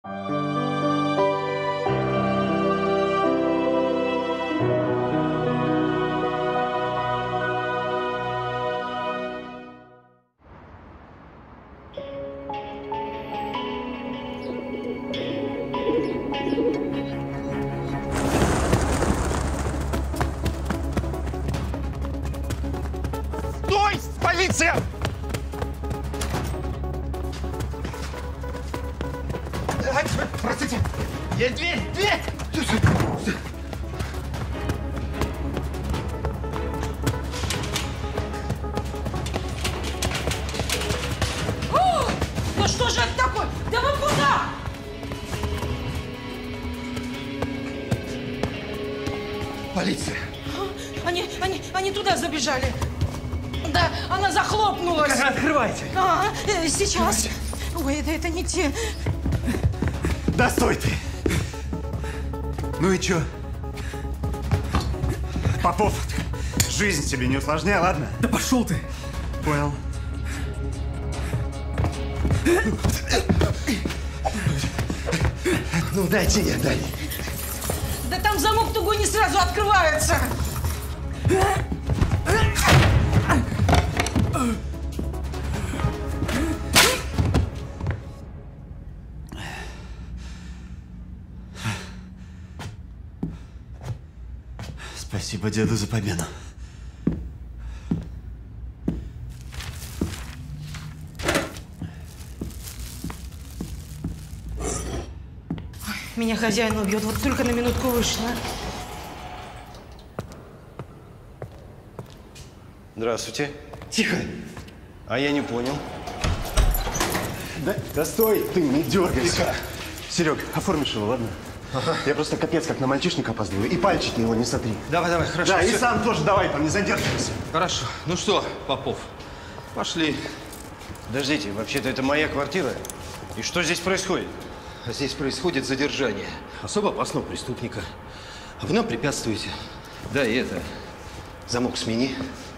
Стой! Полиция! Простите, есть дверь! Дверь! Ну что же это такое? Да вы куда? Полиция! Они туда забежали. Да, она захлопнулась. Открывайте! Ага, сейчас. Ой, это не те. Да стой ты! Ну и чё? Попов, жизнь себе не усложняй, ладно? Да пошел ты! Понял. Ну, дайте я, дай. Да там замок тугой не сразу открывается. Спасибо деду за победу. Меня хозяин убьет, вот только на минутку вышла. Здравствуйте. Тихо! А я не понял. Да стой, ты не дергайся. Серег, оформишь его, ладно? Ага. Я просто капец как на мальчишника опаздываю. И пальчики его не сотри. Давай, хорошо. Да, все. и сам тоже давай, там не задерживайся. Хорошо. Ну что, Попов, пошли. Подождите, вообще-то это моя квартира. И что здесь происходит? А здесь происходит задержание особо опасного преступника. А вы нам препятствуете. Да, и это. Замок смени.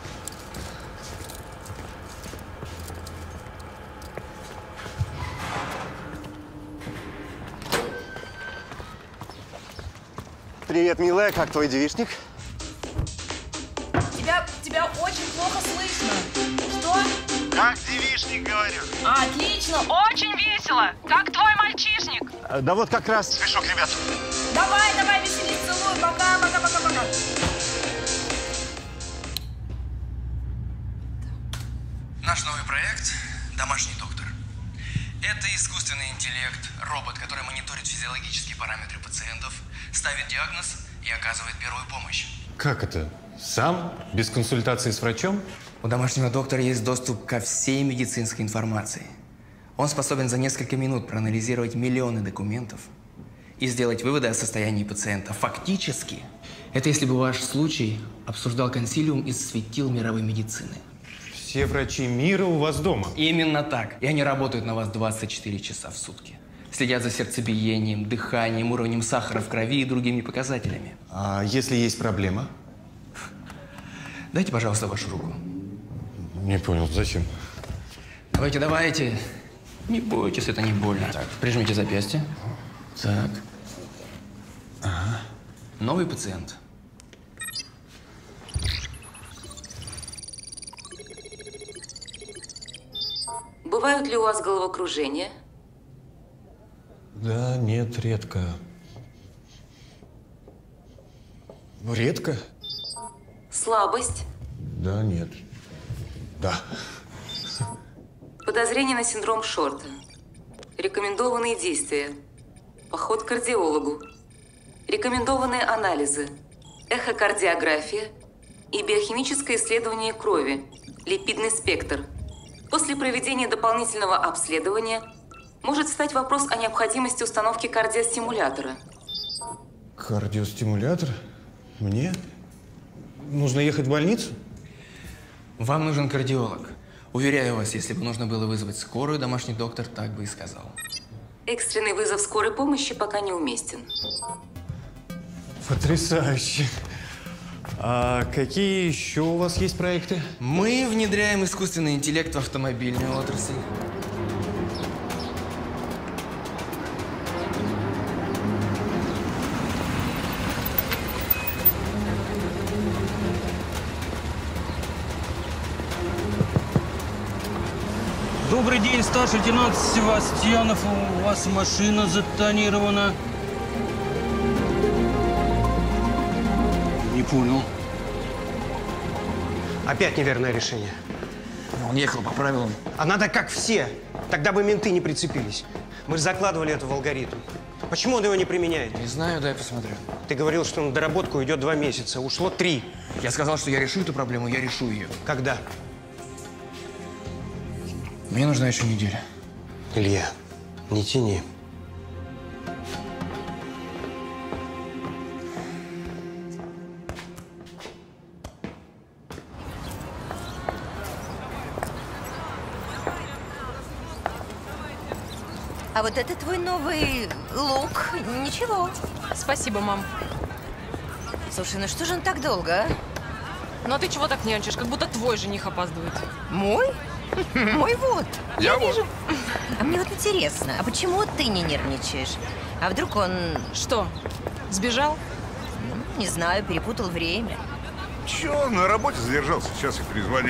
Привет, милая, как твой девичник? Тебя очень плохо слышно. Что? Как девичник, говорю. Отлично, очень весело. Как твой мальчишник? Да вот как раз. Смешок, ребят. Давай, веселись, целую. Пока. Наш новый проект «Домашний доктор». Это искусственный интеллект, робот, который мониторит физиологические параметры пациентов, ставит диагноз и оказывает первую помощь. Как это? Сам? Без консультации с врачом? У домашнего доктора есть доступ ко всей медицинской информации. Он способен за несколько минут проанализировать миллионы документов и сделать выводы о состоянии пациента. Фактически, это если бы ваш случай обсуждал консилиум из светил мировой медицины. Все врачи мира у вас дома? Именно так. И они работают на вас 24 часа в сутки. Следят за сердцебиением, дыханием, уровнем сахара в крови и другими показателями. А если есть проблема? Дайте, пожалуйста, вашу руку. Не понял, зачем? Давайте. Не бойтесь, это не больно. Так, прижмите запястье. Так. Ага. Новый пациент. Бывают ли у вас головокружения? Да, нет, редко. Редко? Слабость? Да, нет. Да. Подозрение на синдром Шорта. Рекомендованные действия. Поход к кардиологу. Рекомендованные анализы. Эхокардиография и биохимическое исследование крови. Липидный спектр. После проведения дополнительного обследования может встать вопрос о необходимости установки кардиостимулятора. Кардиостимулятор? Мне? Нужно ехать в больницу? Вам нужен кардиолог. Уверяю вас, если бы нужно было вызвать скорую, домашний доктор так бы и сказал. Экстренный вызов скорой помощи пока неуместен. Потрясающе. А какие еще у вас есть проекты? Мы внедряем искусственный интеллект в автомобильную отрасль. Добрый день, старший лейтенант Севастьянов. У вас машина затонирована. Не понял. Опять неверное решение. Он ехал по правилам. А надо как все. Тогда бы менты не прицепились. Мы же закладывали это в алгоритм. Почему он его не применяет? Не знаю, дай посмотрю. Ты говорил, что на доработку идет 2 месяца. Ушло 3. Я сказал, что я решу эту проблему, я решу ее. Когда? Мне нужна еще неделя. Илья, не тяни. А вот это твой новый лук. Ничего. Спасибо, мам. Слушай, ну что же он так долго, а? Ну а ты чего так нервничаешь? Как будто твой жених опаздывает. Мой? Мой вот. Я вижу. А мне вот интересно, а почему ты не нервничаешь? А вдруг он… Что, сбежал? Ну, не знаю, перепутал время. Чё, на работе задержался, сейчас я перезвоню.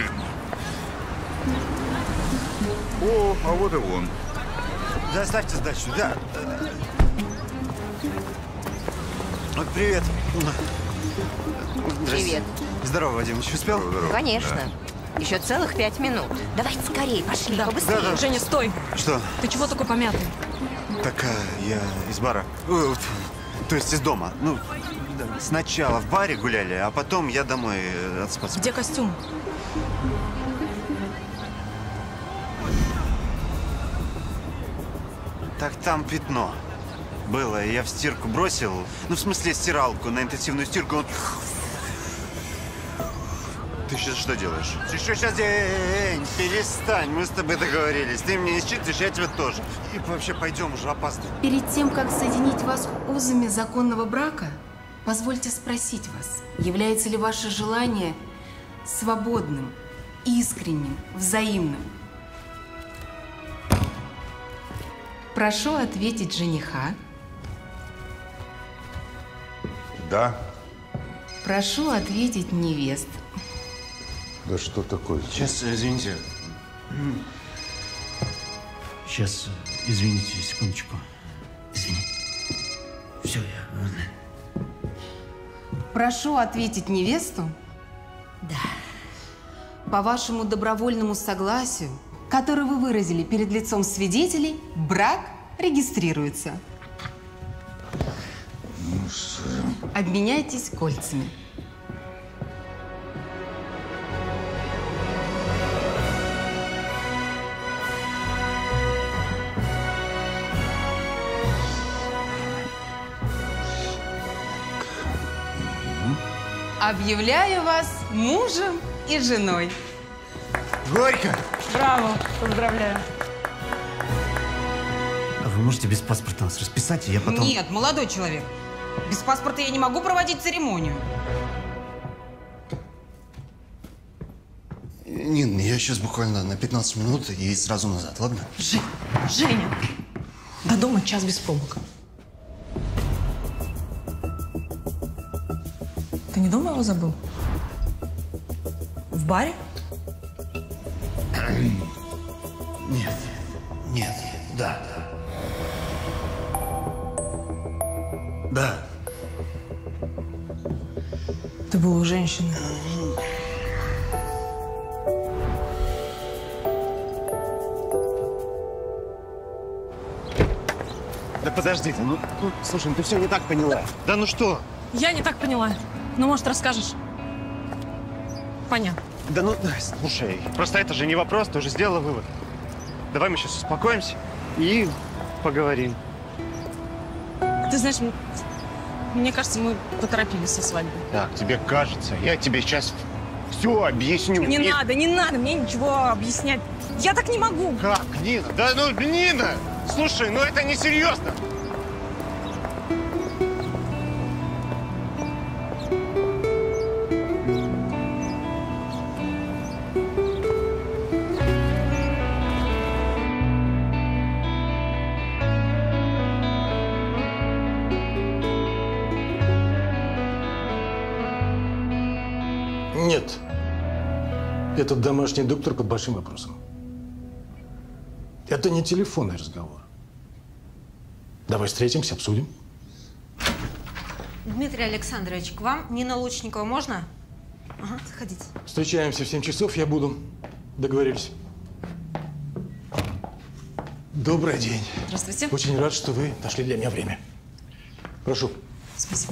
О, а вот и он. Доставьте сдачу, да. Вот привет. Привет. Здорово, Вадимыч. Успел? Здорово. Конечно. Еще целых 5 минут. Давайте скорее, пошли, побыстрее. Да. Женя, стой! Что? Ты чего такой помятый? Так я из бара. То есть из дома. Ну, сначала в баре гуляли, а потом я домой отспаться. Где костюм? Так там пятно было. Я в стирку бросил. Ну, в смысле, стиралку на интенсивную стирку. Ты сейчас что делаешь? Ты что сейчас делаешь? Перестань, мы с тобой договорились. Ты мне не считаешь, я тебя тоже. И вообще, пойдем, уже опаздываем. Перед тем, как соединить вас узами законного брака, позвольте спросить вас, является ли ваше желание свободным, искренним, взаимным? Прошу ответить жениха. Да. Прошу ответить невесту. Да что такое? Сейчас, извините. Сейчас, извините, секундочку. Извини. Все, я… Прошу ответить невесту. Да. По вашему добровольному согласию, которое вы выразили перед лицом свидетелей, брак регистрируется. Обменяйтесь кольцами. Объявляю вас мужем и женой. Горько! Браво, поздравляю. А вы можете без паспорта нас расписать, и я потом… Нет, молодой человек. Без паспорта я не могу проводить церемонию. Нин, я сейчас буквально на 15 минут и сразу назад, ладно? Женя! До дома час без пробок. Ты не дома его забыл? В баре? Нет, да. Да. Ты был у женщины. Да подожди ты, ну слушай, ты все не так поняла. Да ну что? Я не так поняла. Ну, может, расскажешь? Понятно. Да ну, слушай, просто это же не вопрос, ты уже сделала вывод. Давай мы сейчас успокоимся и поговорим. Ты знаешь, мне кажется, мы поторопились со свадьбой. Так, тебе кажется, я тебе сейчас все объясню. Не надо, не надо мне ничего объяснять. Я так не могу. Как, Нина? Да ну, Нина! Слушай, ну это несерьезно. Нет. Этот домашний доктор под большим вопросом. Это не телефонный разговор. Давай встретимся, обсудим. Дмитрий Александрович, к вам Нина Лучникова можно? Ага, заходите. Встречаемся в 7 часов, я буду. Договорились. Добрый день. Здравствуйте. Очень рад, что вы нашли для меня время. Прошу. Спасибо.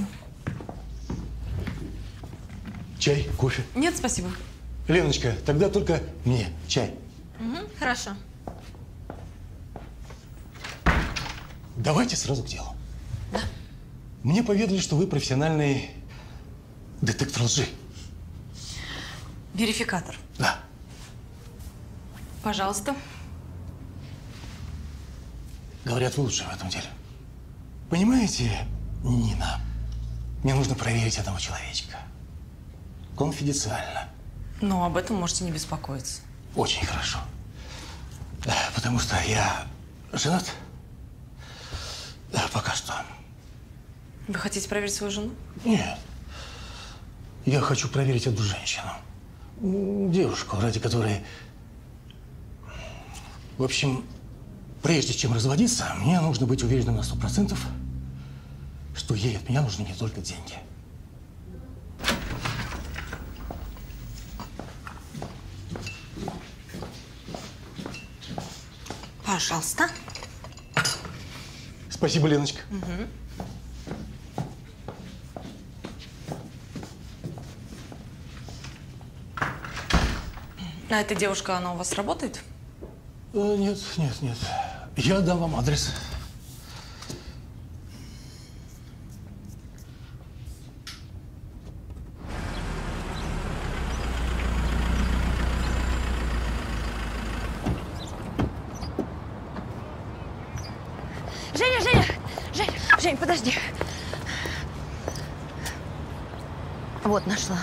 Чай, кофе? Нет, спасибо. Леночка, тогда только мне чай. Угу, хорошо. Давайте сразу к делу. Да. Мне поведали, что вы профессиональный детектор лжи. Верификатор. Да. Пожалуйста. Говорят, вы лучше в этом деле. Понимаете, Нина, мне нужно проверить этого человечка. Конфиденциально. Но об этом можете не беспокоиться. Очень хорошо. Да, потому что я женат. Да, пока что. Вы хотите проверить свою жену? Нет. Я хочу проверить одну женщину. Девушку, ради которой… В общем, прежде чем разводиться, мне нужно быть уверенным на 100%, что ей от меня нужны не только деньги. Пожалуйста. Спасибо, Леночка. Угу. А эта девушка, она у вас работает? Нет. Я дам вам адрес. Жень, подожди. Вот, нашла.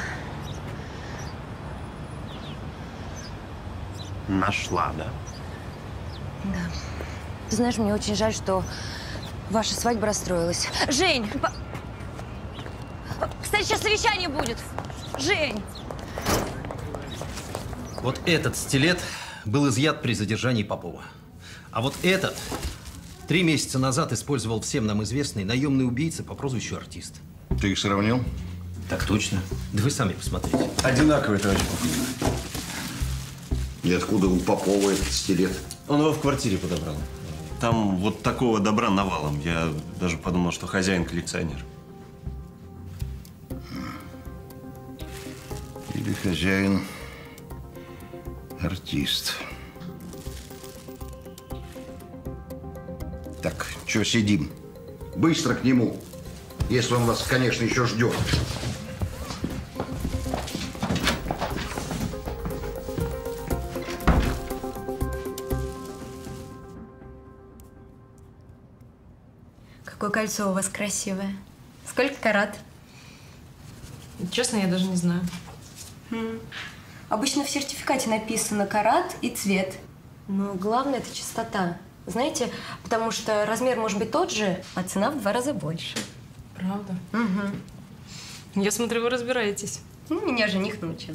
Нашла, да? Да. Ты знаешь, мне очень жаль, что ваша свадьба расстроилась. Жень! Кстати, сейчас совещание будет. Жень! Вот этот стилет был изъят при задержании Попова. А вот этот 3 месяца назад использовал всем нам известный наемный убийца по прозвищу Артист. Ты их сравнил? Так точно. Да вы сами посмотрите. Одинаковые, товарищ полковник. И откуда у Попова этот стилет? Он его в квартире подобрал. Там вот такого добра навалом. Я даже подумал, что хозяин коллекционер. Или хозяин артист. Так, что сидим? Быстро к нему, если он вас, конечно, еще ждет. Какое кольцо у вас красивое. Сколько карат? Честно, я даже не знаю. Обычно в сертификате написано карат и цвет. Но главное – это чистота. Знаете, потому что размер может быть тот же, а цена в 2 раза больше. Правда? Угу. Я смотрю, вы разбираетесь. Меня жених научил.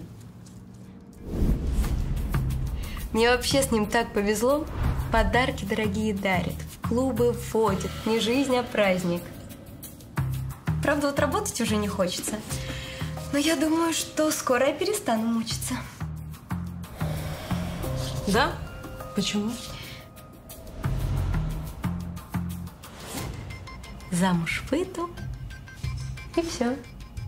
Мне вообще с ним так повезло. Подарки дорогие дарит, в клубы водит. Не жизнь, а праздник. Правда, вот работать уже не хочется. Но я думаю, что скоро я перестану мучиться. Да? Почему? Замуж выйду, и все.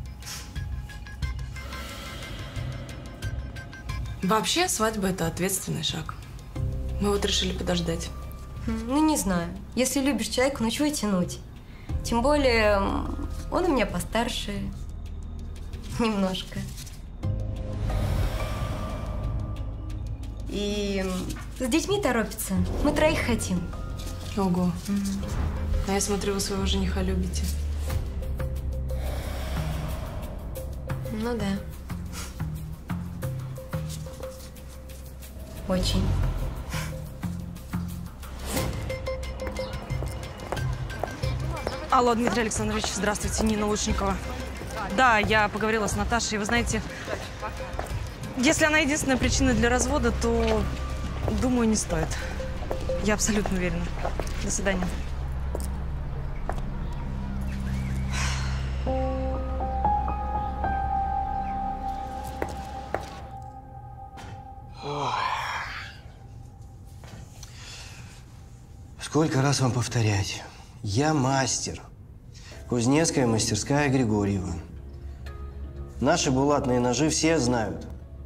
Вообще, свадьба – это ответственный шаг. Мы вот решили подождать. Ну, не знаю. Если любишь человека, ну чего и тянуть? Тем более, он у меня постарше. Немножко. И с детьми торопится. Мы 3 хотим. Ого. А я смотрю, вы своего жениха любите. Ну да. Очень. Алло, Дмитрий Александрович, здравствуйте, Нина Лучникова. Да, я поговорила с Наташей. Вы знаете, если она единственная причина для развода, то, думаю, не стоит. Я абсолютно уверена. До свидания. Сколько раз вам повторять? Я мастер. Кузнецкая мастерская Григорьева. Наши булатные ножи все знают.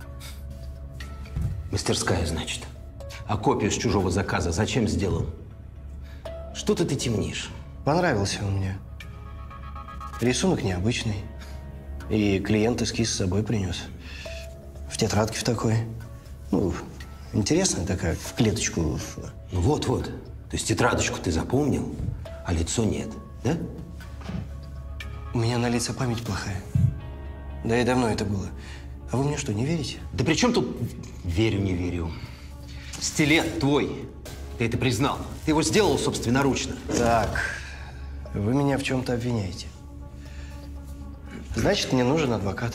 Мастерская, значит. А копию с чужого заказа зачем сделал? Что-то ты темнишь. Понравился он мне. Рисунок необычный. И клиент эскиз с собой принес. В тетрадке в такой. Ну, интересная такая, в клеточку. Ну вот-вот. То есть тетрадочку ты запомнил, а лицо нет, да? У меня на лица память плохая. Да и давно это было. А вы мне что, не верите? Да при чем тут верю, не верю? Стилет твой. Ты это признал. Ты его сделал собственноручно. Так, вы меня в чем-то обвиняете. Значит, мне нужен адвокат.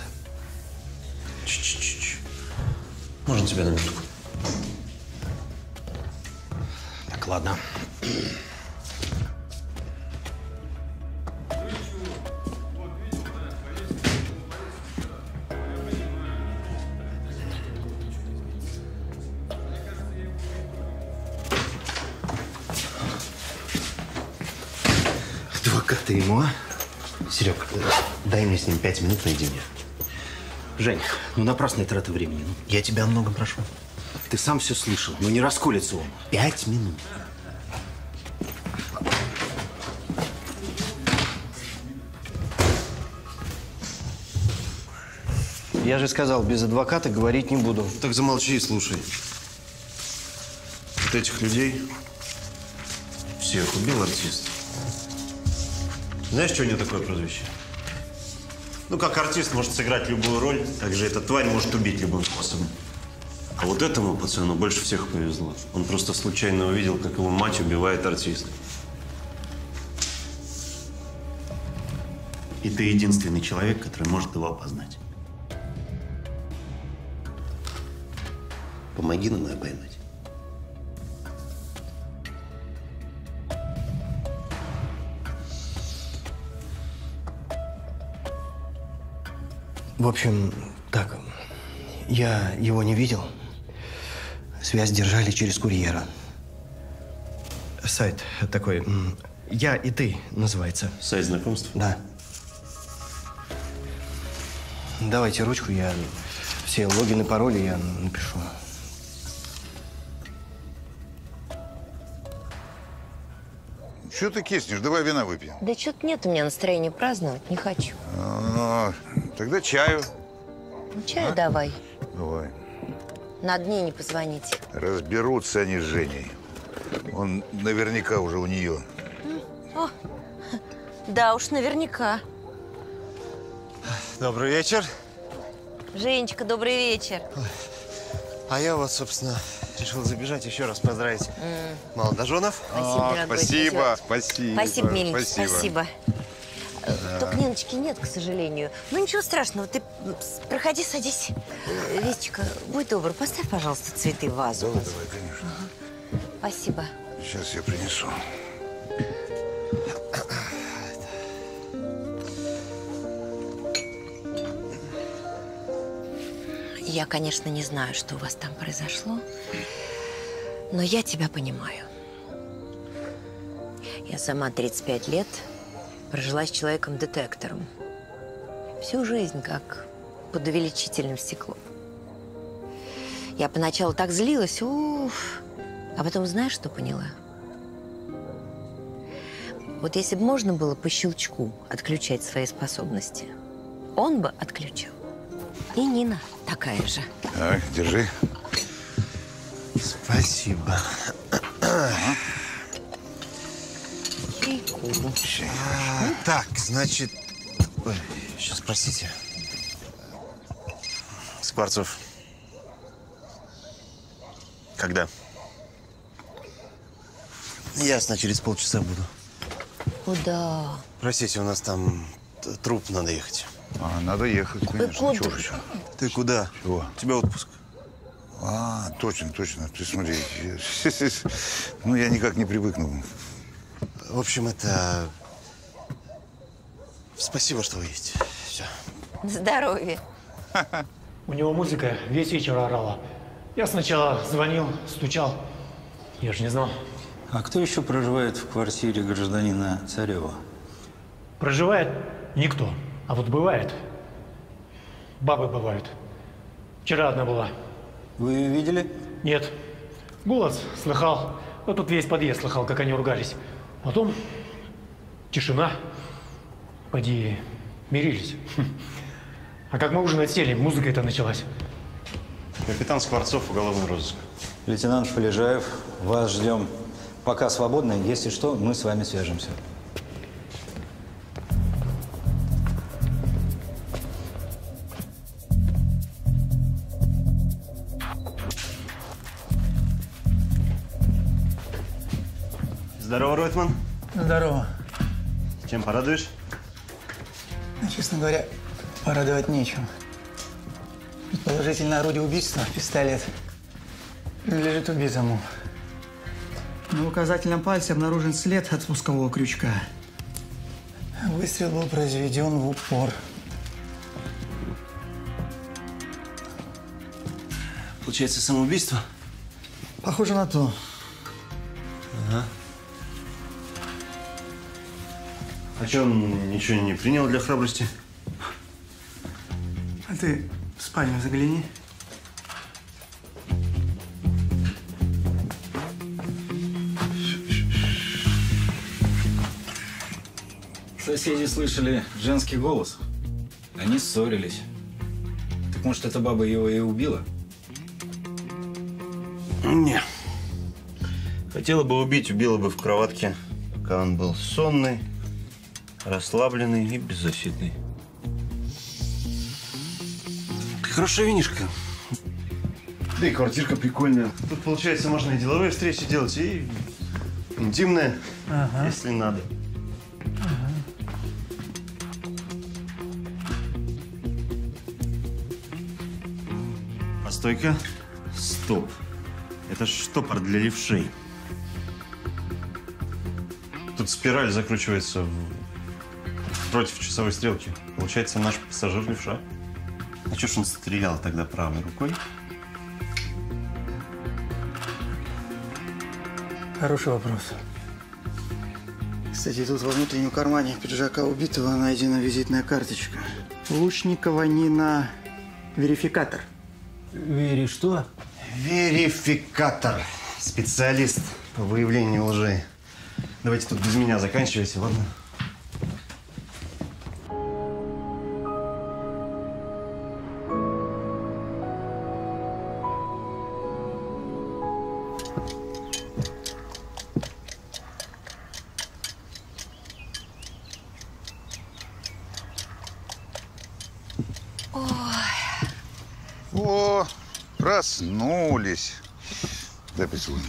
Можно тебя на минутку? Так, ладно. Адвоката ему, а? Серег, дай мне с ним 5 минут наедине. Жень, ну напрасная трата времени. Ну. Я тебя о многом прошу. Ты сам все слышал, но не расколется он. 5 минут. Я же сказал, без адвоката говорить не буду. Так замолчи и слушай. Вот этих людей всех убил артист. Знаешь, что у него такое прозвище? Ну, как артист может сыграть любую роль, так же эта тварь может убить любым способом. А вот этому пацану больше всех повезло. Он просто случайно увидел, как его мать убивает артиста. И ты единственный человек, который может его опознать. Помоги нам ее поймать. В общем, так, я его не видел. Связь держали через курьера. Сайт такой, «Я и ты» называется. Сайт знакомств? Да. Давайте ручку, я все логины, пароли я напишу. Чего ты киснешь? Давай вина выпьем. Да что-то нет у меня настроения праздновать, не хочу. Тогда чаю. Ну, чаю давай. Давай. На дне не позвоните. Разберутся они с Женей. Он наверняка уже у нее. О, да уж, наверняка. Добрый вечер. Женечка, добрый вечер. А я вот, собственно, решил забежать еще раз поздравить молодоженов. Спасибо, дорогой. Спасибо. Спасибо, миленький, спасибо. Да. Только Ниночки нет, к сожалению. Ну, ничего страшного, ты проходи, садись. Вестечка, будь добр, поставь, пожалуйста, цветы в вазу. Давай, конечно. Ага. Спасибо. Сейчас я принесу. Я, конечно, не знаю, что у вас там произошло, но я тебя понимаю. Я сама 35 лет прожила с человеком-детектором. Всю жизнь как под увеличительным стеклом. Я поначалу так злилась, а потом знаешь, что поняла? Вот если бы можно было по щелчку отключать свои способности, он бы отключил. И Нина такая же. Так, держи. Спасибо. Чайку. Так, значит... Ой, сейчас, простите. Скворцов. Когда? Ясно, через полчаса буду. Куда? Простите, у нас там труп, надо ехать. Надо ехать, конечно. Куда? Чего же? Ты куда? Чего? У тебя отпуск. А, точно, точно. Ты смотри. Ну, я никак не привыкну. В общем, это... Спасибо, что вы есть. Все. Здоровье. У него музыка весь вечер орала. Я сначала звонил, стучал. Я же не знал. А кто еще проживает в квартире гражданина Царева? Проживает никто. А вот бывает. Бабы бывают. Вчера одна была. Вы ее видели? Нет. Голос слыхал. Вот тут весь подъезд слыхал, как они ругались. Потом тишина. Поди, мирились. А как мы ужинать сели, музыка-то началась. Капитан Скворцов, уголовный розыск. Лейтенант Полежаев, вас ждем. Пока свободны, если что, мы с вами свяжемся. Здорово, Ройтман. Здорово. Чем порадуешь? Ну, честно говоря, порадовать нечем. Предположительно, орудие убийства – пистолет. Принадлежит убитому. На указательном пальце обнаружен след от спускового крючка. Выстрел был произведен в упор. Получается, самоубийство? Похоже на то. Ага. А что, он ничего не принял для храбрости? А ты в спальню загляни. Соседи слышали женский голос. Они ссорились. Так может, эта баба его и убила? Не. Хотела бы убить, убила бы в кроватке, пока он был сонный, расслабленный и беззащитный. Хорошая винишка. Да и квартирка прикольная. Тут, получается, можно и деловые встречи делать, и интимные, если надо. Постой-ка. Стоп. Это ж штопор для левшей. Тут спираль закручивается против часовой стрелки. Получается, наш пассажир левша. А чё ж он стрелял тогда правой рукой? Хороший вопрос. Кстати, тут во внутреннем кармане пиджака убитого найдена визитная карточка. Лучникова Нина. Верификатор. Что? Верификатор. Специалист по выявлению лжи. Давайте тут без меня заканчивайте, ладно? О, проснулись. Да, поцелуй.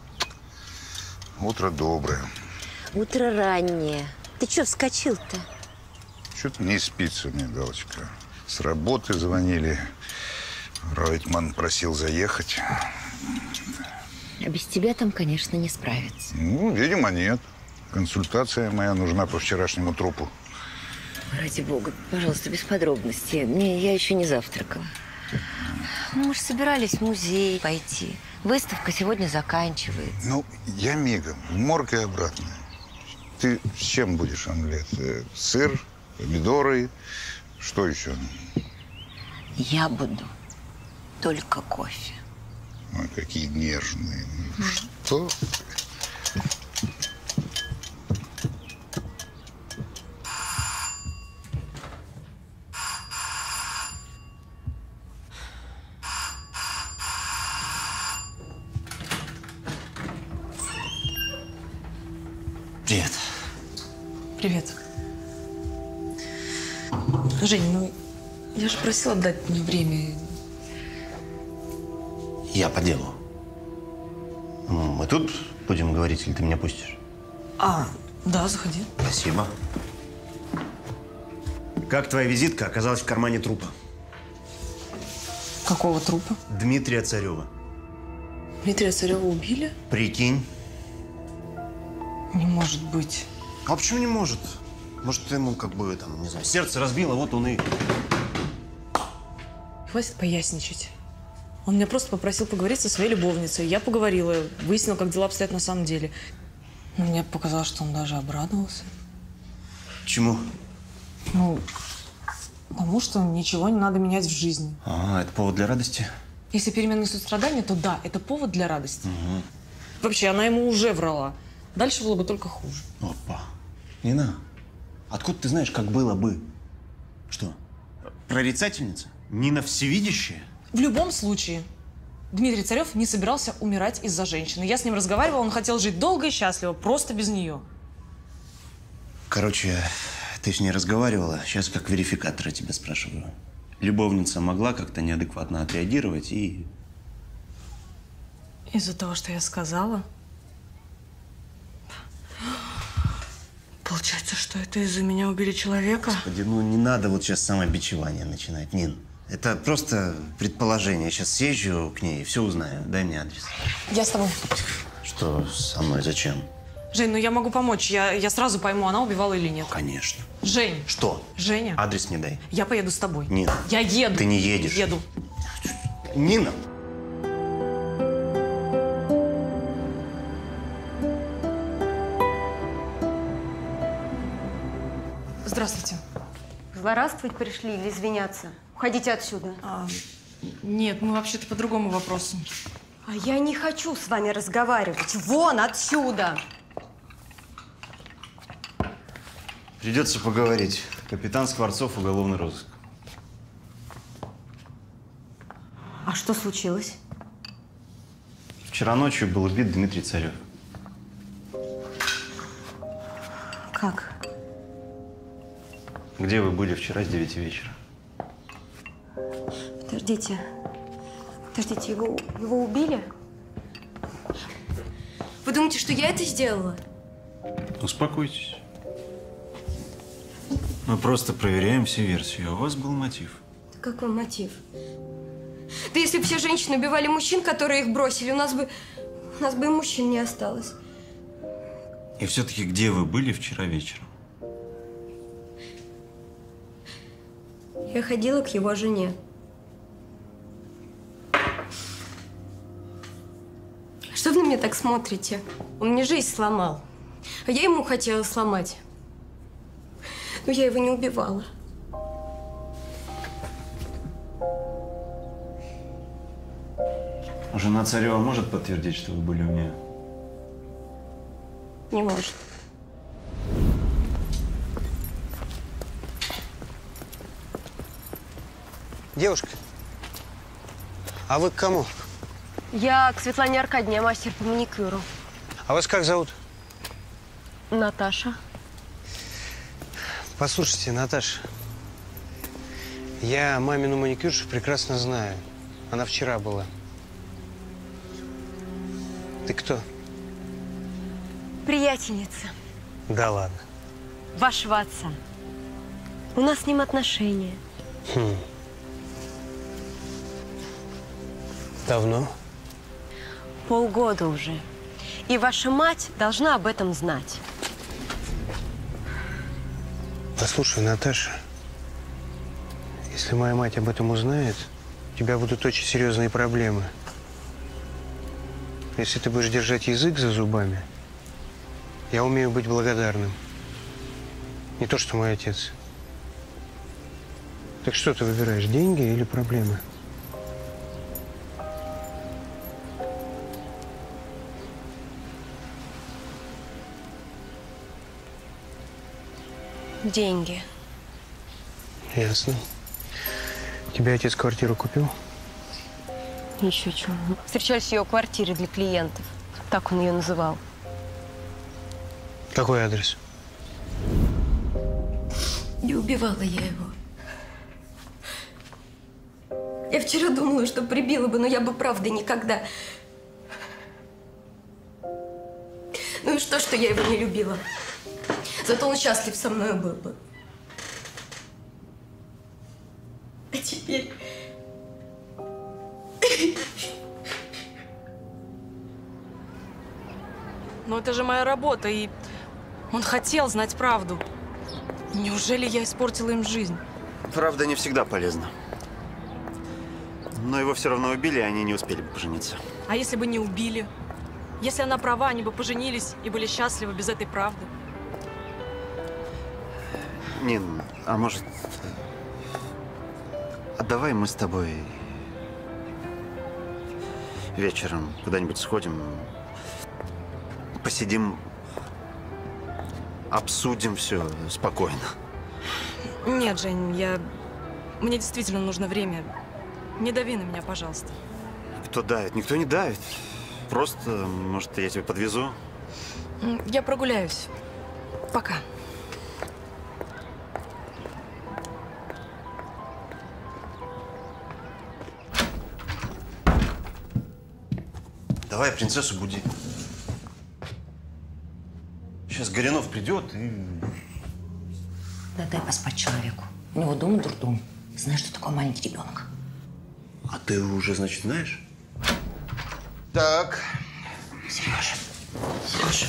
Утро доброе. Утро раннее. Ты чё вскочил-то? Что-то не спится мне, Галочка. С работы звонили. Ройтман просил заехать. А без тебя там, конечно, не справиться. Ну, видимо, нет. Консультация моя нужна по вчерашнему трупу. Ради бога, пожалуйста, без подробностей. Я еще не завтракала. Ну, мы же собирались в музей пойти. Выставка сегодня заканчивается. Ну, я мигом. В морг и обратно. Ты с чем будешь омлет? Сыр, помидоры, что еще? Я буду только кофе. Ой, какие нежные. Что? Привет. Привет. Жень, ну я же просила дать мне время. Я по делу. Мы тут будем говорить, или ты меня пустишь? А, да, заходи. Спасибо. Как твоя визитка оказалась в кармане трупа? Какого трупа? Дмитрия Царева. Дмитрия Царева убили? Прикинь. Не может быть. А почему не может? Может, ему как бы, там, не знаю, сердце разбило, вот он и… Хватит поясничать. Он меня просто попросил поговорить со своей любовницей. Я поговорила, выяснила, как дела обстоят на самом деле. Но мне показалось, что он даже обрадовался. Чему? Ну, потому что ничего не надо менять в жизни. А, это повод для радости? Если перемены несут страдания, то да, это повод для радости. Угу. Вообще, она ему уже врала. Дальше было бы только хуже. Опа. Нина, откуда ты знаешь, как было бы? Что, прорицательница? Нина всевидящая? В любом случае, Дмитрий Царев не собирался умирать из-за женщины. Я с ним разговаривала, он хотел жить долго и счастливо, просто без нее. Короче, ты с ней разговаривала, сейчас как верификатора тебя спрашиваю. Любовница могла как-то неадекватно отреагировать и… Из-за того, что я сказала? Получается, что это из-за меня убили человека? Господи, ну не надо вот сейчас самобичевание начинать, Нин. Это просто предположение. Я сейчас съезжу к ней и все узнаю. Дай мне адрес. Я с тобой. Что со мной? Зачем? Жень, ну я могу помочь. Я сразу пойму, она убивала или нет. Конечно. Жень. Что? Женя. Адрес мне дай. Я поеду с тобой. Нина. Я еду. Ты не едешь. Еду. Нина. Здравствуйте. Злорадствовать пришли или извиняться? Уходите отсюда. Нет, мы вообще-то по другому вопросу. А я не хочу с вами разговаривать. Вон отсюда! Придется поговорить. Капитан Скворцов, уголовный розыск. А что случилось? Вчера ночью был убит Дмитрий Царев. Как? Где вы были вчера с 9 вечера? Подождите. Подождите, его убили? Вы думаете, что я это сделала? Успокойтесь. Мы просто проверяем все версии. У вас был мотив. Какой мотив? Да если бы все женщины убивали мужчин, которые их бросили, у нас бы и мужчин не осталось. И все-таки где вы были вчера вечером? Я ходила к его жене. Что вы на меня так смотрите? Он мне жизнь сломал. А я ему хотела сломать. Но я его не убивала. Жена Царева может подтвердить, что вы были у нее? Не может. Девушка, а вы к кому? Я к Светлане Аркадьевне, мастер по маникюру. А вас как зовут? Наташа. Послушайте, Наташа, я мамину маникюршу прекрасно знаю. Она вчера была. Ты кто? Приятельница Да ладно. вашего отца. У нас с ним отношения. Хм. Давно? Полгода уже. И ваша мать должна об этом знать. Послушай, Наташа, если моя мать об этом узнает, у тебя будут очень серьезные проблемы. Если ты будешь держать язык за зубами, я умею быть благодарным. Не то, что мой отец. Так что ты выбираешь, деньги или проблемы? Деньги. Ясно. Тебе отец квартиру купил? Еще чего. Встречались в ее квартире для клиентов. Так он ее называл. Какой адрес? Не убивала я его. Я вчера думала, что прибила бы, но я бы правда никогда. Ну и что я его не любила? Зато он счастлив со мной был бы. А теперь Но это же моя работа, и он хотел знать правду. Неужели я испортила им жизнь? Правда не всегда полезна. Но его все равно убили, и они не успели бы пожениться. А если бы не убили? Если она права, они бы поженились и были счастливы без этой правды. Нин, а может, давай мы с тобой вечером куда-нибудь сходим, посидим, обсудим все спокойно. Нет, Жень, мне действительно нужно время. Не дави на меня, пожалуйста. Кто давит? Никто не давит. Просто, может, я тебя подвезу? Я прогуляюсь. Пока. Давай принцессу буди. Сейчас Горюнов придет и… Да дай поспать человеку. У него дом и дурдом. Знаешь, что такое маленький ребенок? А ты уже, значит, знаешь? Так. Сережа. Сережа.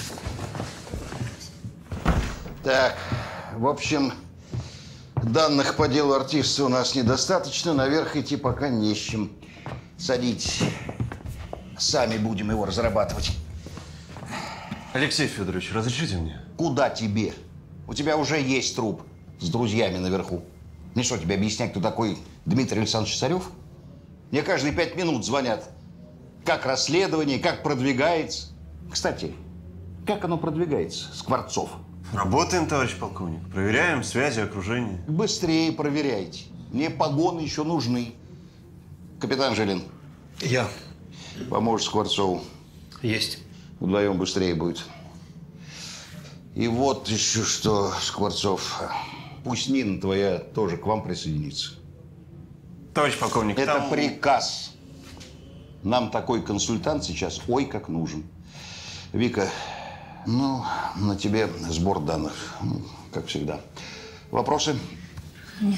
Так, в общем, данных по делу артиста у нас недостаточно. Наверх идти пока не с чем. Садитесь. Сами будем его разрабатывать. Алексей Федорович, разрешите мне? Куда тебе? У тебя уже есть труп с друзьями наверху. Мне что, тебе объяснять, кто такой Дмитрий Александрович Царев? Мне каждые 5 минут звонят. Как расследование, как продвигается. Кстати, как оно продвигается, Скворцов? Работаем, товарищ полковник. Проверяем связи, окружение. Быстрее проверяйте. Мне погоны еще нужны. Капитан Жилин. Я. Поможешь Скворцову. Есть. Вдвоем быстрее будет. И вот еще что, Скворцов. Пусть Нина твоя тоже к вам присоединится. Товарищ полковник, это там… приказ. Нам такой консультант сейчас ой как нужен. Вика, ну, на тебе сбор данных, как всегда. Вопросы? Нет.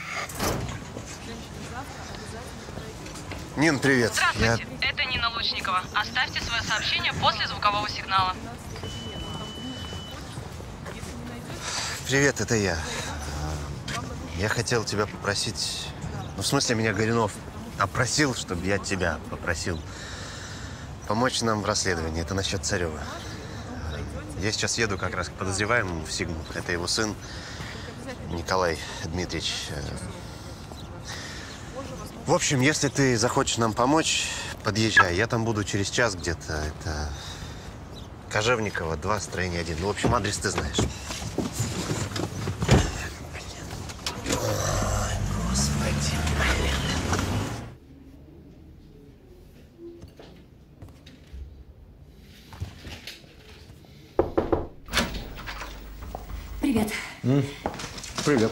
Нин, привет. Здравствуйте, это Нина Лучникова. Оставьте свое сообщение после звукового сигнала. Привет, это я. Я хотел тебя попросить… Ну, в смысле, меня Горюнов опросил, чтобы я тебя попросил помочь нам в расследовании. Это насчет Царева. Я сейчас еду как раз к подозреваемому в Сигму. Это его сын Николай Дмитриевич. В общем, если ты захочешь нам помочь, подъезжай. Я там буду через час где-то. Это Кожевникова, 2, строение 1. Ну, в общем, адрес ты знаешь. Привет. Привет.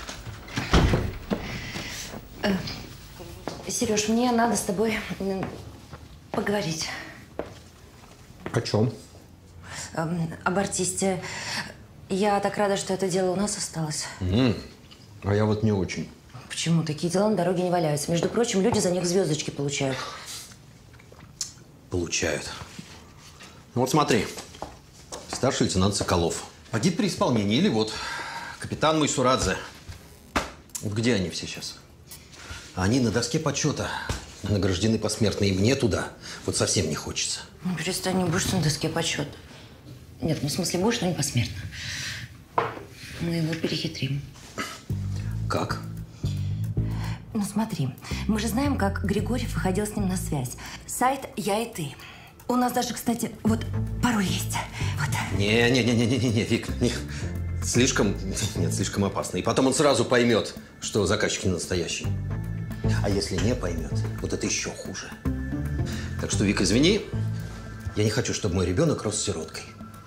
Сереж, мне надо с тобой поговорить. О чем? Об артисте. Я так рада, что это дело у нас осталось. А я вот не очень. Почему? Такие дела на дороге не валяются. Между прочим, люди за них звездочки получают. Получают. Ну вот смотри. Старший лейтенант Соколов. Погиб при исполнении. Или вот капитан Майсурадзе. Вот где они все сейчас? Они на доске почета. Награждены посмертно. И мне туда вот совсем не хочется. Ну, перестань, не будешь на доске почета. Нет, ну в смысле будешь, но не посмертно. Мы его перехитрим. Как? Ну смотри, мы же знаем, как Григорьев выходил с ним на связь. Сайт «Я и ты». У нас даже, кстати, вот пароль есть. Вот. Не, Вик, слишком опасно. И потом он сразу поймет, что заказчик не настоящий. А если не поймет, вот это еще хуже. Так что, Вик, извини, я не хочу, чтобы мой ребенок рос сироткой.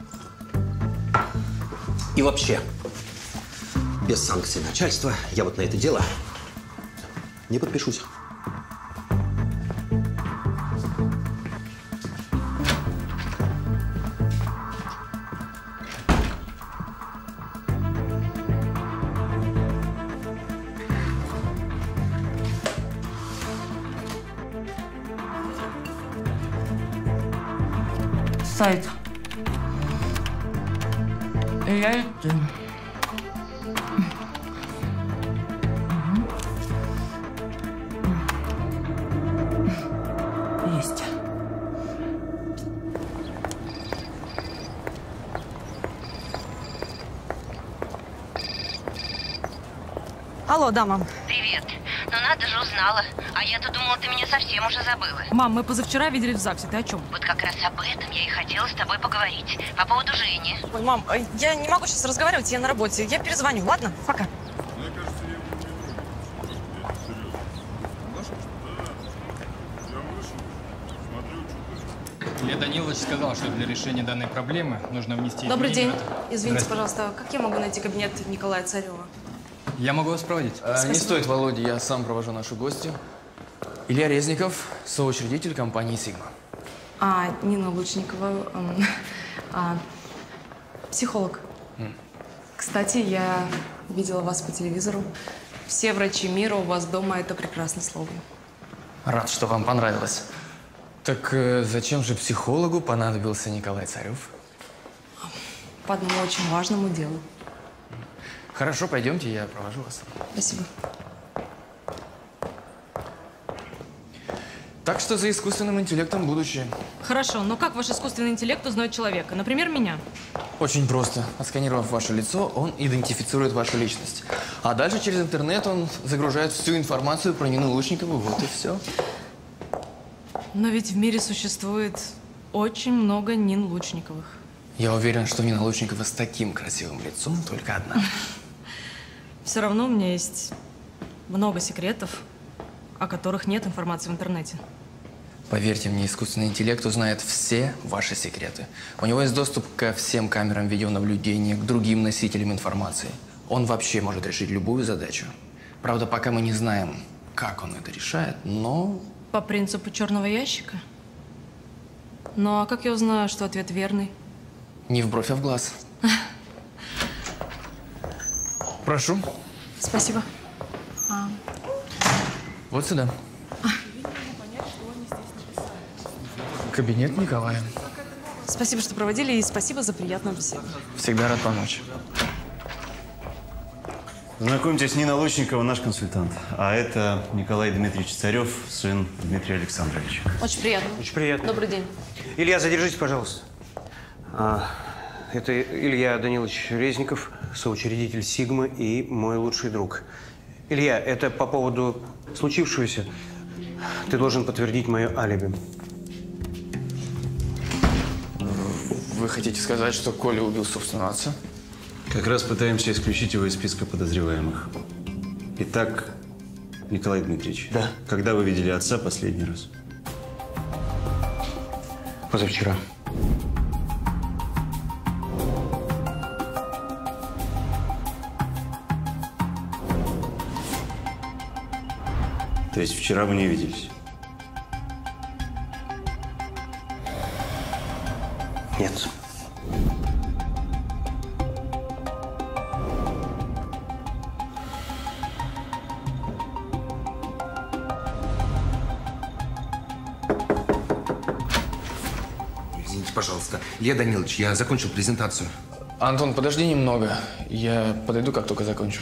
И вообще, без санкций начальства я вот на это дело не подпишусь. Сайт Я и ты. Есть. Алло, да, мам. Привет. Ну надо же, узнала. А я-то думала, ты меня совсем уже забыла. Мам, мы позавчера виделись в ЗАГСе. Ты о чем? Вот как раз об этом я и хотела с тобой поговорить. По поводу Жени. Ой, мам, я не могу сейчас разговаривать, я на работе. Я перезвоню, ладно? Пока. Илья Данилович сказал, что для решения данной проблемы нужно внести Добрый день. изменения. Извините, Здрасте. пожалуйста, как я могу найти кабинет Николая Царева? Я могу вас проводить. Не стоит, Володя, я сам провожу нашу гостью. Илья Резников, соучредитель компании «Сигма». Нина Лучникова, психолог. Кстати, я видела вас по телевизору. Все врачи мира у вас дома – это прекрасный слоган. Рад, что вам понравилось. Так зачем же психологу понадобился Николай Царев? По одному очень важному делу. Хорошо, пойдемте, я провожу вас. Спасибо. Так что за искусственным интеллектом будущее. Хорошо, но как ваш искусственный интеллект узнает человека? Например, меня. Очень просто. Отсканировав ваше лицо, он идентифицирует вашу личность. А дальше через интернет он загружает всю информацию про Нину Лучникову. Вот и все. Но ведь в мире существует очень много Нин Лучниковых. Я уверен, что Нина Лучникова с таким красивым лицом только одна. Все равно у меня есть много секретов, о которых нет информации в интернете. Поверьте мне, искусственный интеллект узнает все ваши секреты. У него есть доступ ко всем камерам видеонаблюдения, к другим носителям информации. Он вообще может решить любую задачу. Правда, пока мы не знаем, как он это решает, но… По принципу черного ящика? Ну а как я узнаю, что ответ верный? Не в бровь, а в глаз. Прошу. Спасибо. Вот сюда. Кабинет Николая. Спасибо, что проводили, и спасибо за приятную беседу. Всегда рад помочь. Знакомьтесь, Нина Лучникова, наш консультант. А это Николай Дмитриевич Царев, сын Дмитрия Александровича. Очень приятно. Очень приятно. Добрый день. Илья, задержитесь, пожалуйста. Это Илья Данилович Резников, соучредитель «Сигмы» и мой лучший друг. Илья, это по поводу случившегося. Ты должен подтвердить мое алиби. Вы хотите сказать, что Коля убил собственного отца? Как раз пытаемся исключить его из списка подозреваемых. Итак, Николай Дмитриевич. Да. Когда вы видели отца последний раз? Позавчера. То есть вчера вы не виделись? Нет. Извините, пожалуйста. Илья Данилович, я закончил презентацию. Антон, подожди немного. Я подойду, как только закончу.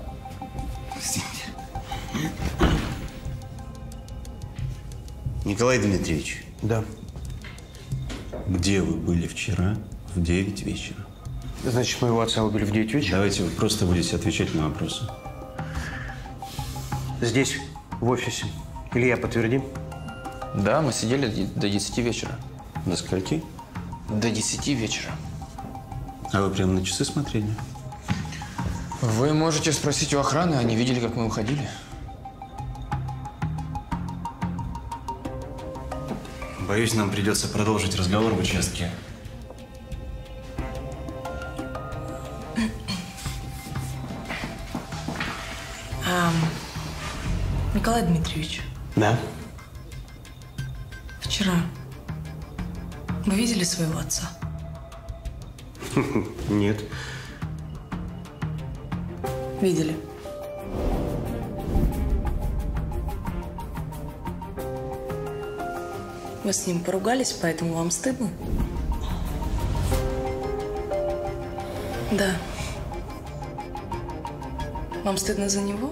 Николай Дмитриевич. Да. Где вы были вчера в 9 вечера? Значит, моего отца убили в 9 вечера? Давайте вы просто будете отвечать на вопросы. Здесь, в офисе. Илья, подтверди. Да, мы сидели до 10 вечера. До скольки? До 10 вечера. А вы прямо на часы смотрели? Вы можете спросить у охраны, они видели, как мы уходили. Боюсь, нам придется продолжить разговор в участке. Николай Дмитриевич. Да. Вчера вы видели своего отца? Нет. Видели. Вы с ним поругались, поэтому вам стыдно? Да. Вам стыдно за него?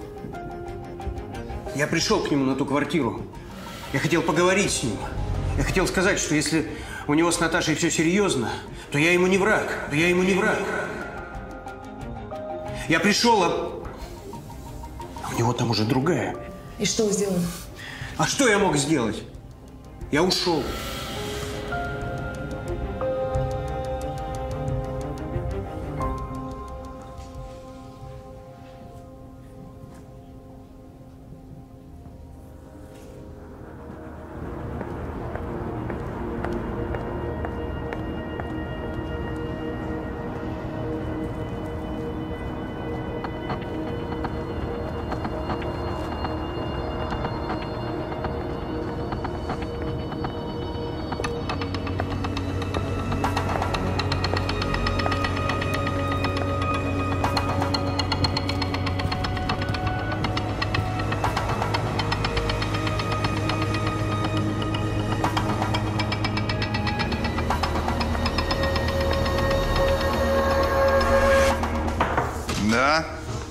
Я пришел к нему на ту квартиру. Я хотел поговорить с ним. Я хотел сказать, что если у него с Наташей все серьезно, то я ему не враг. То я ему не враг. Я пришел, а у него там уже другая. И что вы сделали? А что я мог сделать? Я ушел. Да?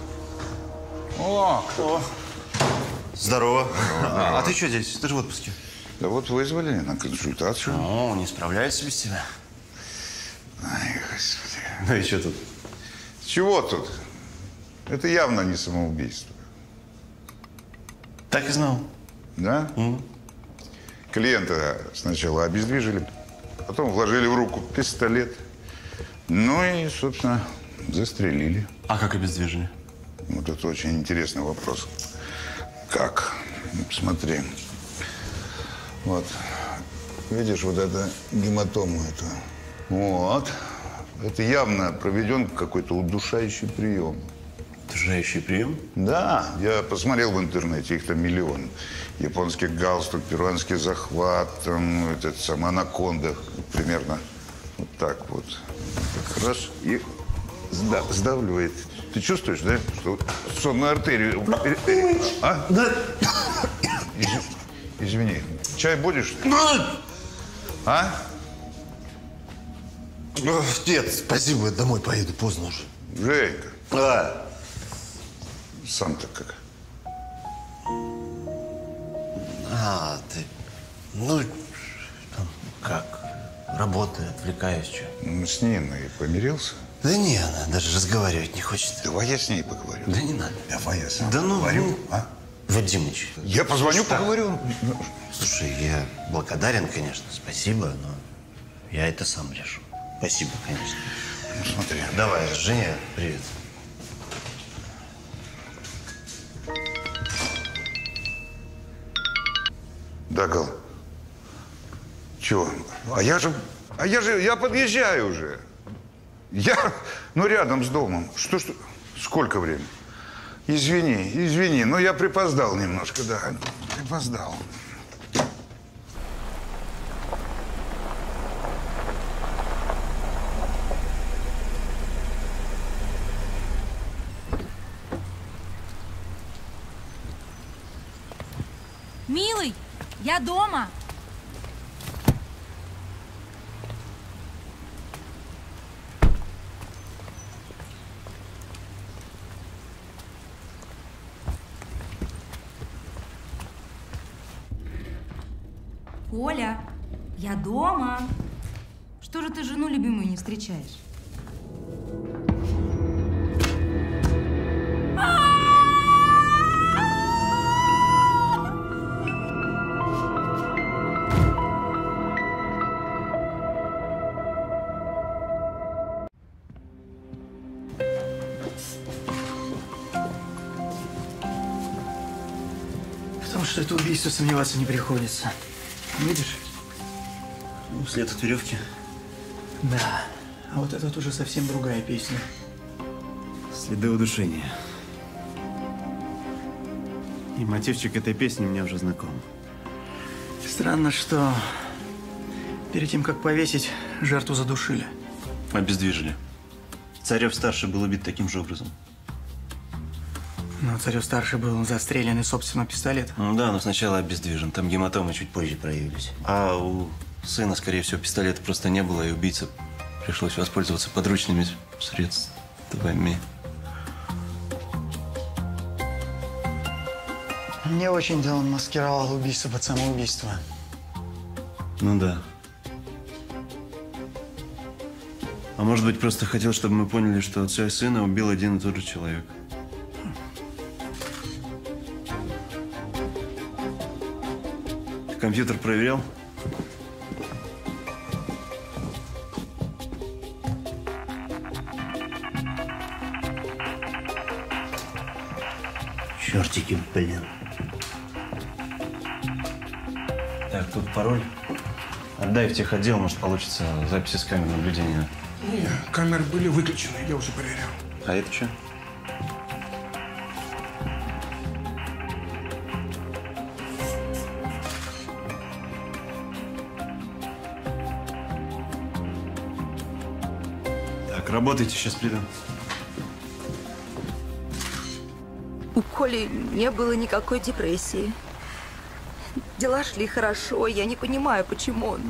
О! Здорово. А ты что здесь? Ты же в отпуске. Да вот вызвали на консультацию. О, не справляется без тебя. Ай, господи. Ну и что тут? Чего тут? Это явно не самоубийство. Так и знал. Да? Клиента сначала обездвижили, потом вложили в руку пистолет. Ну и, собственно, застрелили. А как обездвижили? Вот это очень интересный вопрос. Как? Смотри. Вот. Видишь, вот это гематому эту? Вот. Это явно проведен какой-то удушающий прием. Удушающий прием? Да. Я посмотрел в интернете, их там миллион. Японский галстук, перуанский захват, там, этот сам анаконда. Примерно вот так вот. Раз и сдавливает. Ты чувствуешь, да, что сонную артерию... А? Да. Извини. Чай будешь? А? Нет, спасибо, домой поеду, поздно уже. Женька. А. Сам-то как? А, ты... Ну, там, как? Работаю, отвлекаюсь, что. Ну, с ней и помирился? Да не, она даже разговаривать не хочет. Давай я с ней поговорю. Да не надо. Давай я сам да поговорю. А? Вадимыч. Я позвоню, поговорю. Слушай, я благодарен, конечно, спасибо, но я это сам решу. Спасибо, конечно. Ну, смотри. Давай, Женя, привет. Да, Гал. Чего? Я подъезжаю уже. Ну, рядом с домом. Что? Сколько времени? Извини, но я припоздал немножко, да. Припоздал. Милый, я дома. Коля, я дома. Что же ты жену любимую не встречаешь? В том, что это убийство, сомневаться не приходится. Видишь? Ну, след от веревки. Да. А вот это вот уже совсем другая песня. Следы удушения. И мотивчик этой песни мне уже знаком. Странно, что перед тем, как повесить, жертву задушили. Обездвижили. Царев-старший был убит таким же образом. Но Царев-старший был застрелен из собственного пистолета. Ну да, но сначала обездвижен. Там гематомы чуть позже проявились. А у сына, скорее всего, пистолета просто не было, и убийце пришлось воспользоваться подручными средствами. Твами. Не очень-то он маскировал убийство под самоубийство. Ну да. А может быть, просто хотел, чтобы мы поняли, что отца и сына убил один и тот же человек. Ты компьютер проверял? Чертики, блин. Так, тут пароль. Отдай в техотдел, может, получится записи с камер наблюдения. Не, камеры были выключены, я уже проверял. А это что? Так, работайте, сейчас приду. У Коли не было никакой депрессии. Дела шли хорошо, я не понимаю, почему он...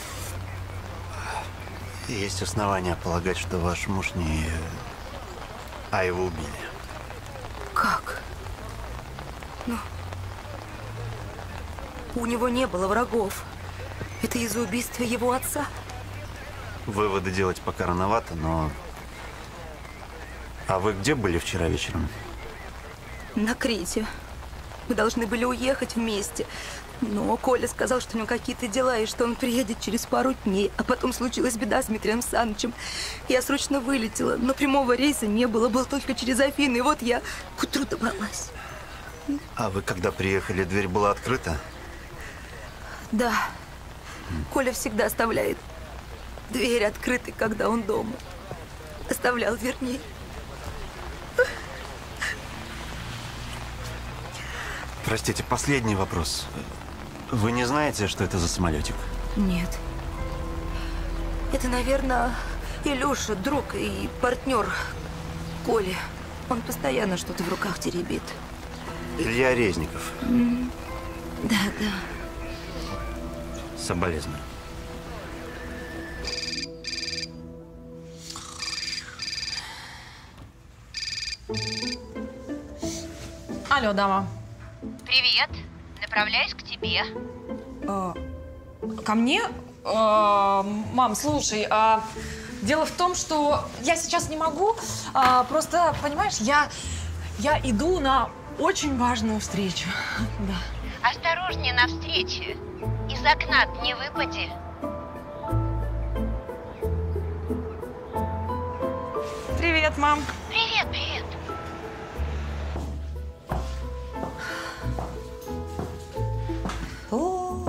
Есть основания полагать, что ваш муж не... А его убили. Как? Ну... У него не было врагов. Это из-за убийства его отца. Выводы делать пока рановато, но... А вы где были вчера вечером? На Крите. Мы должны были уехать вместе. Но Коля сказал, что у него какие-то дела, и что он приедет через пару дней. А потом случилась беда с Дмитрием Санычем. Я срочно вылетела, но прямого рейса не было, был только через Афины. И вот я к утру добралась. А вы когда приехали, дверь была открыта? Да. Коля всегда оставляет дверь открытой, когда он дома. Оставлял, вернее. Простите, последний вопрос. Вы не знаете, что это за самолетик? Нет. Это, наверное, Илюша, друг и партнер Коли. Он постоянно что-то в руках теребит. Илья Резников. Да, да. Соболезную. Алло, дама. Привет. Направляюсь к тебе. Ко мне? Мам, слушай, дело в том, что я сейчас не могу. Просто, понимаешь, я иду на очень важную встречу. Да. Осторожнее на встрече. Из окна не выпади. Привет, мам. Привет, привет. О,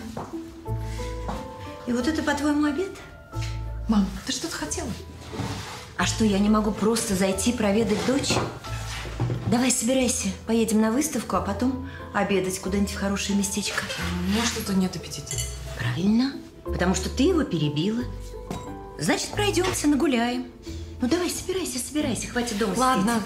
и вот это, по-твоему, обед? Мам, ты что-то хотела? А что, я не могу просто зайти проведать дочь? Давай, собирайся, поедем на выставку, а потом обедать куда-нибудь в хорошее местечко. У меня что-то нет аппетита. Правильно, потому что ты его перебила. Значит, пройдемся, нагуляем. Ну давай, собирайся, хватит дома сидеть. Ладно.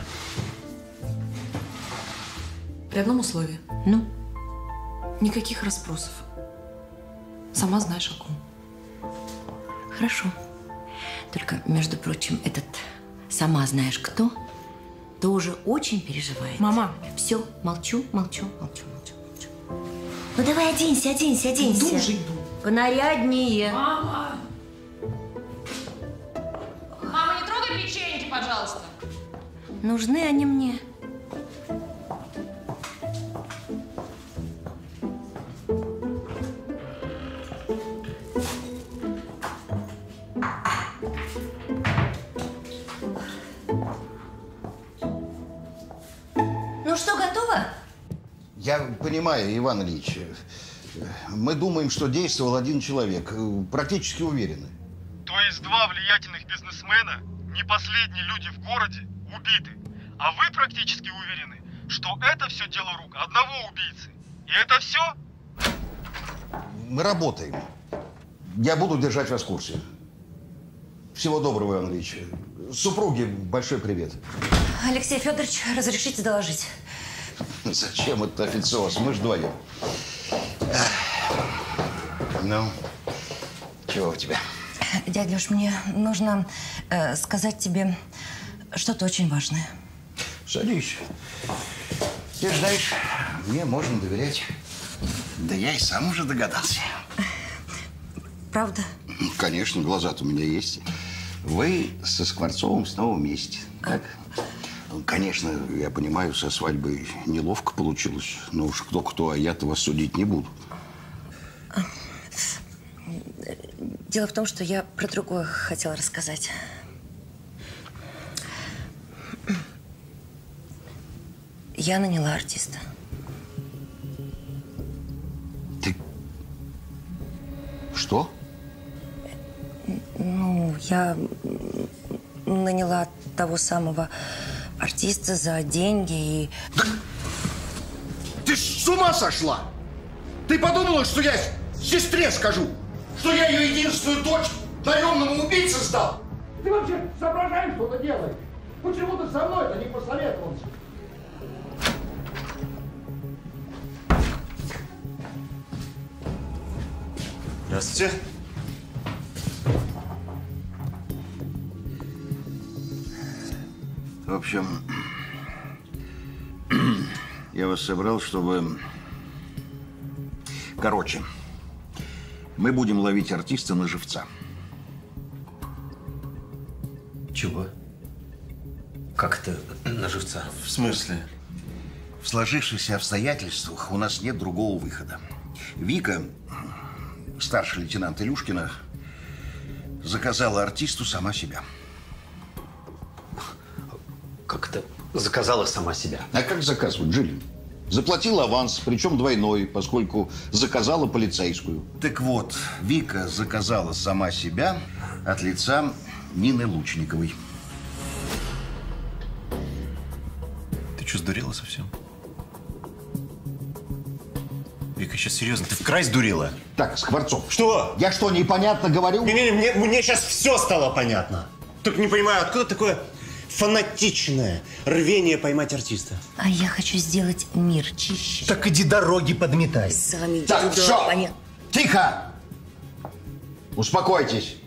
При одном условии. Ну? Никаких расспросов. Сама знаешь, о ком. Хорошо. Только, между прочим, этот «сама знаешь кто» тоже очень переживает. Мама. Все, молчу. Ну давай, оденься. Иду уже, иду. Понаряднее. Мама! Мама, не трогай печеньки, пожалуйста. Нужны они мне. Ну что, готово? Я понимаю, Иван Ильич. Мы думаем, что действовал один человек. Практически уверены. То есть два влиятельных бизнесмена, не последние люди в городе, убиты. А вы практически уверены, что это все дело рук одного убийцы. И это все? Мы работаем. Я буду держать вас в курсе. Всего доброго, Иван Ильич. Супруге большой привет. Алексей Федорович, разрешите доложить? Зачем этот официоз? Мы ж вдвоем. Ну, чего у тебя? Дядюш, мне нужно сказать тебе Что-то очень важное. Садись. Ты же знаешь, мне можно доверять. Да я и сам уже догадался. Правда? Конечно, глаза-то у меня есть. Вы со Скворцовым снова вместе, так? Конечно, я понимаю, со свадьбой неловко получилось. Но уж кто-кто, а я-то вас судить не буду. Дело в том, что я про другое хотела рассказать. Я наняла артиста. Что? Ну, я наняла того самого артиста за деньги и... Ты с ума сошла? Ты подумала, что я сестре скажу? Что я ее единственную дочь наемному убийце сдал? Ты вообще соображаешь, что-то делаешь? Почему ты со мной-то не посоветовался? Здравствуйте. В общем, я вас собрал, чтобы... Короче, мы будем ловить артиста на живца. Чего? Как это на живца? В смысле? В сложившихся обстоятельствах у нас нет другого выхода. Вика, старший лейтенант Илюшкина, заказала артисту сама себя. Как это заказала сама себя? А как заказывать, Жилин? Заплатила аванс, причем двойной, поскольку заказала полицейскую. Так вот, Вика заказала сама себя от лица Нины Лучниковой. Ты что, сдурела совсем? Вика, сейчас серьезно, ты в край сдурела? Так, Скворцов. Что? Я что, непонятно говорю? Мне сейчас все стало понятно. Только не понимаю, откуда такое фанатичное рвение поймать артиста? А я хочу сделать мир чище. Так иди дороги подметай. Сами Так, туда, все! понятно. Тихо! Успокойтесь.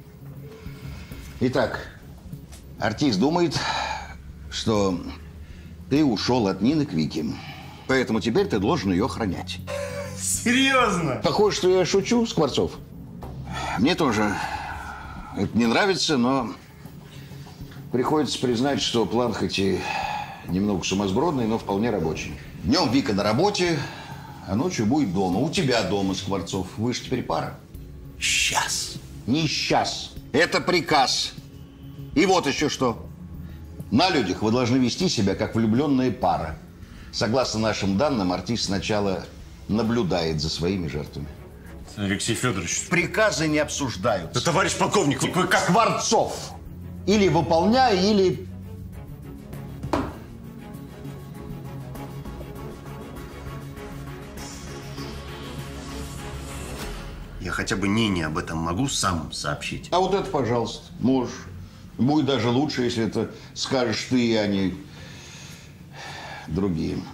Итак, артист думает, что ты ушел от Нины к Вике. Поэтому теперь ты должен ее охранять. Серьезно? Похоже, что я шучу, Скворцов. Мне тоже это не нравится, но приходится признать, что план хоть и немного сумасбродный, но вполне рабочий. Днем Вика на работе, а ночью будет дома. У тебя дома, Скворцов. Вы же теперь пара. Сейчас. Не сейчас. Это приказ. И вот еще что. На людях вы должны вести себя, как влюбленная пара. Согласно нашим данным, артист сначала наблюдает за своими жертвами. Алексей Федорович. Приказы не обсуждаются. Да, товарищ полковник, вы как... Скворцов. Или выполняй, или... Я хотя бы Нине об этом могу сам сообщить. А вот это, пожалуйста, можешь. Будет даже лучше, если это скажешь ты, а не другим.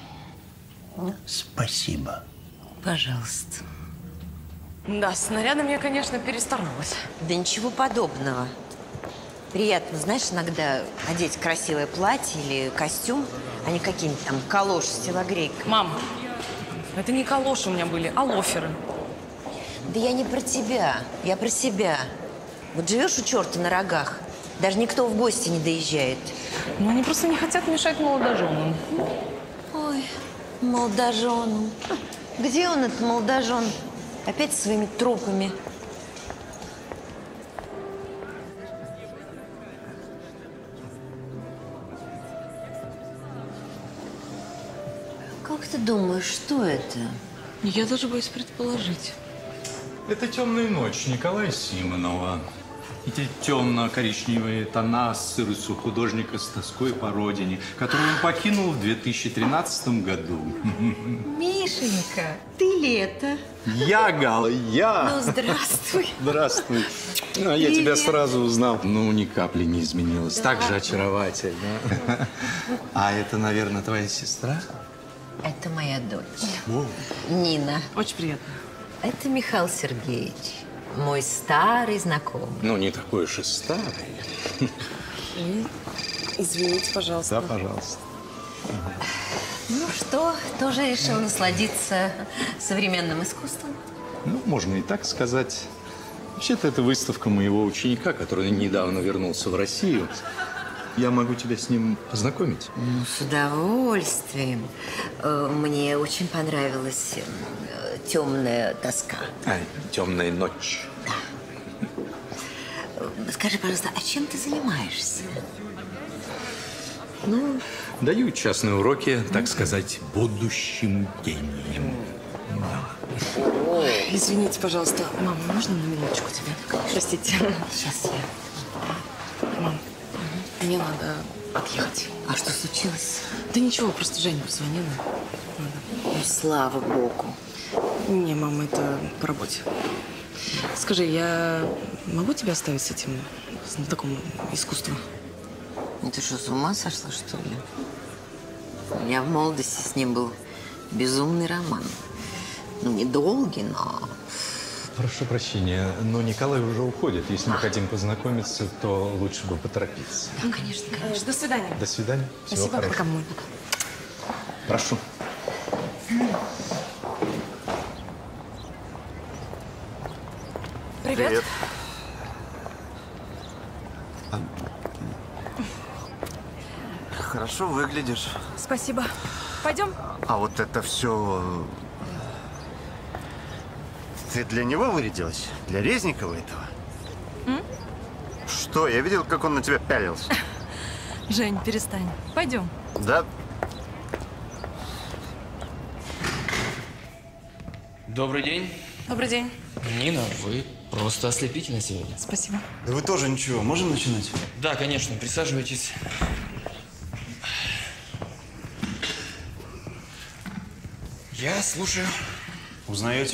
Спасибо. Пожалуйста. Да, с нарядом я, конечно, перестаралась. Да ничего подобного. Приятно, знаешь, иногда одеть красивое платье или костюм, а не какие-нибудь там калоши с телогрейкой. Мам, это не калоши у меня были, а лоферы. Да я не про тебя, я про себя. Вот живешь у черта на рогах, даже никто в гости не доезжает. Ну, они просто не хотят мешать молодоженам. Ой, молодоженам. Где он, этот молодожен? Опять со своими трупами. Как ты думаешь, что это? Я даже боюсь предположить. Это «Темная ночь» Николая Симонова. Эти темно-коричневые тона ассоциируются у художника с тоской по родине, которую он покинул в 2013 году. Мишенька, ты ли это? Я, Гала, я. Ну, здравствуй. Здравствуй. Ну, я тебя сразу узнал. Ну, ни капли не изменилось. Да. Так же очаровательно. А это, наверное, твоя сестра? Это моя дочь. Нина. Очень приятно. Это Михаил Сергеевич, мой старый знакомый. Ну, не такой уж и старый. И извините, пожалуйста. Да, пожалуйста. Ну что, тоже решил насладиться современным искусством? Ну, можно и так сказать. Вообще-то это выставка моего ученика, который недавно вернулся в Россию. Я могу тебя с ним познакомить? Ну, с удовольствием. Мне очень понравилась темная тоска. Темная ночь. Скажи, пожалуйста, а чем ты занимаешься? Ну, Даю частные уроки, так сказать, будущим гением. Извините, пожалуйста. Мама, можно на минуточку тебя? Простите. Сейчас я. Мам, мне надо отъехать. А что случилось? Да ничего, просто Женя позвонила. Ну, слава богу. Не, мама, это по работе. Скажи, я могу тебя оставить с этим знатоком искусства? Ну, ты что, с ума сошла, что ли? У меня в молодости с ним был безумный роман. Ну, недолгий, но... Прошу прощения, но Николай уже уходит. Если мы хотим познакомиться, то лучше бы поторопиться. Да, конечно, конечно. До свидания. До свидания. Всего Спасибо, хорошего. пока, мой. Прошу. Привет. Хорошо выглядишь. Спасибо. Пойдем? А вот это все... Ты для него вырядилась? Для Резникова этого? Что? Я видел, как он на тебя пялился. Жень, перестань. Пойдем. Да? Добрый день. Добрый день. Нина, вы просто ослепительны сегодня. Спасибо. Да вы тоже ничего. Можем начинать? Да, конечно. Присаживайтесь. Я слушаю. Узнаете?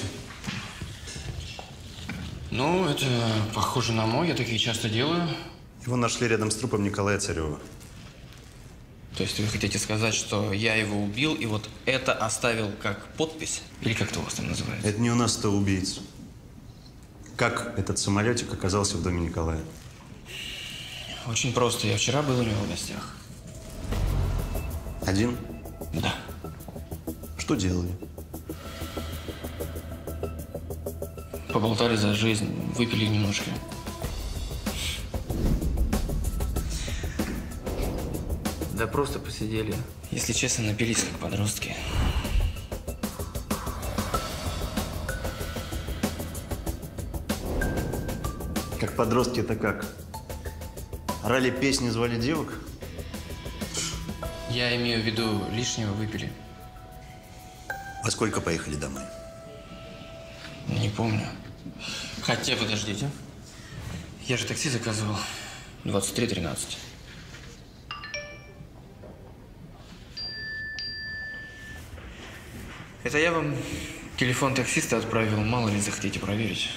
Ну, это похоже на мой. Я такие часто делаю. Его нашли рядом с трупом Николая Царева. То есть вы хотите сказать, что я его убил и вот это оставил как подпись? Или как это у вас там называется? Это не у нас, это убийца. Как этот самолетик оказался в доме Николая? Очень просто. Я вчера был у него в гостях. Один? Да. Что делали? Поболтали за жизнь, выпили немножко. Да просто посидели. Если честно, напились как подростки. Как подростки это как? Орали песни, звали девок? Я имею в виду, лишнего выпили. Во сколько поехали домой? Не помню. Хотя, подождите. Я же такси заказывал. 23:13. Это я вам телефон таксиста отправил. Мало ли захотите проверить.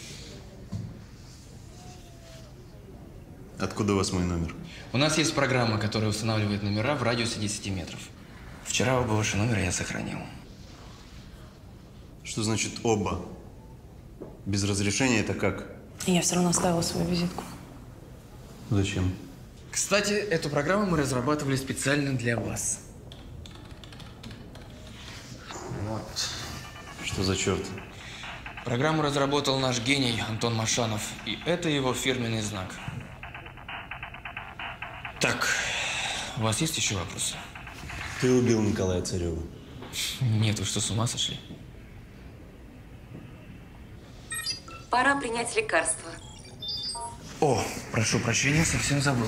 Откуда у вас мой номер? У нас есть программа, которая устанавливает номера в радиусе 10 метров. Вчера оба ваши номера я сохранил. Что значит оба? Без разрешения это как? И я все равно оставила свою визитку. Зачем? Кстати, эту программу мы разрабатывали специально для вас. Вот. Что за черт? Программу разработал наш гений Антон Машанов. И это его фирменный знак. Так, у вас есть еще вопросы? Ты убил Николая Царева? Нет, вы что, с ума сошли? Пора принять лекарство. О, прошу прощения, совсем забыл.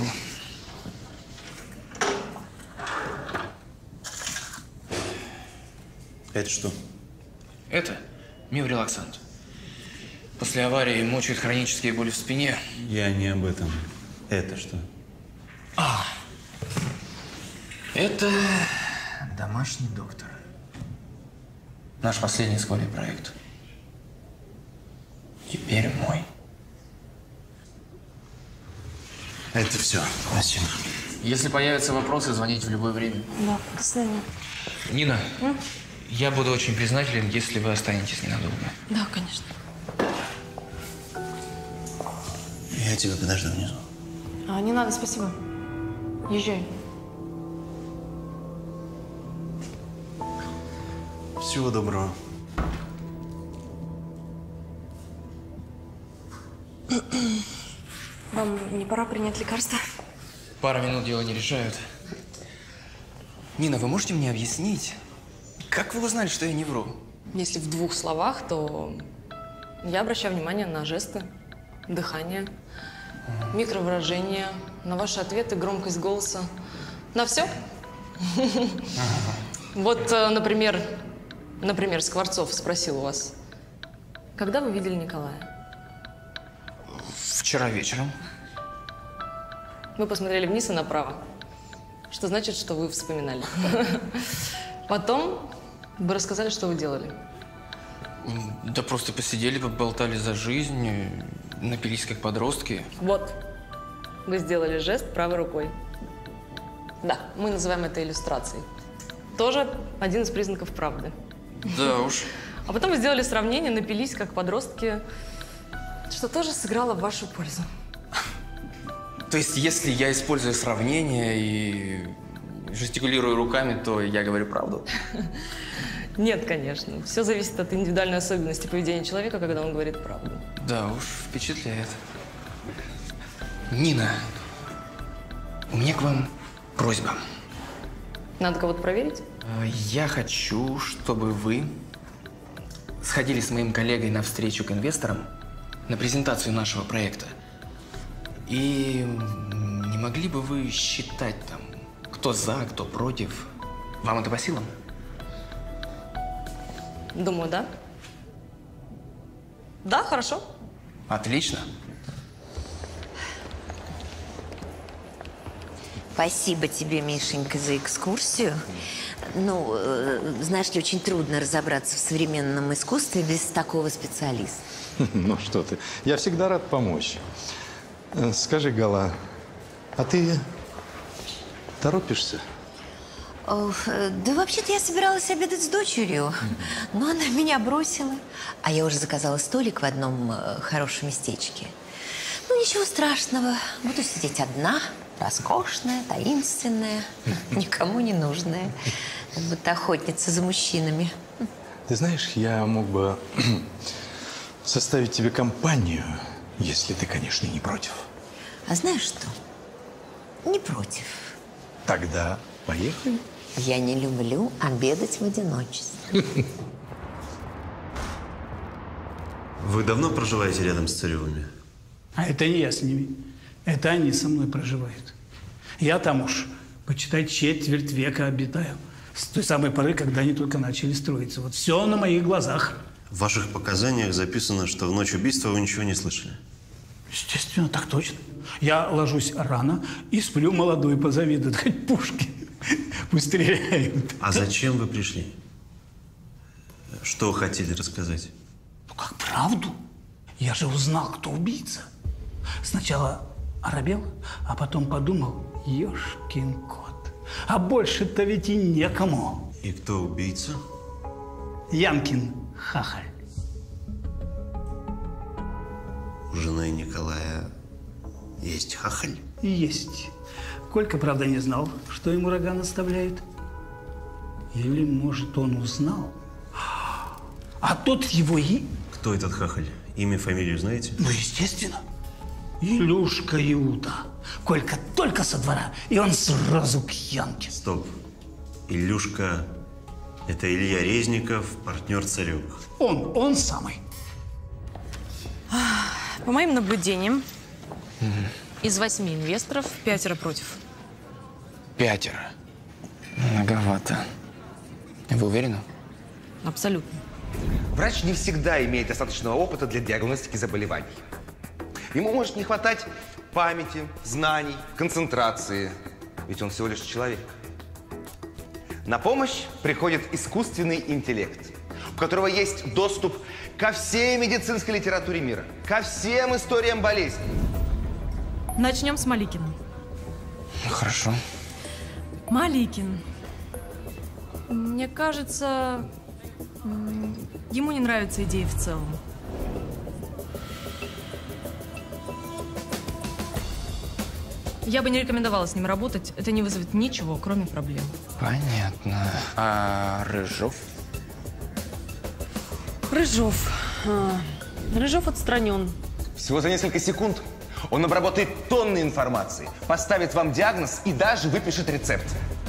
Это что? Это миорелаксант. После аварии мучают хронические боли в спине. Я не об этом. Это что? Это домашний доктор. Наш последний с Колей проект. Теперь мой. Это все. Спасибо. Если появятся вопросы, звоните в любое время. Да, до свидания. Нина, я буду очень признателен, если вы останетесь ненадолго. Да, конечно. Я тебя подожду внизу. Не надо, спасибо. Езжай. Всего доброго. Вам не пора принять лекарство? Пара минут дело не решают. Нина, вы можете мне объяснить, как вы узнали, что я не вру? Если в 2 словах, то я обращаю внимание на жесты, дыхание, микровыражения, на ваши ответы, громкость голоса. На все? Вот, например, Скворцов спросил у вас, когда вы видели Николая? Вчера вечером. Вы посмотрели вниз и направо, что значит, что вы вспоминали. Потом вы рассказали, что вы делали. Да просто посидели, поболтали за жизнь, напились как подростки. Вот, вы сделали жест правой рукой. Да, мы называем это иллюстрацией. Тоже один из признаков правды. Да уж. А потом вы сделали сравнение, напились как подростки, что тоже сыграло в вашу пользу. То есть, если я использую сравнение и жестикулирую руками, то я говорю правду? Нет, конечно. Все зависит от индивидуальной особенности поведения человека, когда он говорит правду. Да уж, впечатляет. Нина, у меня к вам просьба. Надо кого-то проверить? Я хочу, чтобы вы сходили с моим коллегой на встречу к инвесторам на презентацию нашего проекта. И не могли бы вы считать там, кто за, кто против? Вам это по силам? Думаю, да. Да, хорошо. Отлично. Спасибо тебе, Мишенька, за экскурсию. Ну, знаешь ли, очень трудно разобраться в современном искусстве без такого специалиста. Ну что ты, я всегда рад помочь. Скажи, Гала, а ты торопишься? Да вообще-то я собиралась обедать с дочерью, но она меня бросила. А я уже заказала столик в одном хорошем местечке. Ну, ничего страшного. Буду сидеть одна, роскошная, таинственная, никому не нужная. Как будто охотница за мужчинами. Ты знаешь, я мог бы составить тебе компанию, если ты, конечно, не против. А знаешь что? Не против. Тогда поехали. Я не люблю обедать в одиночестве. Вы давно проживаете рядом с Царевыми? А это не я с ними. Это они со мной проживают. Я там уж, почитай, четверть века обитаю. С той самой поры, когда они только начали строиться. Вот все на моих глазах. В ваших показаниях записано, что в ночь убийства вы ничего не слышали. Естественно, так точно. Я ложусь рано и сплю молодой, позавидуют хоть пушки. Пусть стреляют. А зачем вы пришли? Что хотели рассказать? Ну как правду? Я же узнал, кто убийца. Сначала оробел, а потом подумал, ёшкин кот. А больше-то ведь и некому. И кто убийца? Янкин хахаль. У жены Николая есть хахаль? Есть. Колька, правда, не знал, что ему рога наставляют. Или, может, он узнал, а тот его и... Кто этот хахаль? Имя, фамилию знаете? Ну, естественно. Илюшка Иуда. Колька только со двора, и он сразу к Янке. Стоп. Илюшка – это Илья Резников, партнер Царевых. Он самый. По моим наблюдениям, из 8 инвесторов 5 против. 5. Многовато. Вы уверены? Абсолютно. Врач не всегда имеет достаточного опыта для диагностики заболеваний. Ему может не хватать памяти, знаний, концентрации. Ведь он всего лишь человек. На помощь приходит искусственный интеллект, у которого есть доступ ко всей медицинской литературе мира, ко всем историям болезней. Начнем с Маликина. Хорошо. Маликин. Мне кажется, ему не нравится идея в целом. Я бы не рекомендовала с ним работать. Это не вызовет ничего, кроме проблем. Понятно. А Рыжов? Рыжов отстранен. Всего за несколько секунд он обработает тонны информации, поставит вам диагноз и даже выпишет рецепт.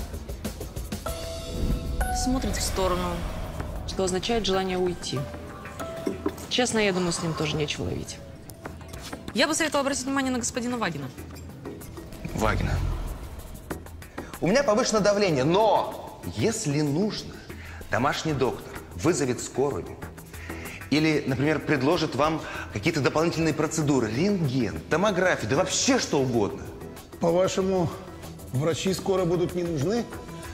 Смотрит в сторону, что означает желание уйти. Честно, я думаю, с ним тоже нечего ловить. Я бы советовала обратить внимание на господина Вагина. Вагина. У меня повышено давление, но если нужно, домашний доктор вызовет скорую или, например, предложит вам какие-то дополнительные процедуры, рентген, томографию, да вообще что угодно. По-вашему, врачи скоро будут не нужны?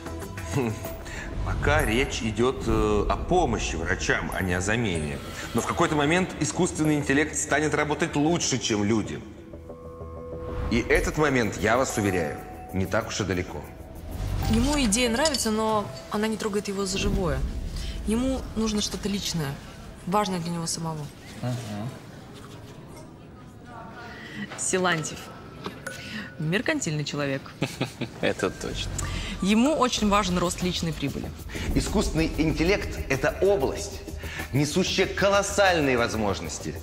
Пока речь идет о помощи врачам, а не о замене. Но в какой-то момент искусственный интеллект станет работать лучше, чем люди. И этот момент, я вас уверяю, не так уж и далеко. Ему идея нравится, но она не трогает его за живое. Ему нужно что-то личное, важное для него самого. Силантьев. Меркантильный человек. Это точно. Ему очень важен рост личной прибыли. Искусственный интеллект – это область, несущая колоссальные возможности.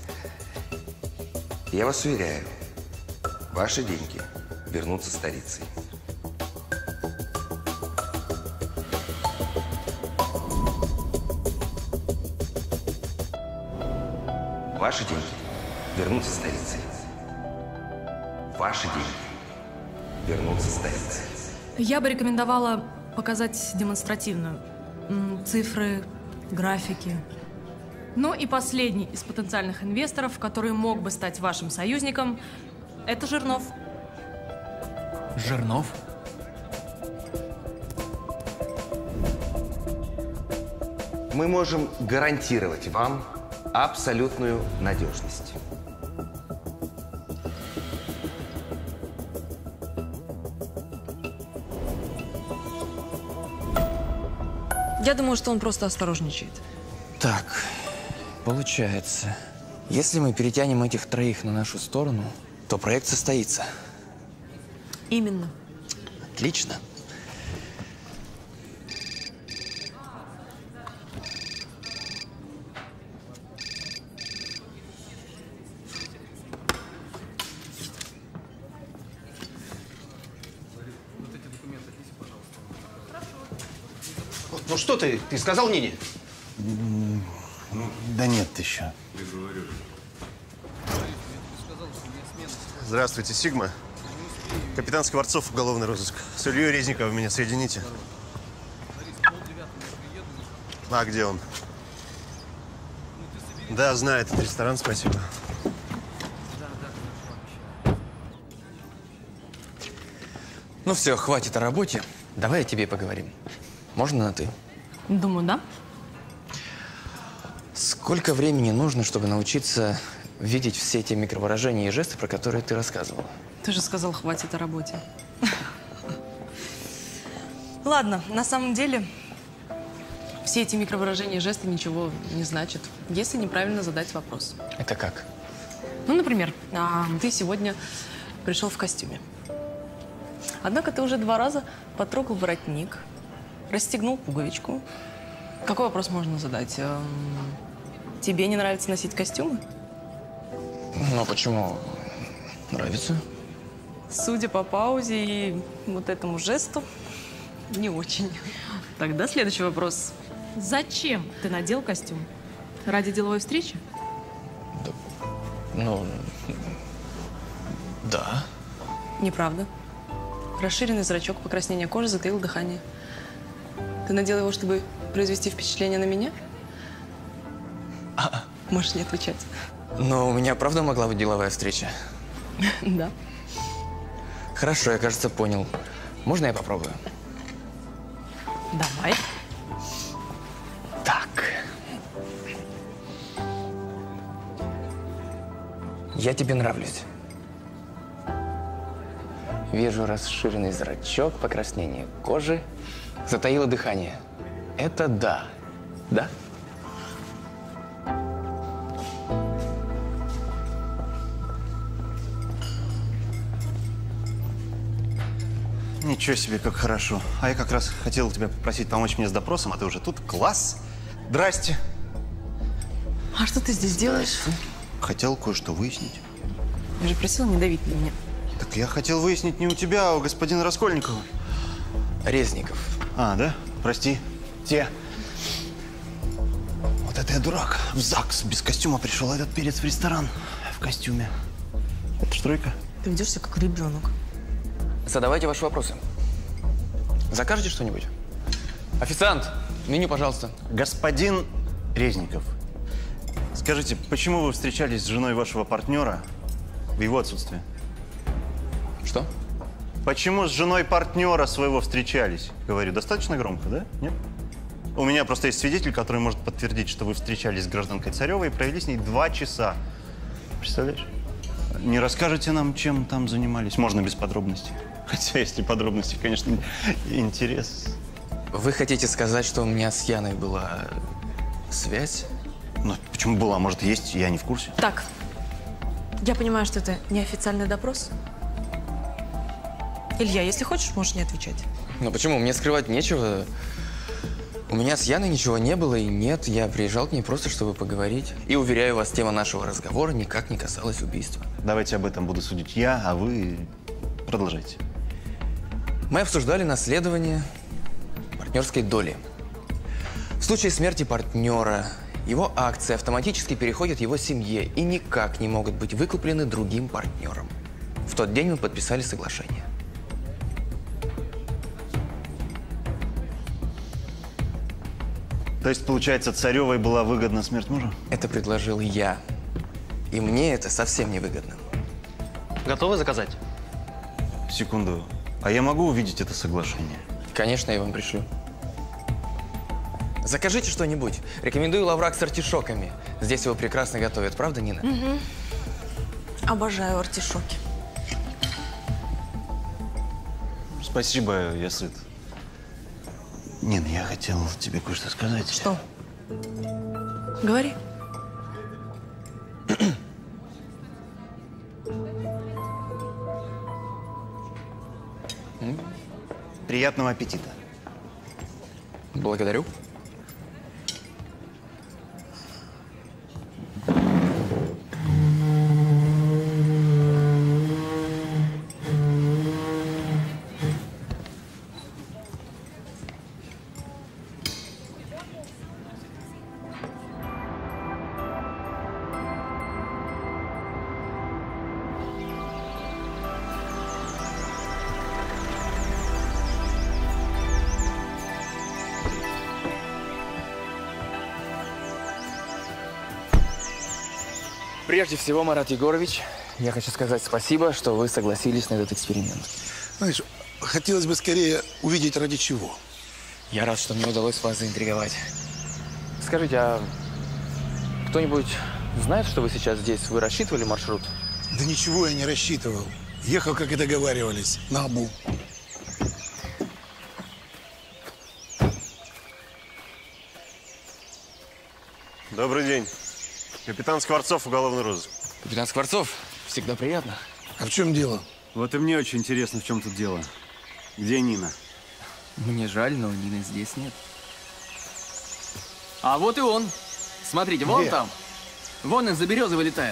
Я вас уверяю, ваши деньги вернутся старицей. Ваши деньги вернутся старицей. Ваши деньги вернутся старицей. Я бы рекомендовала показать демонстративную. Цифры, графики. Ну и последний из потенциальных инвесторов, который мог бы стать вашим союзником, это Жирнов. Жирнов? Мы можем гарантировать вам абсолютную надежность. Я думаю, что он просто осторожничает. Так, получается, если мы перетянем этих троих на нашу сторону, то проект состоится. Именно. Отлично. Ну что ты сказал Нине? Да нет еще. Здравствуйте, Сигма. Капитан Скворцов, уголовный розыск. С Ильей Резниковым меня соедините. А где он? Да, знаю этот ресторан, спасибо. Ну все, хватит о работе. Давай о тебе поговорим. Можно на «ты»? Думаю, да. Сколько времени нужно, чтобы научиться видеть все эти микровыражения и жесты, про которые ты рассказывала? Ты же сказал, хватит о работе. Ладно, на самом деле, все эти микровыражения и жесты ничего не значат, если неправильно задать вопрос. Это как? Ну, например, ты сегодня пришел в костюме. Однако ты уже 2 раза потрогал воротник, расстегнул пуговичку. Какой вопрос можно задать? Тебе не нравится носить костюмы? Ну, почему? Нравится. Судя по паузе и вот этому жесту, не очень. Тогда следующий вопрос. Зачем ты надел костюм? Ради деловой встречи? Ну, да. Неправда. Расширенный зрачок, покраснение кожи, затаил дыхание. Ты надел его, чтобы произвести впечатление на меня? Можешь не отвечать. Но у меня правда могла быть деловая встреча? Да. Хорошо, я, кажется, понял. Можно я попробую? Давай. Так. Я тебе нравлюсь. Вижу расширенный зрачок, покраснение кожи, затаило дыхание. Это да. Да? Ничего себе, как хорошо. А я как раз хотел тебя попросить помочь мне с допросом, а ты уже тут. Класс. Здрасте. А что ты здесь делаешь? Хотел кое-что выяснить. Я же просила не давить на меня. Так я хотел выяснить не у тебя, а у господина Раскольникова. Резников. А, да? Прости. Вот это я дурак. В ЗАГС без костюма пришел, а этот перец в ресторан в костюме. Это ж тройка. Ты ведешься как ребенок. Задавайте ваши вопросы. Закажете что-нибудь? Официант, меню, пожалуйста. Господин Резников, скажите, почему вы встречались с женой вашего партнера в его отсутствие? Что? Почему с женой партнера своего встречались? Говорю, достаточно громко, да? Нет? У меня просто есть свидетель, который может подтвердить, что вы встречались с гражданкой Царевой и провели с ней 2 часа. Представляешь? Не расскажете нам, чем там занимались? Можно без подробностей. Хотя, если подробности, конечно, интерес. Вы хотите сказать, что у меня с Яной была связь? Ну, почему была? Может, есть, я не в курсе. Так, я понимаю, что это неофициальный допрос. Илья, если хочешь, можешь не отвечать. Ну почему? Мне скрывать нечего. У меня с Яной ничего не было, и нет, я приезжал к ней просто, чтобы поговорить. И уверяю вас, тема нашего разговора никак не касалась убийства. Давайте об этом буду судить я, а вы продолжайте. Мы обсуждали наследование партнерской доли. В случае смерти партнера его акции автоматически переходят его семье и никак не могут быть выкуплены другим партнером. В тот день мы подписали соглашение. То есть, получается, Царевой была выгодна смерть мужа? Это предложил я. И мне это совсем не выгодно. Готовы заказать? Секунду. А я могу увидеть это соглашение? Конечно, я вам пришлю. Закажите что-нибудь. Рекомендую лаврак с артишоками. Здесь его прекрасно готовят, правда, Нина? Угу. Обожаю артишоки. Спасибо, я сыт. Нина, я хотел тебе кое-что сказать. Что? Говори. Приятного аппетита. Благодарю. Прежде всего, Марат Егорович, я хочу сказать спасибо, что вы согласились на этот эксперимент. Знаешь, хотелось бы скорее увидеть, ради чего. Я рад, что мне удалось вас заинтриговать. Скажите, а кто-нибудь знает, что вы сейчас здесь? Вы рассчитывали маршрут? Да ничего я не рассчитывал. Ехал, как и договаривались, наобум. Добрый день. Капитан Скворцов, уголовный розыск. Капитан Скворцов, всегда приятно. А в чем дело? Вот и мне очень интересно, в чем тут дело. Где Нина? Мне жаль, но Нины здесь нет. А вот и он. Смотрите, вон Где? там. Вон из-за березы вылетает.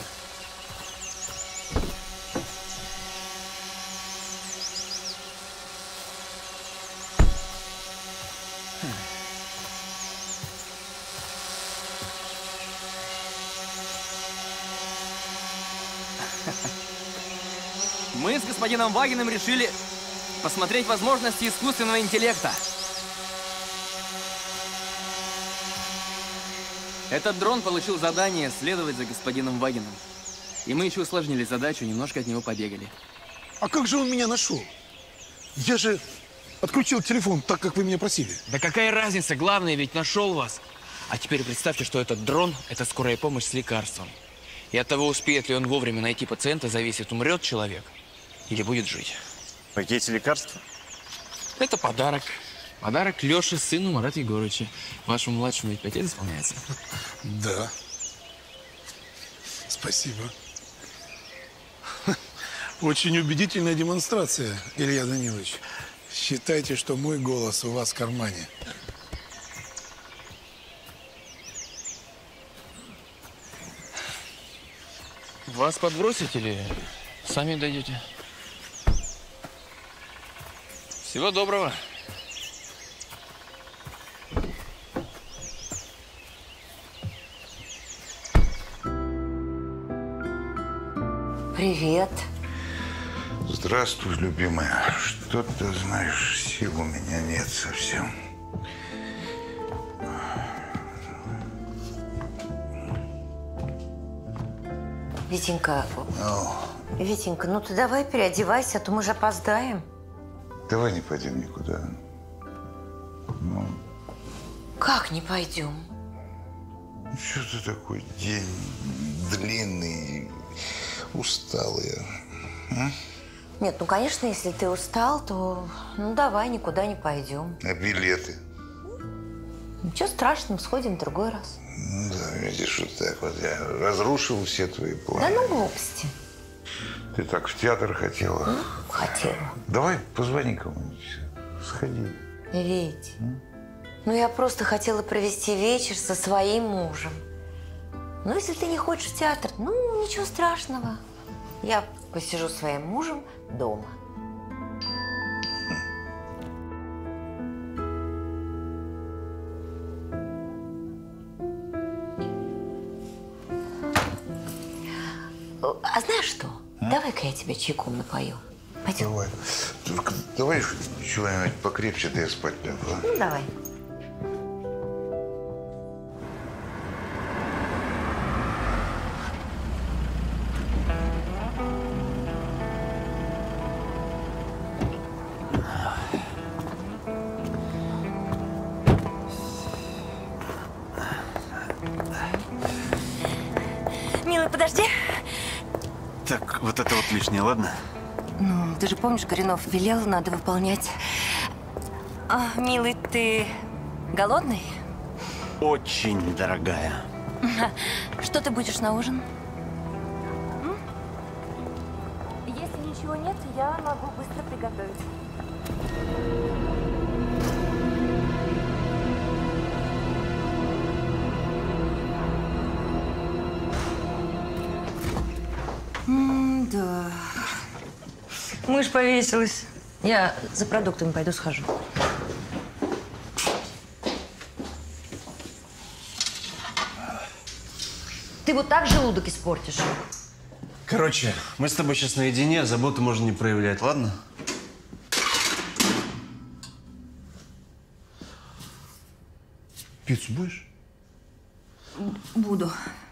Мы с господином Вагиным решили посмотреть возможности искусственного интеллекта. Этот дрон получил задание следовать за господином Вагиным. И мы еще усложнили задачу, немножко от него побегали. А как же он меня нашел? Я же отключил телефон так, как вы меня просили. Да какая разница? Главное, ведь нашел вас. А теперь представьте, что этот дрон – это скорая помощь с лекарством. И от того, успеет ли он вовремя найти пациента, зависит, умрет человек или будет жить. В пакете лекарства? Это подарок. Подарок Леше, сыну Марата Егоровича. Вашему младшему ведь 5 лет исполняется. Да. Спасибо. Очень убедительная демонстрация, Илья Данилович. Считайте, что мой голос у вас в кармане. Вас подбросить или сами дойдете? Всего доброго. Привет. Здравствуй, любимая. Что-то, знаешь, сил у меня нет совсем. Витенька, Витенька, ну ты давай переодевайся, а то мы же опоздаем. Давай не пойдем никуда. Ну, Как не пойдем? что-то такой день длинный, усталый. А? Нет, ну конечно, если ты устал, то ну давай никуда не пойдем. А билеты? Ничего страшного, сходим в другой раз. Ну да, видишь, вот так вот я разрушил все твои планы. Да ну глупости. Ты так в театр хотела. Хотела. Давай, позвони кому-нибудь. Сходи. Ведь, ну я просто хотела провести вечер со своим мужем. Ну, если ты не хочешь в театр, ну, ничего страшного. Я посижу с своим мужем дома. А знаешь что? Давай-ка я тебя чайком напою. Пойдем. Давай. Только давай чего-нибудь покрепче, да я спать лягу. А? Ну, давай. Милый, подожди. Так, вот это вот лишнее, ладно? Ну, ты же помнишь, Горюнов велел, надо выполнять. Милый, ты голодный? Очень дорогая. Что ты будешь на ужин? Если ничего нет, я могу быстро приготовить. Да. Мышь повесилась. Я за продуктами пойду схожу. Ты вот так желудок испортишь. Короче, мы с тобой сейчас наедине, заботу можно не проявлять, ладно? Пиццу будешь? Буду.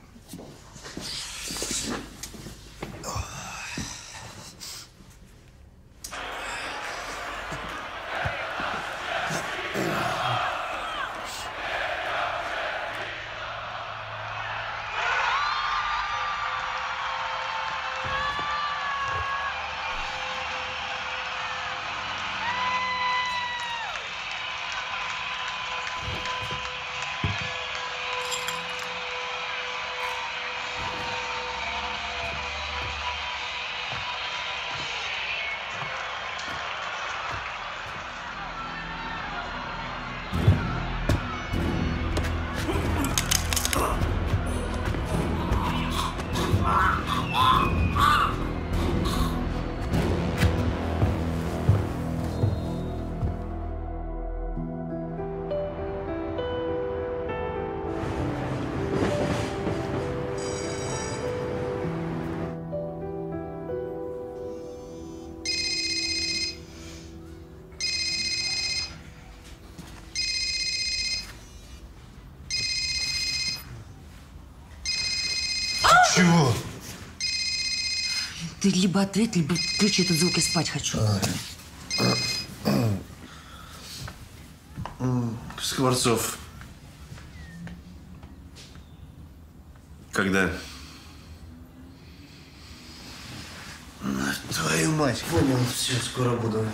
Чего? Ты либо ответь, либо включи этот звук, я спать хочу. Скворцов. Когда? Твою мать, понял, все, скоро буду.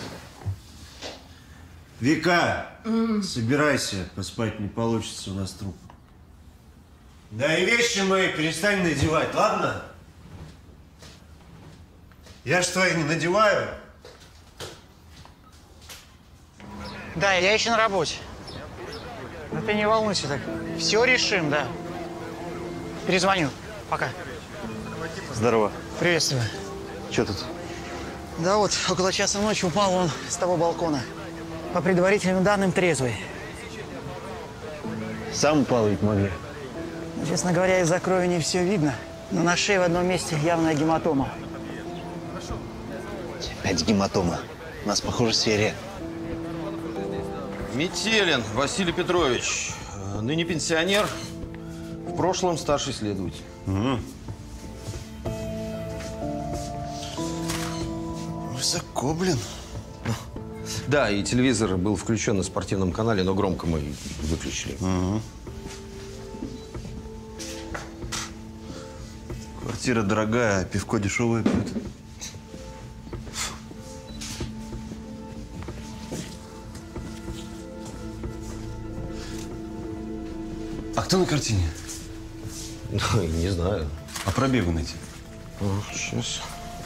Вика, собирайся, поспать не получится, у нас труп. Да и вещи мои перестань надевать, ладно? Я ж твои не надеваю. Да, я еще на работе. Но ты не волнуйся так. Все решим, да. Перезвоню. Пока. Здорово. Приветствую. Че тут? Да вот, около часа ночи упал он с того балкона. По предварительным данным, трезвый. Сам упал ведь могли. Честно говоря, из-за крови не все видно. Но на шее в одном месте явная гематома. Опять гематома. У нас, похоже, серия. Метелин Василий Петрович. Ныне пенсионер. В прошлом старший следователь. Высоко, блин. Да, и телевизор был включен на спортивном канале, но громко мы выключили. Квартира дорогая, пивко дешевое пьют. А кто на картине? Не знаю. А пробей вы найти. Сейчас.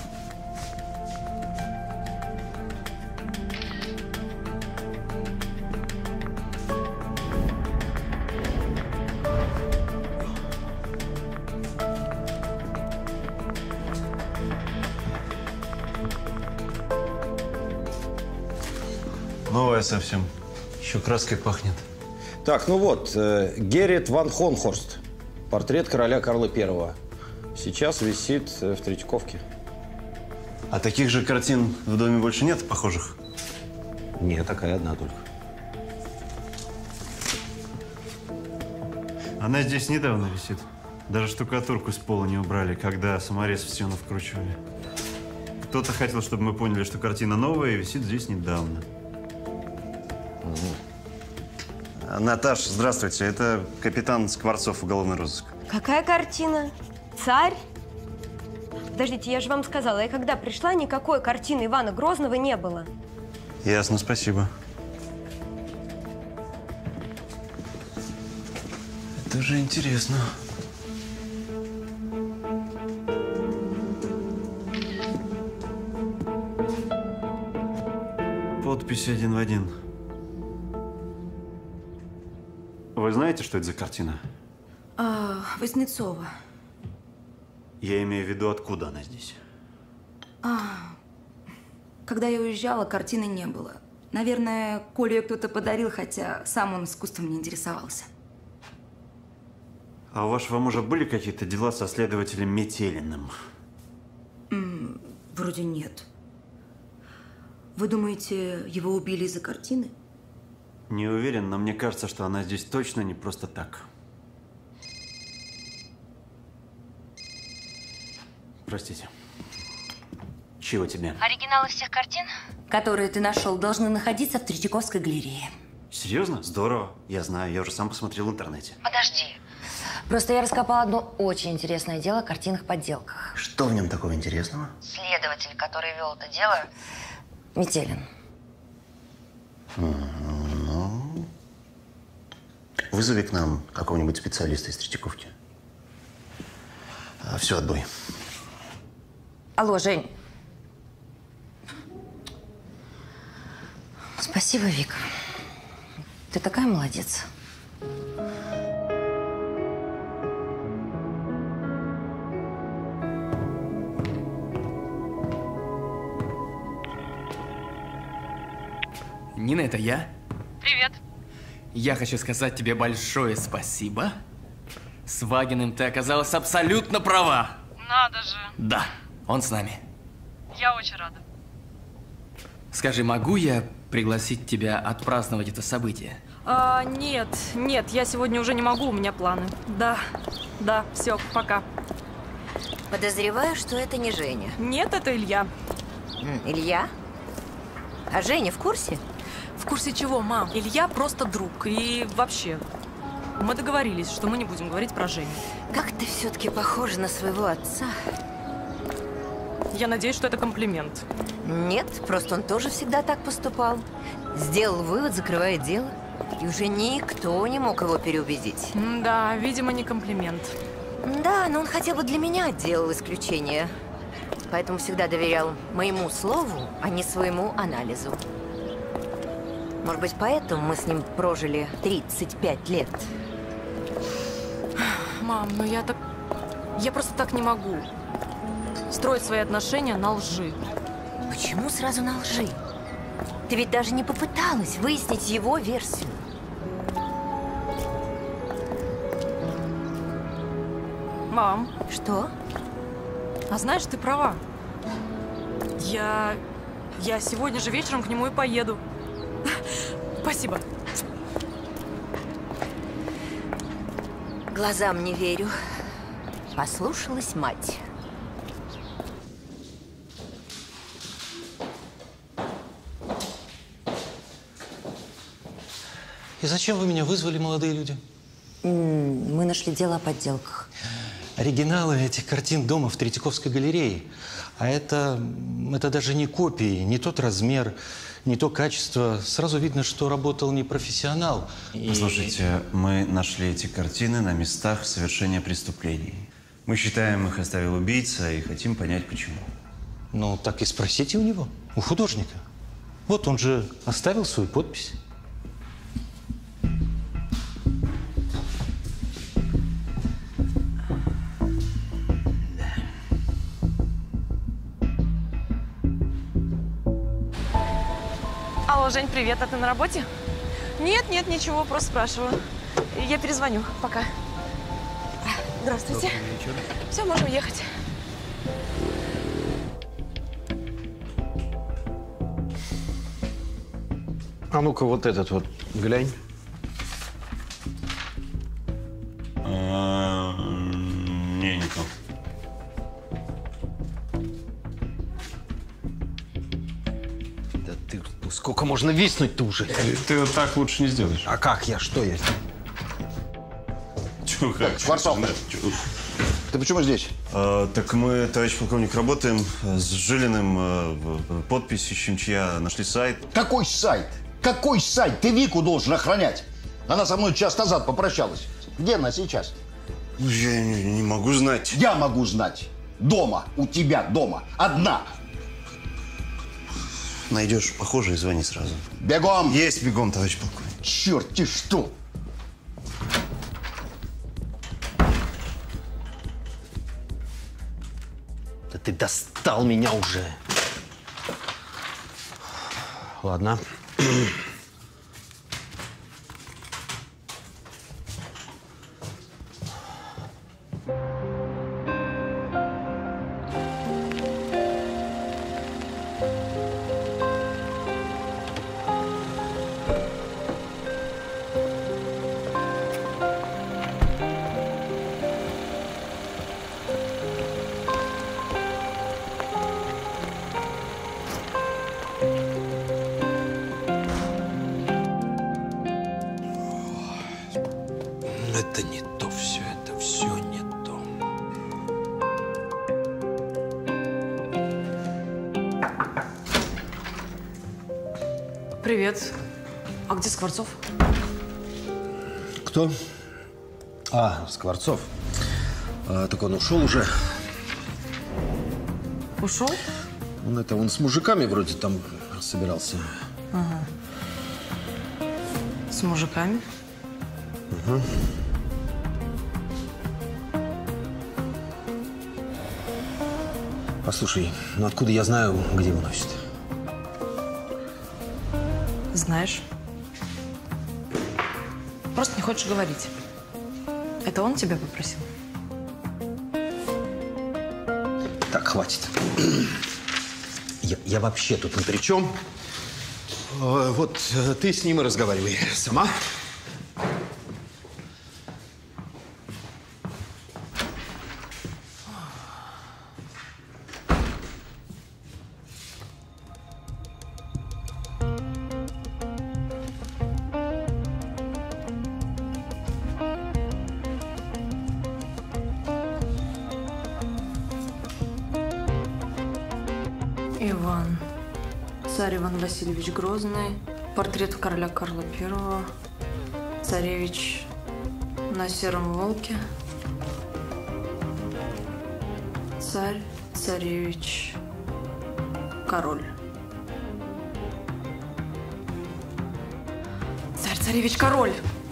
Новая совсем. Еще краской пахнет. Так, ну вот, Геррит ван Хонхорст. Портрет короля Карла I. Сейчас висит в Третьяковке. А таких же картин в доме больше нет, похожих? Нет, такая одна только. Она здесь недавно висит. Даже штукатурку с пола не убрали, когда саморез в стену вкручивали. Кто-то хотел, чтобы мы поняли, что картина новая и висит здесь недавно. Наташ, здравствуйте. Это капитан Скворцов, уголовный розыск. Какая картина? Царь? Подождите, я же вам сказала, я когда пришла, никакой картины Ивана Грозного не было. Ясно, спасибо. Это же интересно. Подпись один в один. Вы знаете, что это за картина? Воснецова. Я имею в виду, откуда она здесь? Когда я уезжала, картины не было. Наверное, Коле ее кто-то подарил, хотя сам он искусством не интересовался. А у вашего мужа были какие-то дела со следователем Метелиным? Вроде нет. Вы думаете, его убили из-за картины? Не уверен, но мне кажется, что она здесь точно не просто так. Простите. Чего тебе? Оригиналы всех картин? Которые ты нашел, должны находиться в Третьяковской галерее. Серьезно? Здорово. Я знаю, я уже сам посмотрел в интернете. Подожди. Просто я раскопала одно очень интересное дело о картинных подделках. Что в нем такого интересного? Следователь, который вел это дело, Метелин. Ну, вызови к нам какого-нибудь специалиста из Третьяковки. Все, отбой. Алло, Жень. Спасибо, Вика. Ты такая молодец. Нина, это я. Привет. Я хочу сказать тебе большое спасибо. С Вагиным ты оказалась абсолютно права. Надо же. Да, он с нами. Я очень рада. Скажи, могу я пригласить тебя отпраздновать это событие? Нет, я сегодня уже не могу, у меня планы. Да, все, пока. Подозреваю, что это не Женя. Нет, это Илья. Илья? А Женя в курсе? В курсе чего, мам? Илья просто друг. И вообще, мы договорились, что мы не будем говорить про Женю. Как ты все-таки похожа на своего отца. Я надеюсь, что это комплимент. Нет, просто он тоже всегда так поступал. Сделал вывод, закрывает дело. И уже никто не мог его переубедить. Да, видимо, не комплимент. Да, но он хотя бы для меня делал исключение. Поэтому всегда доверял моему слову, а не своему анализу. Может быть, поэтому мы с ним прожили 35 лет? Мам, ну я просто так не могу. Строить свои отношения на лжи. Почему сразу на лжи? Ты ведь даже не попыталась выяснить его версию. Мам. Что? А знаешь, ты права. Я сегодня же вечером к нему и поеду. Спасибо. Глазам не верю. Послушалась мать. И зачем вы меня вызвали, молодые люди? Мы нашли дело о подделках. Оригиналы этих картин дома в Третьяковской галерее. А это даже не копии, не тот размер, не то качество. Сразу видно, что работал не профессионал. Послушайте, мы нашли эти картины на местах совершения преступлений. Мы считаем, их оставил убийца и хотим понять, почему. Ну, так и спросите у него, у художника. Вот он же оставил свою подпись. Алло, Жень, привет. А ты на работе? Нет, ничего, просто спрашиваю. Я перезвоню. Пока. Здравствуйте. Добрый вечер. Все, можем ехать. А ну-ка, вот этот вот, глянь. Не то. Да ты сколько можно виснуть-то уже? Ты вот так лучше не сделаешь. А как я? Что я? Чё, как? Скворцов, ты почему здесь? Так мы, товарищ полковник, работаем с Жилиным, подпись ищем, чья, нашли сайт. Какой сайт? Какой сайт? Ты Вику должен охранять. Она со мной час назад попрощалась. Где она сейчас? Я не могу знать. Я могу знать. Дома. У тебя дома. Одна. Найдешь похожее, звони сразу. Бегом! Есть бегом, товарищ полковник. Черт-те что! Да ты достал меня уже. Ладно. Это не то все, это все не то. Привет. А где Скворцов? Кто? А, Скворцов. Так он ушел уже. Ушел? Он с мужиками вроде там собирался. Ага. С мужиками? Угу. Послушай, ну откуда я знаю, где его носит? Знаешь. Просто не хочешь говорить. Это он тебя попросил? Так, хватит. Я вообще тут ни при чем. Вот ты с ним и разговаривай сама. Иван. Царь Иван Васильевич Грозный. Портрет короля Карла I. Царевич на сером волке. Царь, царевич, король. Царевич-король.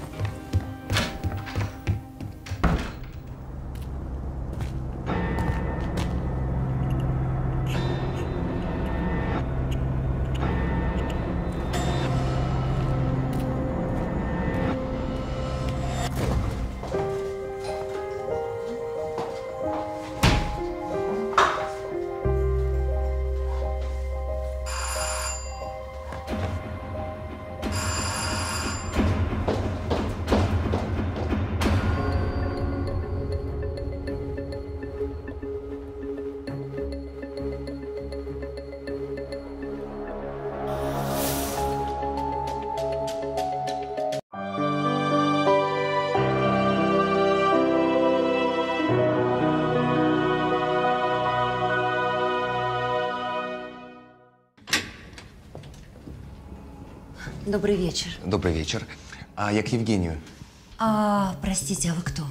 Добрый вечер. Добрый вечер. А я к Евгению. Простите, а вы кто?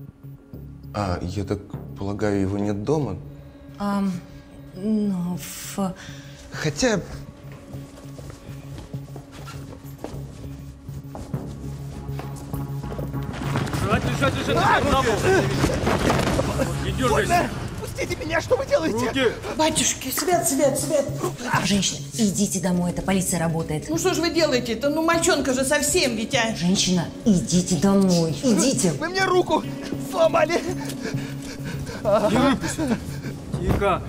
Я так полагаю, его нет дома? Хотя… Не дергайся! Пустите меня, что вы делаете? Руки! Батюшки, свет! Женщина, идите домой, это полиция работает. Ну что же вы делаете-то? Ну мальчонка же совсем ведь, а? Женщина, идите домой, идите. Вы мне руку сломали. Не выпусти. Тихо.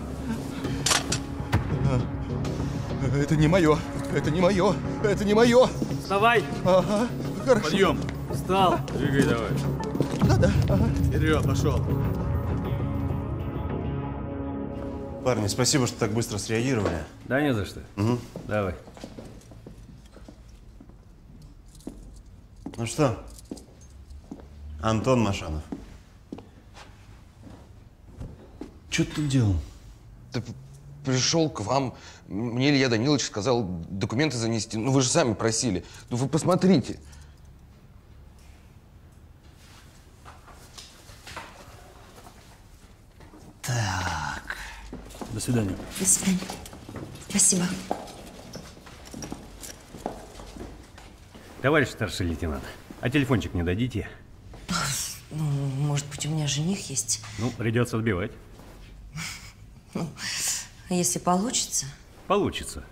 Это не мое. Это не мое. Это не мое. Вставай. Ага, хорошо. Подъем. Встал. Двигай давай. Да. Ага. Вперед, пошел. Парни, спасибо, что так быстро среагировали. Да не за что. Угу. Давай. Ну что, Антон Машанов, что ты тут делал? Да пришел к вам. Мне Илья Данилович сказал документы занести. Ну вы же сами просили. Ну вы посмотрите. Так. До свидания. До свидания. Спасибо. Товарищ старший лейтенант, а телефончик не дадите? Ну, может быть, у меня жених есть. Ну, придется отбивать. Ну, если получится. Получится.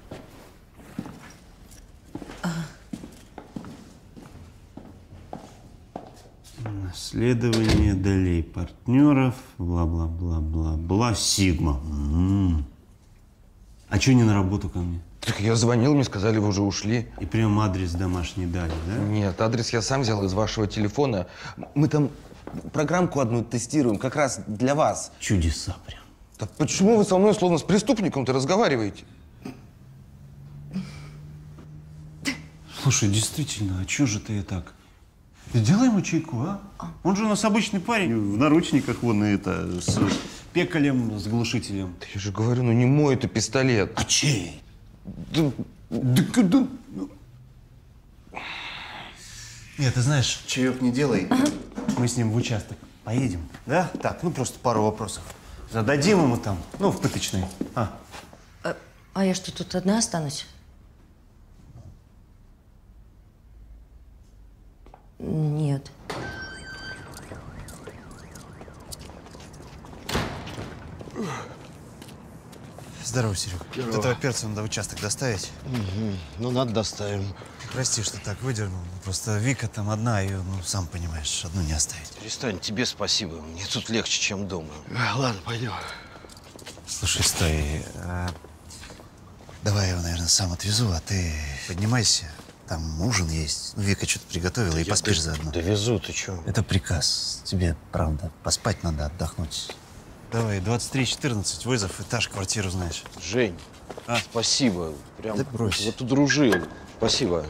Наследование долей партнеров, бла-бла-бла-бла-бла, Сигма. А что не на работу ко мне? Так я звонил, мне сказали, вы уже ушли. И прям адрес домашний дали, да? Нет, адрес я сам взял из вашего телефона. Мы там программку одну тестируем, как раз для вас. Чудеса прям. Да почему вы со мной словно с преступником-то разговариваете? Слушай, действительно, а чё же ты так? Сделай ему чайку, а? Он же у нас обычный парень, в наручниках, вон, и это, с пекалем, с глушителем. Да я же говорю, ну не мой это пистолет. А чей? Нет, ты знаешь, чаек не делай. Мы с ним в участок поедем, да? Так, ну просто пару вопросов. Зададим ему там, ну, в пыточной. А я что, тут одна останусь? Нет. Здорово, Серега. Здорово. Вот этого перца надо в участок доставить. Угу. Ну, надо доставим. Прости, что так выдернул. Просто Вика там одна, ее, ну, сам понимаешь, одну не оставить. Перестань, тебе спасибо. Мне тут легче, чем дома. Ладно, пойдем. Слушай, стой. Давай я его, наверное, сам отвезу, а ты поднимайся. Там ужин есть. Ну, Вика что-то приготовила, и поспишь заодно. Довезу, ты что? Это приказ. Тебе, правда, поспать надо, отдохнуть. Давай, 23:14, вызов, этаж, квартиру знаешь. Жень, спасибо. Прям да брось. вот удружил. Спасибо.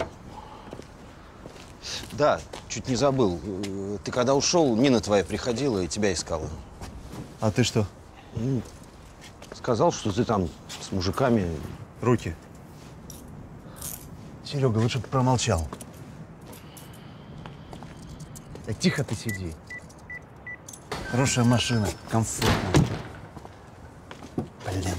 Да, чуть не забыл. Ты когда ушел, Нина твоя приходила и тебя искала. А ты что? Ну, сказал, что ты там с мужиками. Руки. Серега, лучше бы промолчал. Да тихо ты сиди. Хорошая машина, комфортно. Блин.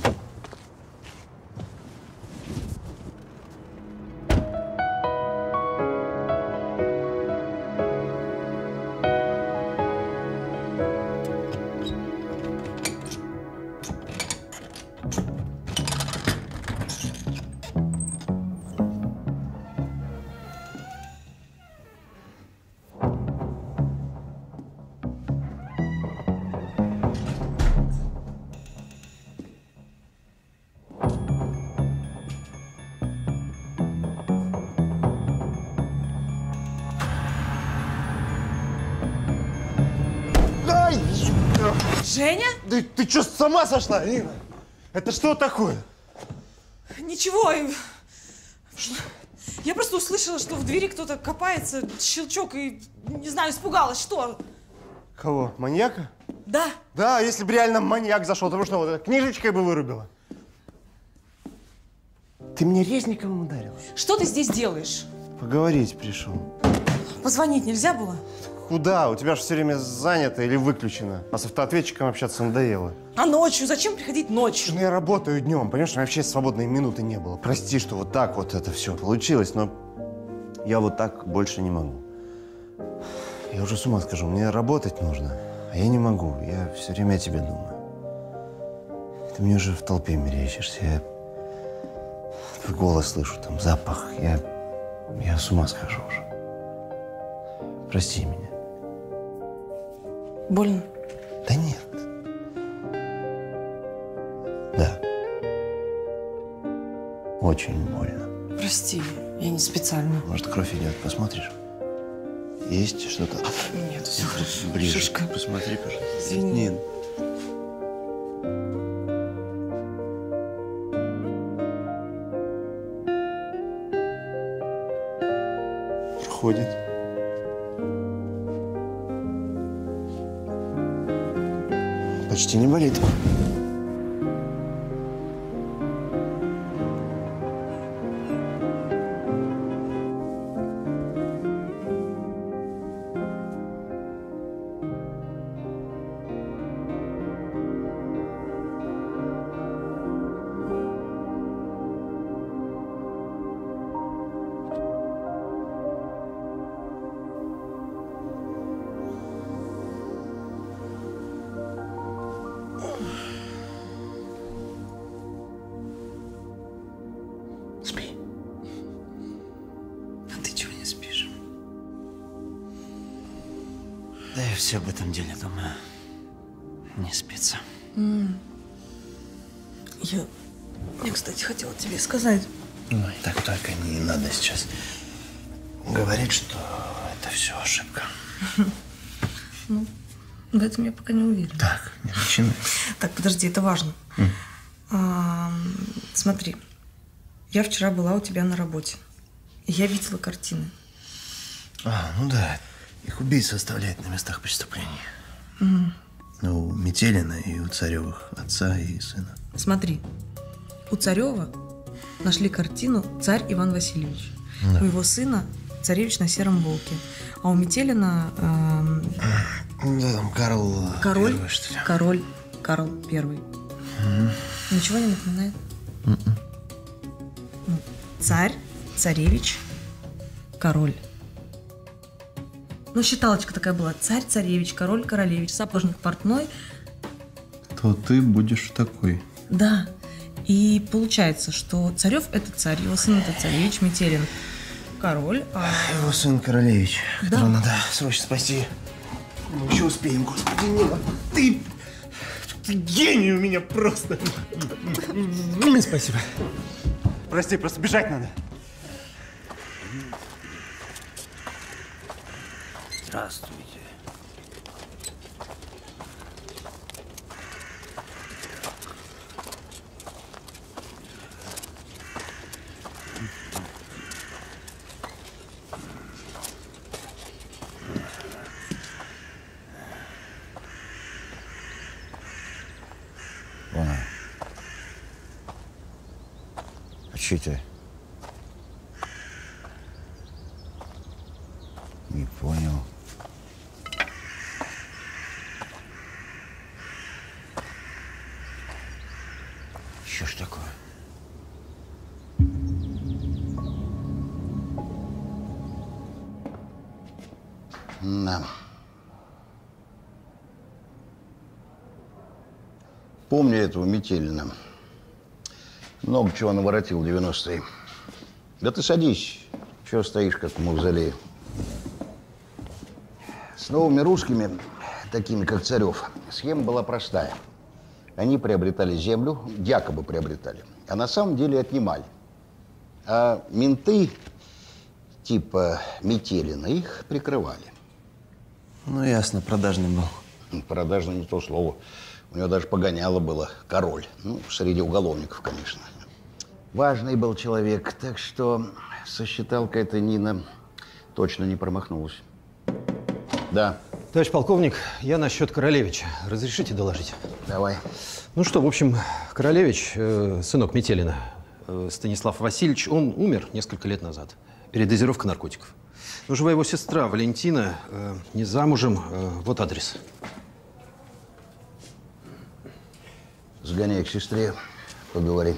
Женя? Да ты что, с ума сошла, Нина? Это что такое? Ничего. Я просто услышала, что в двери кто-то копается, щелчок, и, не знаю, испугалась. Что? Кого? Маньяка? Да. Да, если бы реально маньяк зашел, то вы что, вот книжечкой бы вырубила? Ты мне резником ударил? Что ты здесь делаешь? Поговорить пришел. Позвонить нельзя было? Куда? У тебя же все время занято или выключено. А с автоответчиком общаться надоело. А ночью? Зачем приходить ночью? Ну, я работаю днем, понимаешь, у меня вообще свободной минуты не было. Прости, что вот так вот это все получилось, но я вот так больше не могу. Я уже с ума схожу, мне работать нужно, а я не могу. Я все время о тебе думаю. Ты мне уже в толпе мерещишься. Я твой голос слышу, там запах. Я с ума схожу уже. Прости меня. Больно? Да нет. Да. Очень больно. Прости, я не специально. Может, кровь идет, посмотришь? Есть что-то? Нет, все хорошо. Ближе. Шишка. Посмотри, пожалуйста. Извини. Нин. Проходит. Почти не болит. Да я все об этом деле думаю. Не спится. Я, кстати, хотела тебе сказать. Ой, так только не надо сейчас говорить, что это все ошибка. Ну, в этом я пока не уверена. Так, не начинай. Так, подожди, это важно. Смотри, я вчера была у тебя на работе. И я видела картины. Ну да. Их убийцы оставляют на местах преступлений. Ну, у Метелина и у Царевых, отца и сына. Смотри, у Царева нашли картину «Царь Иван Васильевич». Да. У его сына «Царевич на сером волке». А у Метелина… Да, там Карл… Король, Первый, что ли? Король, Карл Первый. Ничего не напоминает? Ну, царь, царевич, король. Ну, считалочка такая была. Царь, царевич, король, королевич, сапожник, портной. То ты будешь такой. Да. И получается, что Царев – это царь, его сын – это царевич, Метелин – король, а… Его сын Королевич, Да. которого надо срочно спасти. Мы еще успеем, господи, Нина. Ты гений у меня просто. Спасибо. Прости, просто бежать надо. Здравствуйте. Вона. А че это? Не понял. Что ж такое? Да. Помню этого Метелина. Много чего наворотил в 90-е. Да ты садись. Чего стоишь, как в мавзолее? С новыми русскими, такими как Царев, схема была простая. Они приобретали землю, якобы приобретали, а на самом деле отнимали. А менты, типа Метелина, их прикрывали. Ну, ясно, продажный был. Продажно не то слово. У него даже погоняло было король. Ну, среди уголовников, конечно. Важный был человек, так что со считалкой эта Нина точно не промахнулась. Да. Товарищ полковник, я насчет Королевича. Разрешите доложить? Давай. Ну что, в общем, Королевич, сынок Метелина, Станислав Васильевич, он умер несколько лет назад. Передозировка наркотиков. Но жива его сестра Валентина, не замужем. Вот адрес. Сгоняй к сестре, поговори.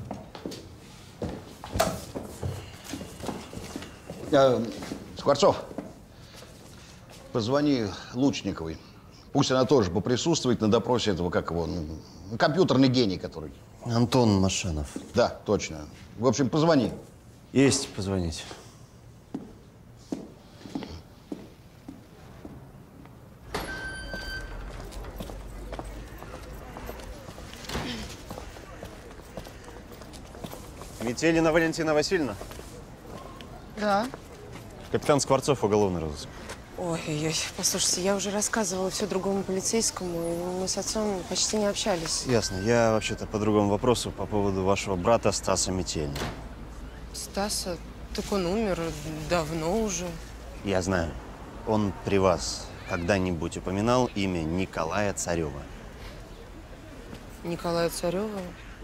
Скворцов, позвони Лучниковой. Пусть она тоже поприсутствует на допросе этого, как его, компьютерный гений, который. Антон Машанов. Да, точно. В общем, позвони. Есть позвонить. Метелина Валентина Васильевна? Да. Капитан Скворцов, уголовный розыск. Ой-ой-ой, послушайте, я уже рассказывала все другому полицейскому, и мы с отцом почти не общались. Ясно. Я вообще-то по другому вопросу по поводу вашего брата Стаса Метелина. Стаса? Так он умер давно уже. Я знаю. Он при вас когда-нибудь упоминал имя Николая Царева? Николая Царева?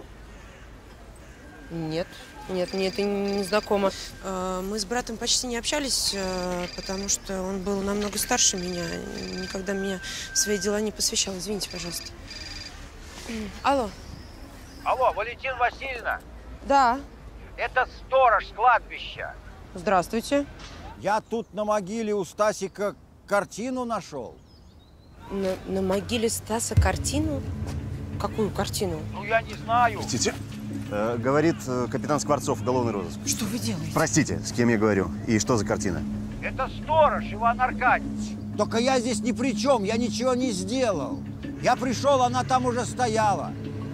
Нет. Нет, мне это не знакомо. Мы с братом почти не общались, потому что он был намного старше меня. Никогда меня в свои дела не посвящал. Извините, пожалуйста. Алло. Алло, Валентина Васильевна? Да. Это сторож с кладбища. Здравствуйте. Я тут на могиле у Стасика картину нашел. На могиле Стаса картину? Какую картину? Ну, я не знаю. Простите. Говорит капитан Скворцов, уголовный розыск. Что вы делаете? Простите, с кем я говорю? И что за картина? Это сторож Иван Аркадьевич. Только я здесь ни при чем, я ничего не сделал. Я пришел, она там уже стояла.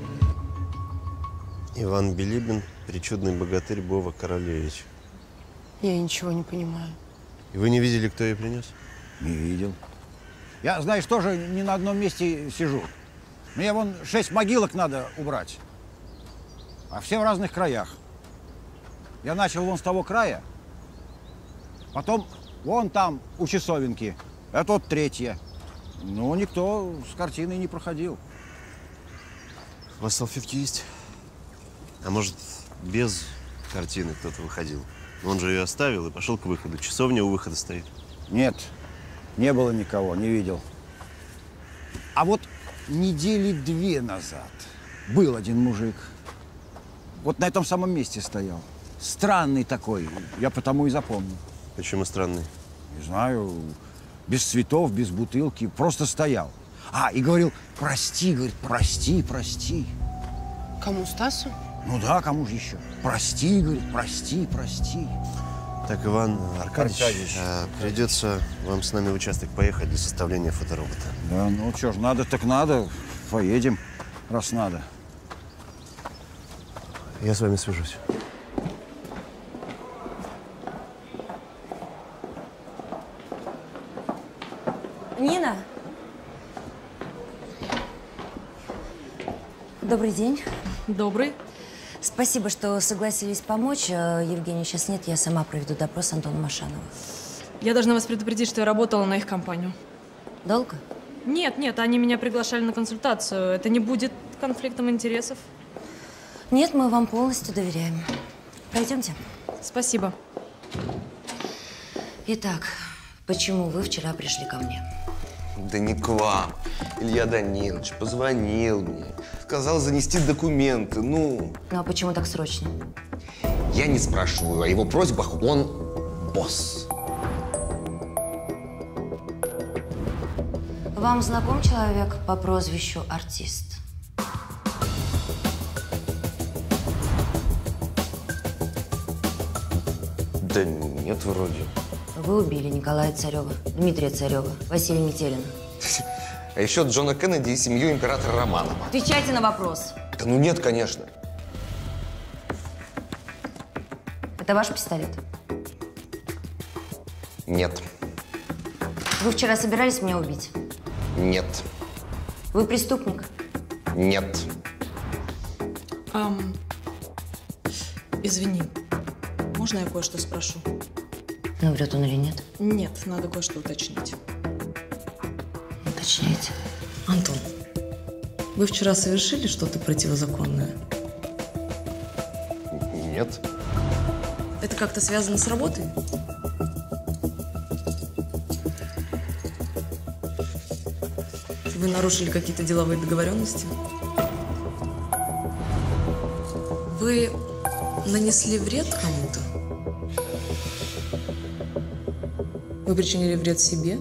Иван Билибин, причудный богатырь Бова Королевич. Я ничего не понимаю. И вы не видели, кто ее принес? Не видел. Я, знаешь, тоже не на одном месте сижу. Мне вон 6 могилок надо убрать. А все в разных краях. Я начал вон с того края, потом вон там, у часовенки. Это вот третья. Ну, никто с картиной не проходил. У вас салфетки есть? А может, без картины кто-то выходил? Он же ее оставил и пошел к выходу. Часовня у выхода стоит. Нет, не было никого, не видел. А вот недели 2 назад был один мужик. Вот на этом самом месте стоял. Странный такой, я потому и запомнил. Почему странный? Не знаю, без цветов, без бутылки, просто стоял. И говорил, прости, говорит, прости, прости. Кому, Стасу? Ну да, кому же еще? Прости, говорит, прости, прости. Так, Иван Аркадьевич, придется вам с нами в участок поехать для составления фоторобота. Да, ну что ж, надо так надо, поедем, раз надо. Я с вами свяжусь. Нина? Добрый день. Добрый. Спасибо, что согласились помочь. Евгения сейчас нет, я сама проведу допрос Антона Машанова. Я должна вас предупредить, что я работала на их компанию. Долго? Нет, они меня приглашали на консультацию. Это не будет конфликтом интересов? Нет, мы вам полностью доверяем. Пройдемте. Спасибо. Итак, почему вы вчера пришли ко мне? Да не к вам. Илья Данилович позвонил мне, сказал занести документы, Ну, а почему так срочно? Я не спрашиваю о его просьбах, он босс. Вам знаком человек по прозвищу Артист? Да нет, вроде. Вы убили Николая Царева, Дмитрия Царева, Василия Метелина. А еще Джона Кеннеди и семью императора Романова. Отвечайте на вопрос. Да ну нет, конечно. Это ваш пистолет? Нет. Вы вчера собирались меня убить? Нет. Вы преступник? Нет. Извини, можно я кое-что спрошу? Ну, врет он или нет? Нет, надо кое-что уточнить. Уточняйте. Антон, вы вчера совершили что-то противозаконное? Нет. Это как-то связано с работой? Вы нарушили какие-то деловые договоренности? Вы нанесли вред кому-то? Вы причинили вред себе?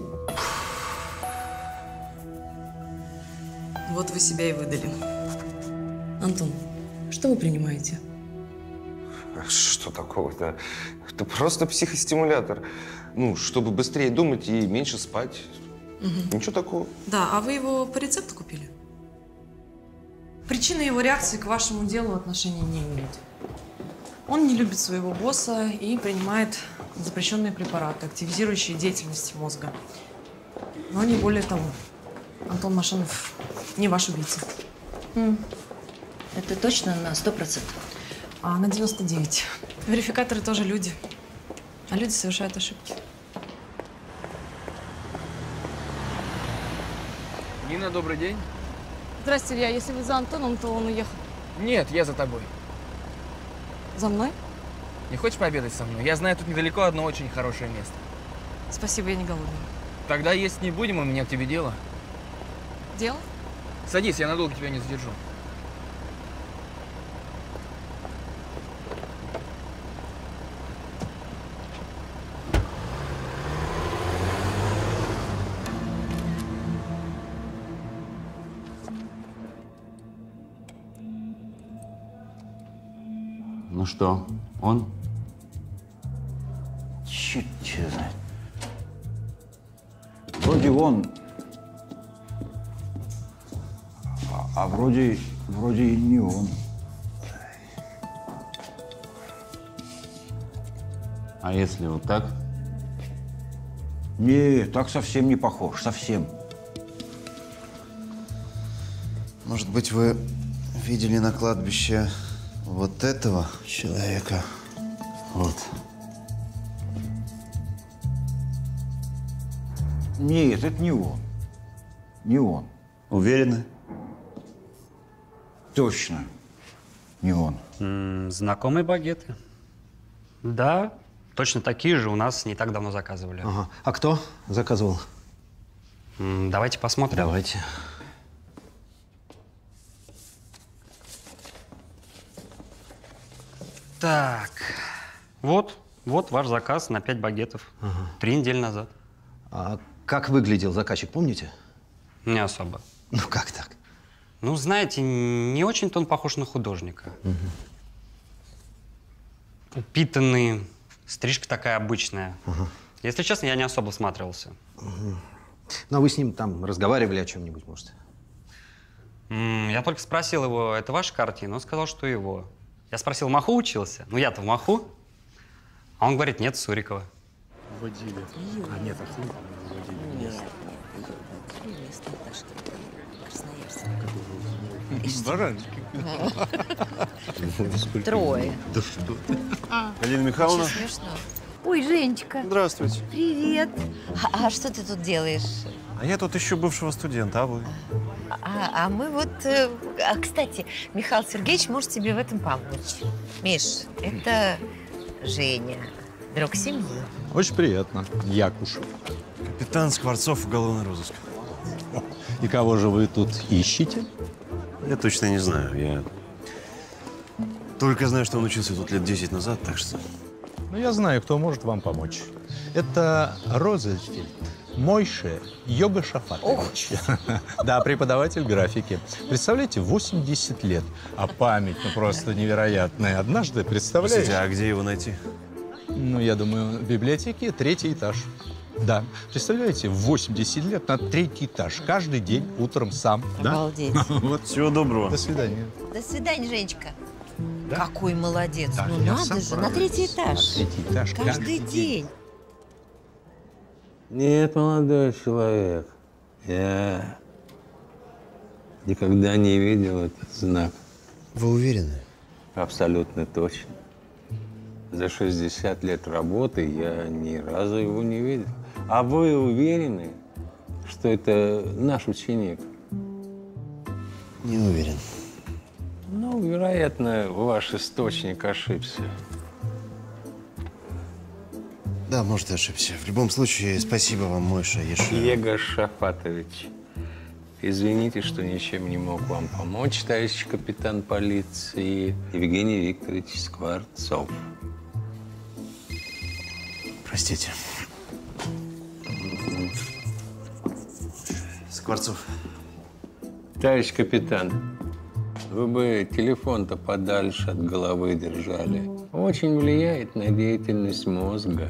Вот вы себя и выдали. Антон, что вы принимаете? Что такого-то? Это просто психостимулятор. Ну, чтобы быстрее думать и меньше спать. Угу. Ничего такого. Да, а вы его по рецепту купили? Причины его реакции к вашему делу отношения не имеют. Он не любит своего босса и принимает запрещенные препараты, активизирующие деятельность мозга. Но не более того. Антон Машинов не ваш убийца. Это точно на 100%? А на 99%. Верификаторы тоже люди. А люди совершают ошибки. Нина, добрый день. Здрасте, Илья. Если вы за Антоном, то он уехал. Нет, я за тобой. За мной? Не хочешь пообедать со мной? Я знаю тут недалеко одно очень хорошее место. Спасибо, я не голодная. Тогда есть не будем, у меня к тебе дело. Дело? Садись, я надолго тебя не задержу. Ну что, он? Черт тебя знает. Вроде он, а вроде и не он. А если вот так? Не, так совсем не похож, совсем. Может быть, вы видели на кладбище вот этого человека? Вот. Нет, это не он. Не он. Уверены? Точно. Не он. Знакомые багеты. Да, точно такие же у нас не так давно заказывали. Ага. А кто заказывал? Давайте посмотрим. Давайте. Так, вот ваш заказ на 5 багетов. 3 недели назад. А как выглядел заказчик, помните? Не особо. Ну, как так? Ну, знаете, не очень-то он похож на художника. Упитанный, стрижка такая обычная. Если честно, я не особо всматривался. Ну, а вы с ним там разговаривали о чем-нибудь, может? Я только спросил его, это ваша картина? Он сказал, что его. Я спросил, в Маху учился? Ну, я-то в Маху. А он говорит, нет, Сурикова. Водили. А нет, абсолютно не водили. Баранчики. Трое. Да что ты. Галина Михайловна. Очень смешно. Ой, Женечка. Здравствуйте. Привет. А что ты тут делаешь? А я тут ищу бывшего студента, а вы? А мы вот… кстати, Михаил Сергеевич может тебе в этом помочь. Миш, это Женя, друг семьи. Очень приятно. Якушев. Капитан Скворцов, уголовный розыск. И кого же вы тут ищете? Я точно не знаю. Я только знаю, что он учился тут лет 10 назад, так что… Ну, я знаю, кто может вам помочь. Это Розенфельд. Мойше Йога Шафатович. Да, преподаватель графики. Представляете, 80 лет. А память, ну, просто невероятная. Однажды, представляете… Кстати, а где его найти? Ну, я думаю, в библиотеке 3-й этаж. Да. Представляете, 80 лет на 3-й этаж. Каждый день утром сам. Обалдеть. Да? Вот. Всего доброго. До свидания. До свидания, Женечка. Да? Какой молодец. Да, ну, я надо сам же, на 3-й этаж. На 3-й этаж. Каждый день. Нет, молодой человек. Я никогда не видел этот знак. Вы уверены? Абсолютно точно. За 60 лет работы я ни разу его не видел. А вы уверены, что это наш ученик? Не уверен. Ну, вероятно, ваш источник ошибся. Да, может, и ошибся. В любом случае, спасибо вам, Мойша Ешев. Егор Шафатович, извините, что ничем не мог вам помочь, товарищ капитан полиции Евгений Викторович Скворцов. Простите. Скворцов. Товарищ капитан, вы бы телефон-то подальше от головы держали. Очень влияет на деятельность мозга.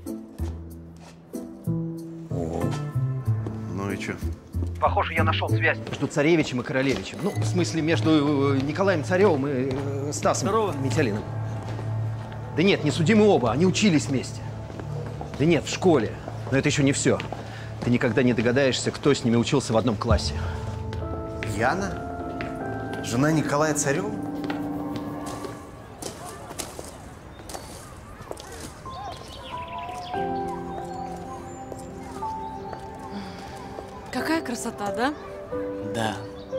О. Ну и чё? Похоже, я нашел связь между царевичем и королевичем. Ну, в смысле, между Николаем Царевым и Стасом Метелиным. Да нет, не судимы оба, они учились вместе. Да нет, в школе. Но это еще не все. Ты никогда не догадаешься, кто с ними учился в одном классе. Яна? Жена Николая Царева? Какая красота, да? Да.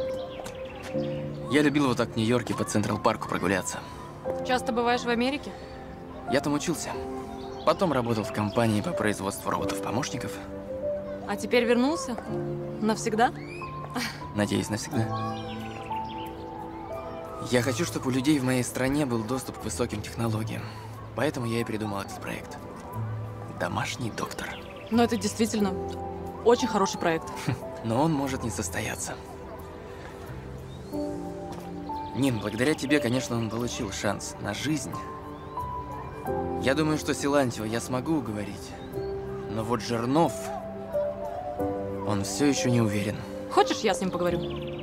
Я любил вот так в Нью-Йорке по Централ-парку прогуляться. Часто бываешь в Америке? Я там учился. Потом работал в компании по производству роботов-помощников. А теперь вернулся? Навсегда? Надеюсь, навсегда. Я хочу, чтобы у людей в моей стране был доступ к высоким технологиям. Поэтому я и придумал этот проект. Домашний доктор. Но это действительно очень хороший проект. Но он может не состояться. Нин, благодаря тебе, конечно, он получил шанс на жизнь. Я думаю, что Силантьева я смогу уговорить. Но вот Жернов, он все еще не уверен. Хочешь, я с ним поговорю?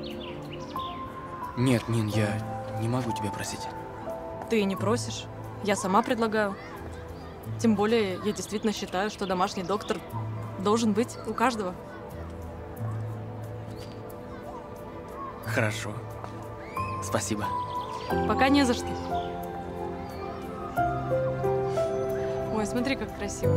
Нет, Нин, я не могу тебя просить. Ты не просишь. Я сама предлагаю. Тем более, я действительно считаю, что домашний доктор должен быть у каждого. Хорошо. Спасибо. Пока не за что. Ой, смотри, как красиво.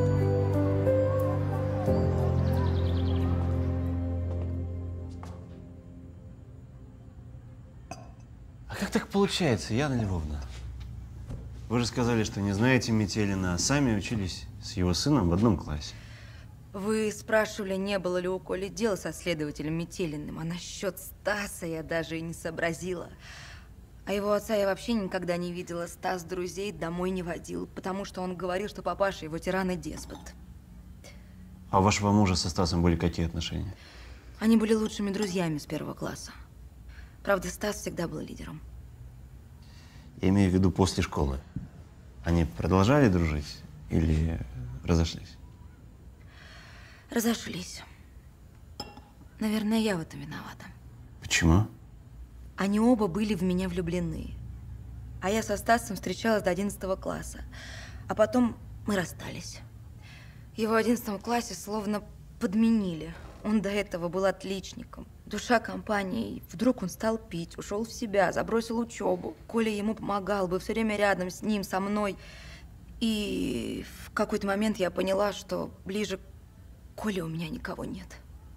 А как так получается, Яна Львовна? Вы же сказали, что не знаете Метелина, а сами учились с его сыном в одном классе. Вы спрашивали, не было ли у Коли дела со следователем Метелиным, а насчет Стаса я даже и не сообразила. А его отца я вообще никогда не видела. Стас друзей домой не водил, потому что он говорил, что папаша его тиран и деспот. А у вашего мужа со Стасом были какие отношения? Они были лучшими друзьями с первого класса. Правда, Стас всегда был лидером. Я имею в виду после школы. Они продолжали дружить или разошлись? Разошлись. Наверное, я в этом виновата. Почему? Они оба были в меня влюблены. А я со Стасом встречалась до 11 класса. А потом мы расстались. Его в 11 классе словно подменили. Он до этого был отличником, душа компании. Вдруг он стал пить, ушел в себя, забросил учебу. Коля ему помогал, был все время рядом с ним, со мной. И в какой-то момент я поняла, что ближе к Коле у меня никого нет.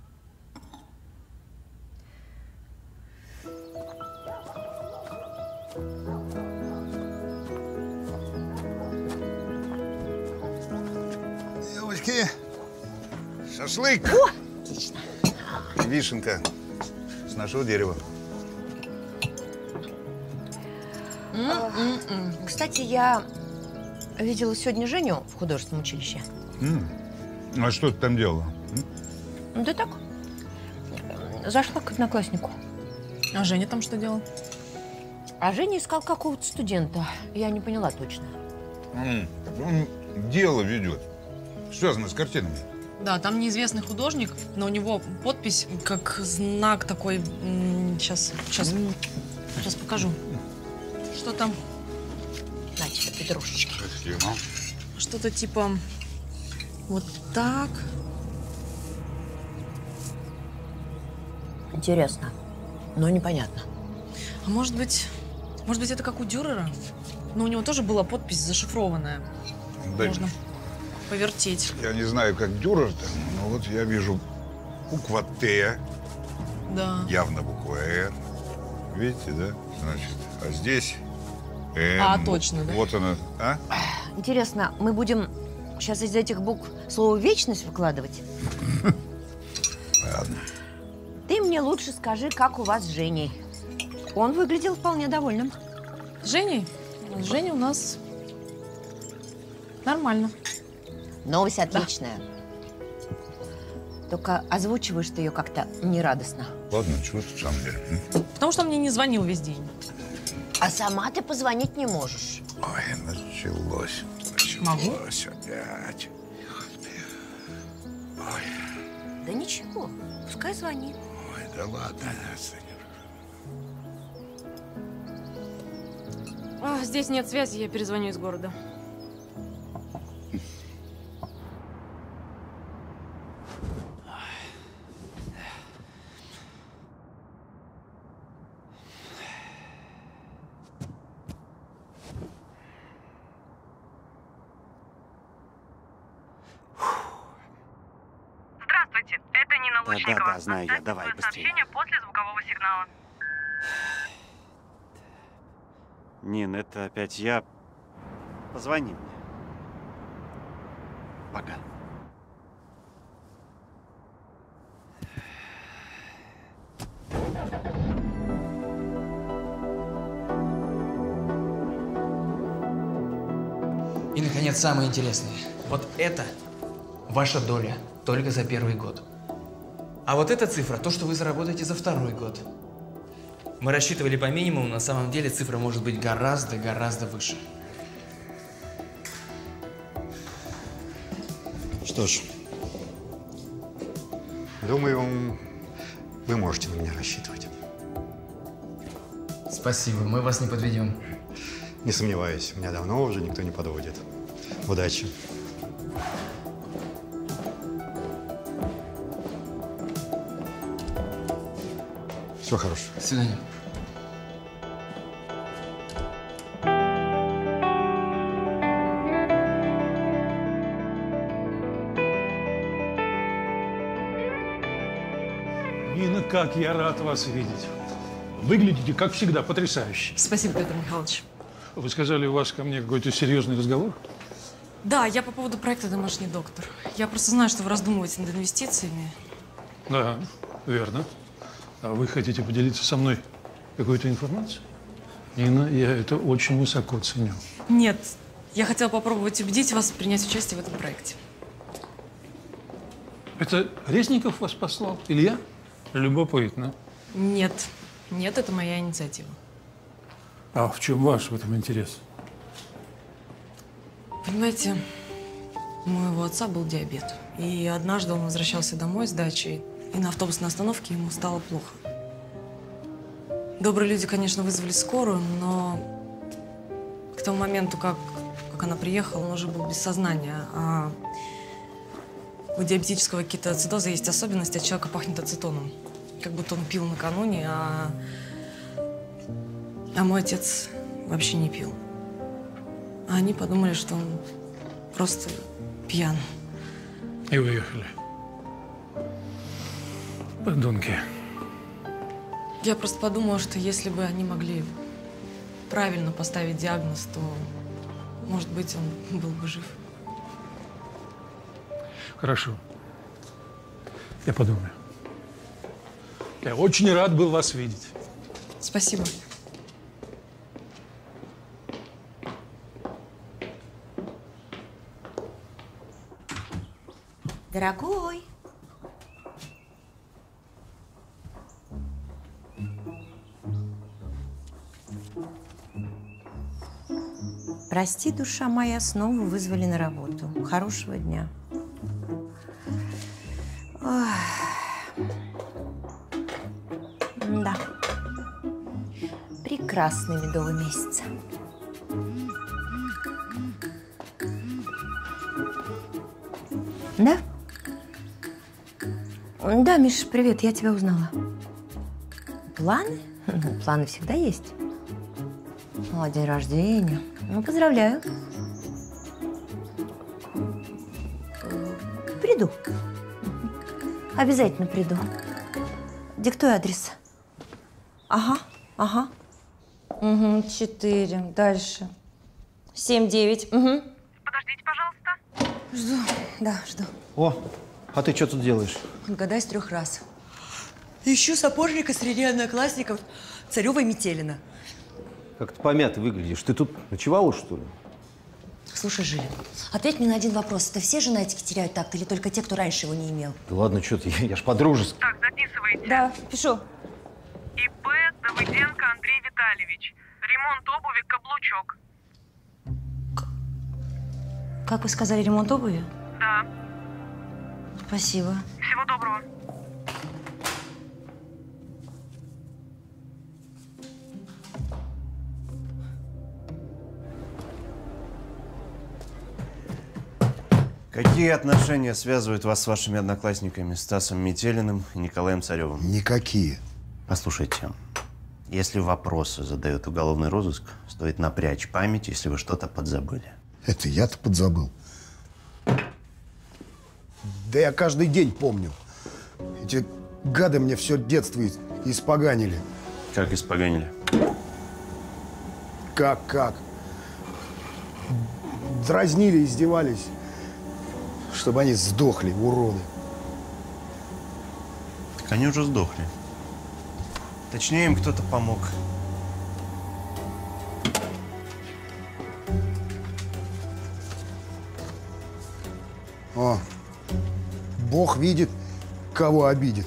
Девочки, шашлык. О, отлично. Вишенка с нашего дерева. Кстати, я видела сегодня Женю в художественном училище. А что ты там делала? Да так. Зашла к однокласснику. А Женя там что делал? А Женя искал какого-то студента. Я не поняла точно. Он дело ведет. Связано с картинами. Да, там неизвестный художник, но у него подпись как знак такой. Сейчас покажу. Что там? На тебе, петрушечки. Спасибо. Что-то типа вот так. Интересно, но непонятно. А может быть, это как у Дюрера? Но у него тоже была подпись зашифрованная. Да, Можно повертеть. я не знаю, как Дюрер-то, но вот я вижу буква Т, Да. явно буква Р. Видите, да? Значит, а здесь Н. Точно, да? Вот она, а? Интересно, мы будем сейчас из этих букв слово «вечность» выкладывать? Ладно. Ты мне лучше скажи, как у вас с Женей. Он выглядел вполне довольным. С Женей? С Женей у нас нормально. Новость отличная. Только озвучиваешь ты ее как-то нерадостно. Ладно, чего ты сам делаешь? Потому что он мне не звонил весь день. А сама ты позвонить не можешь. Ой, началось. Могу? Началось опять. Ой, Да ничего, пускай звонит. ой, да ладно. Здесь нет связи, я перезвоню из города. Здравствуйте, это Нина Лучникова. Да, знаю я. Давай, быстрее. Сообщение после звукового сигнала. Нин, это опять я. Позвони мне. Пока. И, наконец, самое интересное. Вот это ваша доля только за первый год. А вот эта цифра – то, что вы заработаете за второй год. Мы рассчитывали по минимуму, на самом деле цифра может быть гораздо выше. Что ж, думаю, вы можете на меня рассчитывать. Спасибо, мы вас не подведем. Не сомневаюсь, меня давно уже никто не подводит. Удачи. Всего хорошего. До свидания. Нина, как я рад вас видеть. Выглядите, как всегда, потрясающе. Спасибо, Петр Михайлович. Вы сказали, у вас ко мне какой-то серьезный разговор? Да, я по поводу проекта «Домашний доктор». Я просто знаю, что вы раздумываете над инвестициями. Да, верно. А вы хотите поделиться со мной какой-то информацией? Нина, я это очень высоко ценю. Нет, я хотела попробовать убедить вас принять участие в этом проекте. Это Резников вас послал? Или я? Любопытно. Нет, это моя инициатива. А в чем ваш в этом интерес? Понимаете, у моего отца был диабет. И однажды он возвращался домой с дачи, и на автобусной остановке ему стало плохо. Добрые люди, конечно, вызвали скорую, но к тому моменту, как она приехала, он уже был без сознания. А у диабетического кетоацидоза есть особенность, от человека пахнет ацетоном. Как будто он пил накануне, а мой отец вообще не пил. А они подумали, что он просто пьян. И уехали. Подонки. Я просто подумала, что если бы они могли правильно поставить диагноз, то, может быть, он был бы жив. Хорошо. Я подумаю. Я очень рад был вас видеть. Спасибо. Дорогой. Прости, душа моя, снова вызвали на работу. Хорошего дня. Ох. Да. Прекрасный медовый месяц. Да? Да, Миш, привет, я тебя узнала. Планы? Планы всегда есть. О, день рождения. Ну, поздравляю. Приду. Обязательно приду. Диктуй адрес. Ага, ага. Угу, 4. Дальше. 7, 9. Угу. Подождите, пожалуйста. Жду. Да, жду. О, а ты что тут делаешь? Отгадай с 3 раз. Ищу сапожника среди одноклассников Царева и Метелина. Как ты помятый выглядишь. Ты тут ночевала, что ли? Слушай, Жилин, ответь мне на один вопрос. Это все женатики теряют такт или только те, кто раньше его не имел? Да ладно, что ты, я ж по-дружески. Так, записывайте. Да, пишу. ИП Давыденко Андрей Витальевич. Ремонт обуви «Каблучок». Как вы сказали, ремонт обуви? Да. Спасибо. Всего доброго. Какие отношения связывают вас с вашими одноклассниками Стасом Метелиным и Николаем Царевым? Никакие. Послушайте, если вопросы задает уголовный розыск, стоит напрячь память, если вы что-то подзабыли. Это я-то подзабыл. Да я каждый день помню. Эти гады мне все детство испоганили. Как испоганили? Как? Дразнили, издевались. Чтобы они сдохли, уроды. Так они уже сдохли. Точнее, им кто-то помог. О, Бог видит, кого обидит.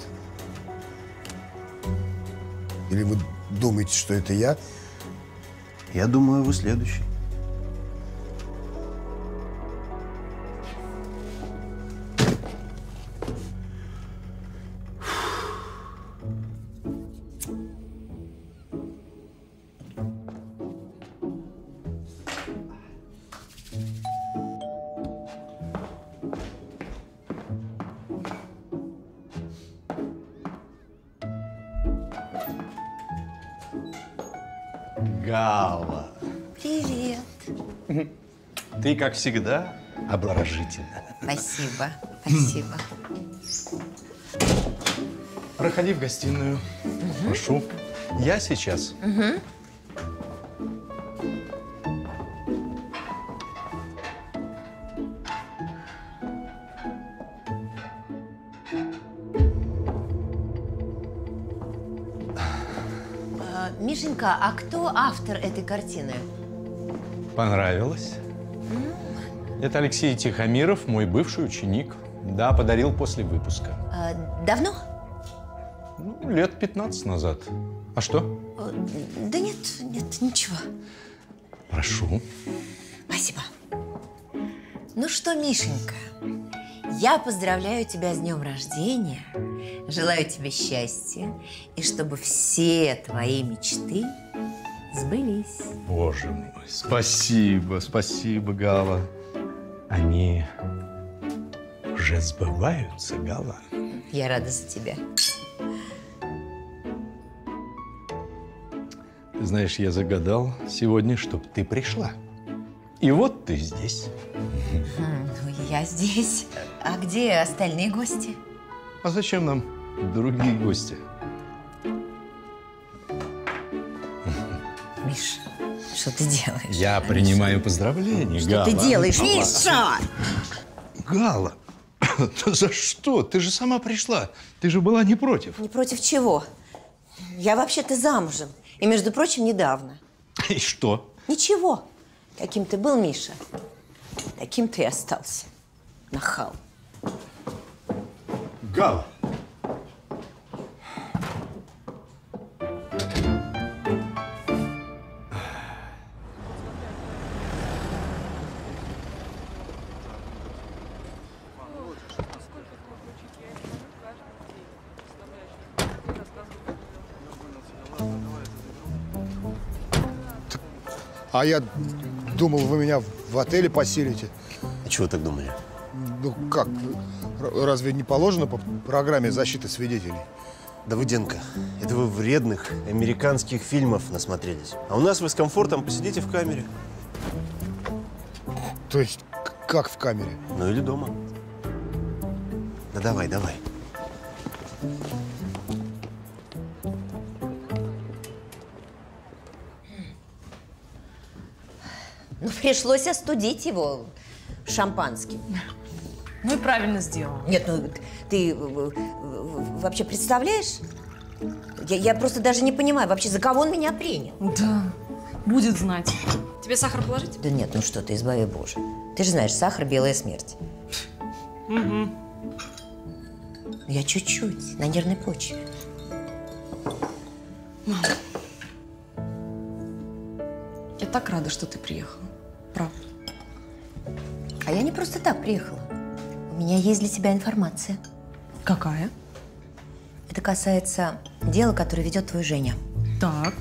Или вы думаете, что это я? Я думаю, вы следующий. Гала. Привет. Ты, как всегда, обворожительна. Спасибо, спасибо. Проходи в гостиную. Прошу. Я сейчас. Мишенька, а кто автор этой картины? Понравилось? Это Алексей Тихомиров, мой бывший ученик. Да, подарил после выпуска. Давно? Ну, лет 15 назад. А что? Да нет, ничего. Прошу. Спасибо. Ну что, Мишенька, я поздравляю тебя с днем рождения, желаю тебе счастья и чтобы все твои мечты сбылись. Боже мой, спасибо, Гала. Они уже сбываются, Гала. Я рада за тебя. Знаешь, я загадал сегодня, чтобы ты пришла. И вот ты здесь. Ну, я здесь. А где остальные гости? А зачем нам другие гости? Миша, что ты делаешь? Я принимаю поздравления, Что Гала. ты делаешь, Миша? Гала, за что? Ты же сама пришла. Ты же была не против. Не против чего? Я вообще-то замужем. И, между прочим, недавно. И что? Ничего. Каким ты был, Миша, таким ты и остался. Нахал. Гала. А я думал, вы меня в отеле поселите. А чего так думали? Ну как, разве не положено по программе защиты свидетелей? Давыденко, это вы вредных американских фильмов насмотрелись. А у нас вы с комфортом посидите в камере. То есть, как в камере? Ну или дома. Да давай, давай. Ну, пришлось остудить его шампанским. Ну и правильно сделал. Нет, ну ты вообще представляешь? Я просто даже не понимаю, вообще, за кого он меня принял. Да, будет знать. Тебе сахар положить? Да нет, ну что ты, избави Боже. Ты же знаешь, сахар – белая смерть. Угу. Я чуть-чуть, на нервной почве. Мама, я так рада, что ты приехала. Правда. А я не просто так приехала. У меня есть для тебя информация. Какая? Это касается дела, которое ведет твой Женя. Так.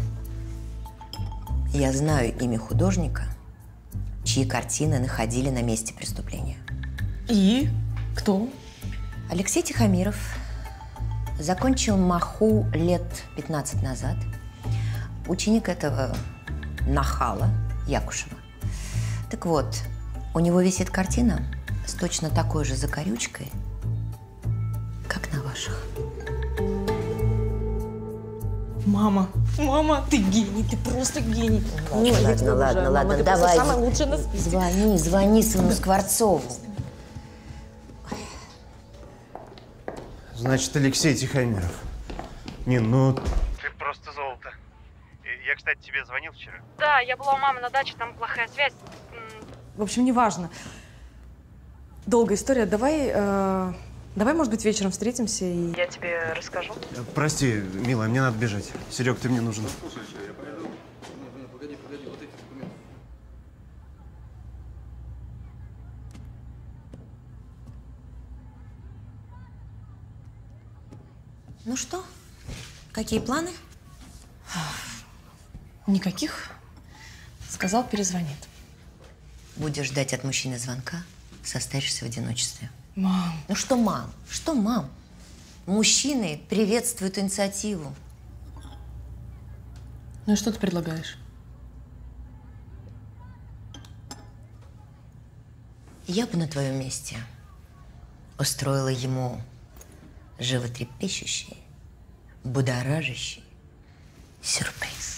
Я знаю имя художника, чьи картины находили на месте преступления. И? Кто? Алексей Тихомиров закончил МАХУ лет 15 назад. Ученик этого нахала Якушева. Так вот, у него висит картина с точно такой же закорючкой, как на ваших. Мама, ты гений, ты просто гений. Ладно, давай. Самое лучшее на свете. Звони своему Скворцову. Значит, Алексей Тихомиров. Не, ну… Ты просто золото. Я, кстати, тебе звонил вчера. Да, я была у мамы на даче, там плохая связь. В общем, неважно. Долгая история. Давай, может быть, вечером встретимся и… Я тебе расскажу. Прости, милая, мне надо бежать. Серег, ты мне нужен. Погоди, вот эти документы. Ну что, какие планы? Никаких. Сказал, перезвонит. Будешь ждать от мужчины звонка, состаришься в одиночестве. Мам. Ну что, мам? Что, мам? Мужчины приветствуют инициативу. Ну и что ты предлагаешь? Я бы на твоем месте устроила ему животрепещущий, будоражащий сюрприз.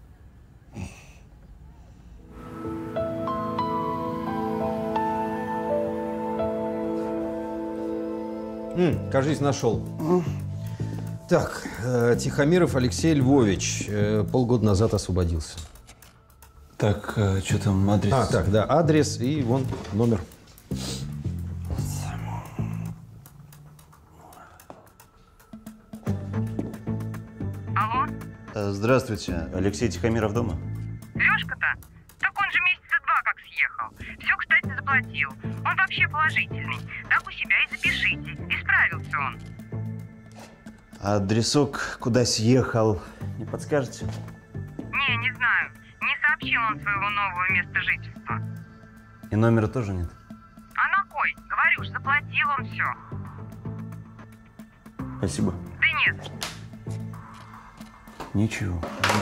Кажись, нашел. Так, Тихомиров Алексей Львович полгода назад освободился. Так, что там, адрес? Так, да, адрес и вон номер. Алло? Здравствуйте. Алексей Тихомиров дома? Лёшка-то? Так он же месяца 2 как съехал. Все, кстати, заплатил. Он вообще положительный. Так у себя и запишите. Исправился он. А адресок, куда съехал, не подскажете? Не знаю. Не сообщил он своего нового места жительства. И номера тоже нет? А на кой? Говорю ж, заплатил он все. Спасибо. Да не за что. Ничего.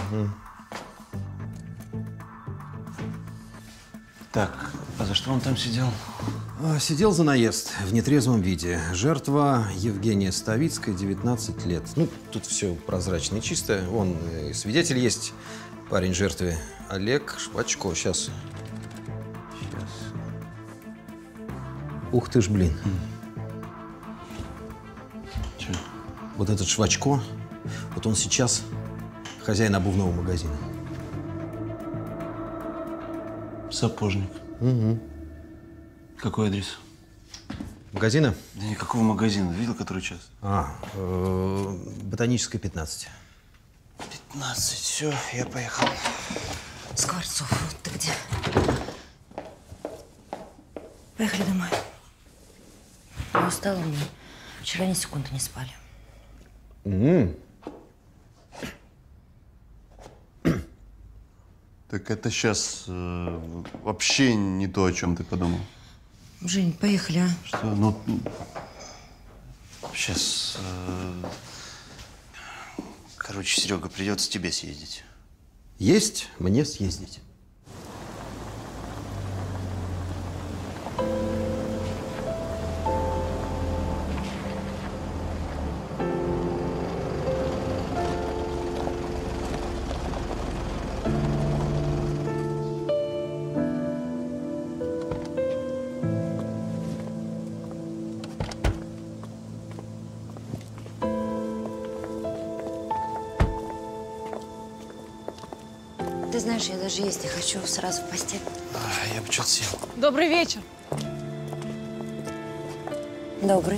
Так, а за что он там сидел? Сидел за наезд в нетрезвом виде. Жертва Евгения Ставицкая, 19 лет. Ну, тут все прозрачно и чисто. Вон, свидетель есть. Парень жертвы Олег Швачко. Сейчас. Ух ты ж, блин. Че? Вот этот Швачко, вот он сейчас хозяин обувного магазина. Сапожник. Угу. Какой адрес? Магазина? Да никакого магазина. Видел, который час? Ботаническая, 15. 15. Все, я поехал. Скворцов, ты где? Поехали домой. Я устала мне. Вчера ни секунды не спали. Так это сейчас вообще не то, о чем ты подумал. Жень, поехали, а? Что? Ну, сейчас… Короче, Серега, придется тебе съездить. Есть мне съездить. Ты знаешь, я даже есть не хочу, сразу в постель. Я бы что-то сел. Добрый вечер. Добрый.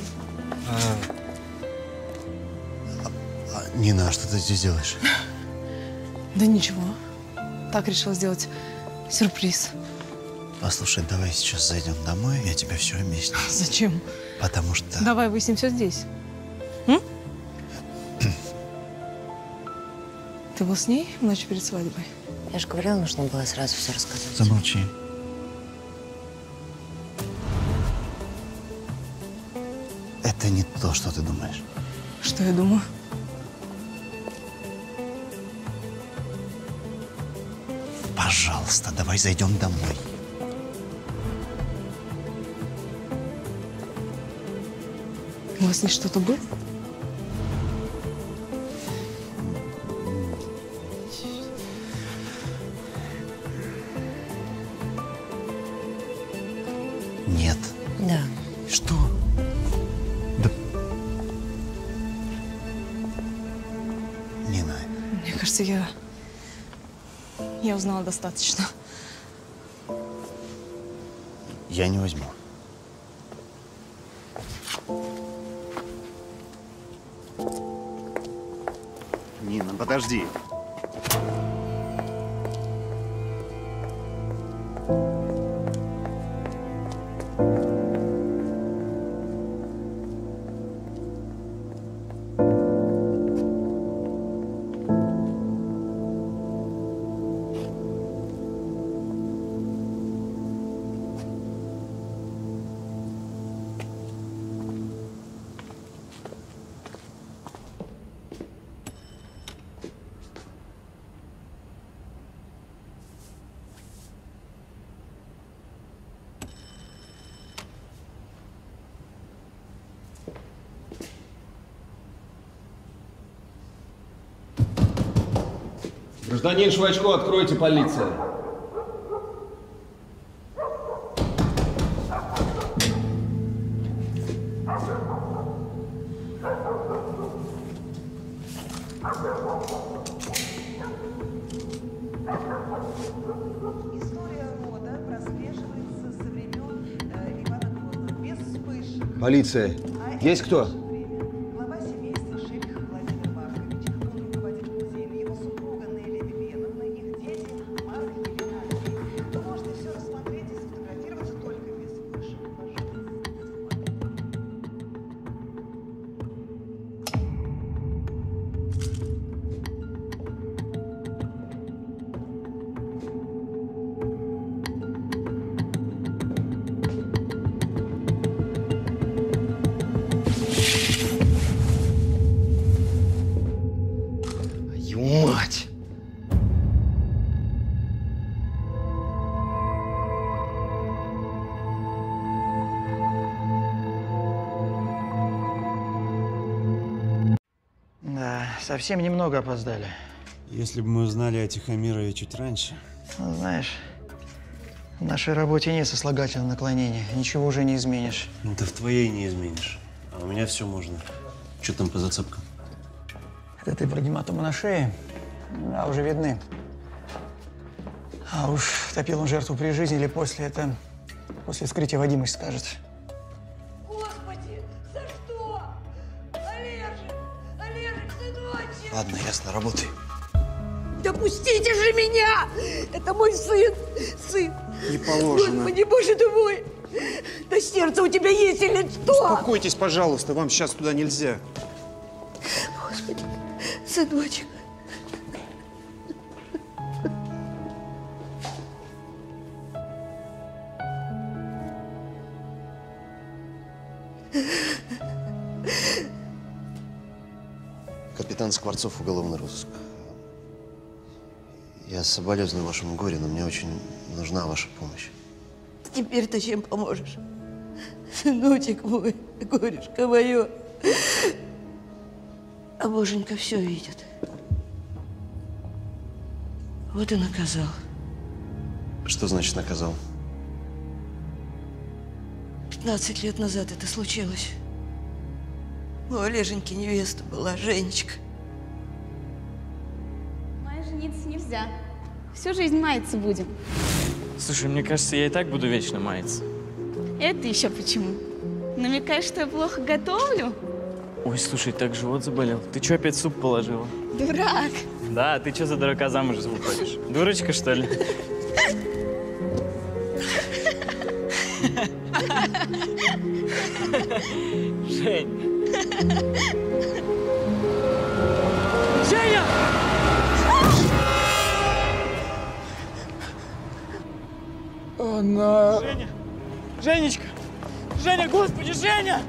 Нина, а что ты здесь делаешь? Да ничего. Так решила сделать сюрприз. Послушай, давай сейчас зайдем домой, я тебе все объясню. Зачем? Потому что… Давай выясним все здесь. М? Ты был с ней ночью перед свадьбой? Я же говорила, нужно было сразу все рассказать. Замолчи. Это не то, что ты думаешь. Что я думаю? Пожалуйста, давай зайдем домой. У вас с ней что-то было? Нет. Да. Что? Да. Нина. Мне кажется, я узнала достаточно. Я не возьму. Нина, подожди. Гражданин Швачко, откройте, полиция. Полиция. Есть кто? Мать! Да, совсем немного опоздали. Если бы мы узнали о Тихомирове чуть раньше. Ну, знаешь, в нашей работе нет сослагательного наклонения. Ничего уже не изменишь. Это в твоей не изменишь. А у меня все можно. Что там по зацепкам? Это ты про гематому на шее? Да, уже видны. А уж топил он жертву при жизни или после, это после вскрытия Вадимыч скажет. Господи, за что? Олежек, Олежек, сыночек! Ладно, ясно, работай. Да пустите же меня! Это мой сын! Сын! Не положено. Господи, боже ты мой! Да сердце у тебя есть или что? Успокойтесь, пожалуйста, вам сейчас туда нельзя. Господи, сыночек. Капитан Скворцов, уголовный розыск. Я соболезную вашему горю, но мне очень нужна ваша помощь. Теперь ты чем поможешь? Сыночек мой, горюшка мое. А Боженька все видит. Вот и наказал. Что значит наказал? 15 лет назад это случилось. У Олеженьки невеста была, Женечка. Маме жениться нельзя. Всю жизнь маяться будем. Слушай, мне кажется, я и так буду вечно маяться. Это еще почему? Намекаешь, что я плохо готовлю? Ой, слушай, так живот заболел. Ты что, опять суп положила? Дурак! Да, ты что за дурака замуж выходишь? Дурочка, что ли? Жень! Женя! Она... Женя! Женечка! Женя, господи, Женя!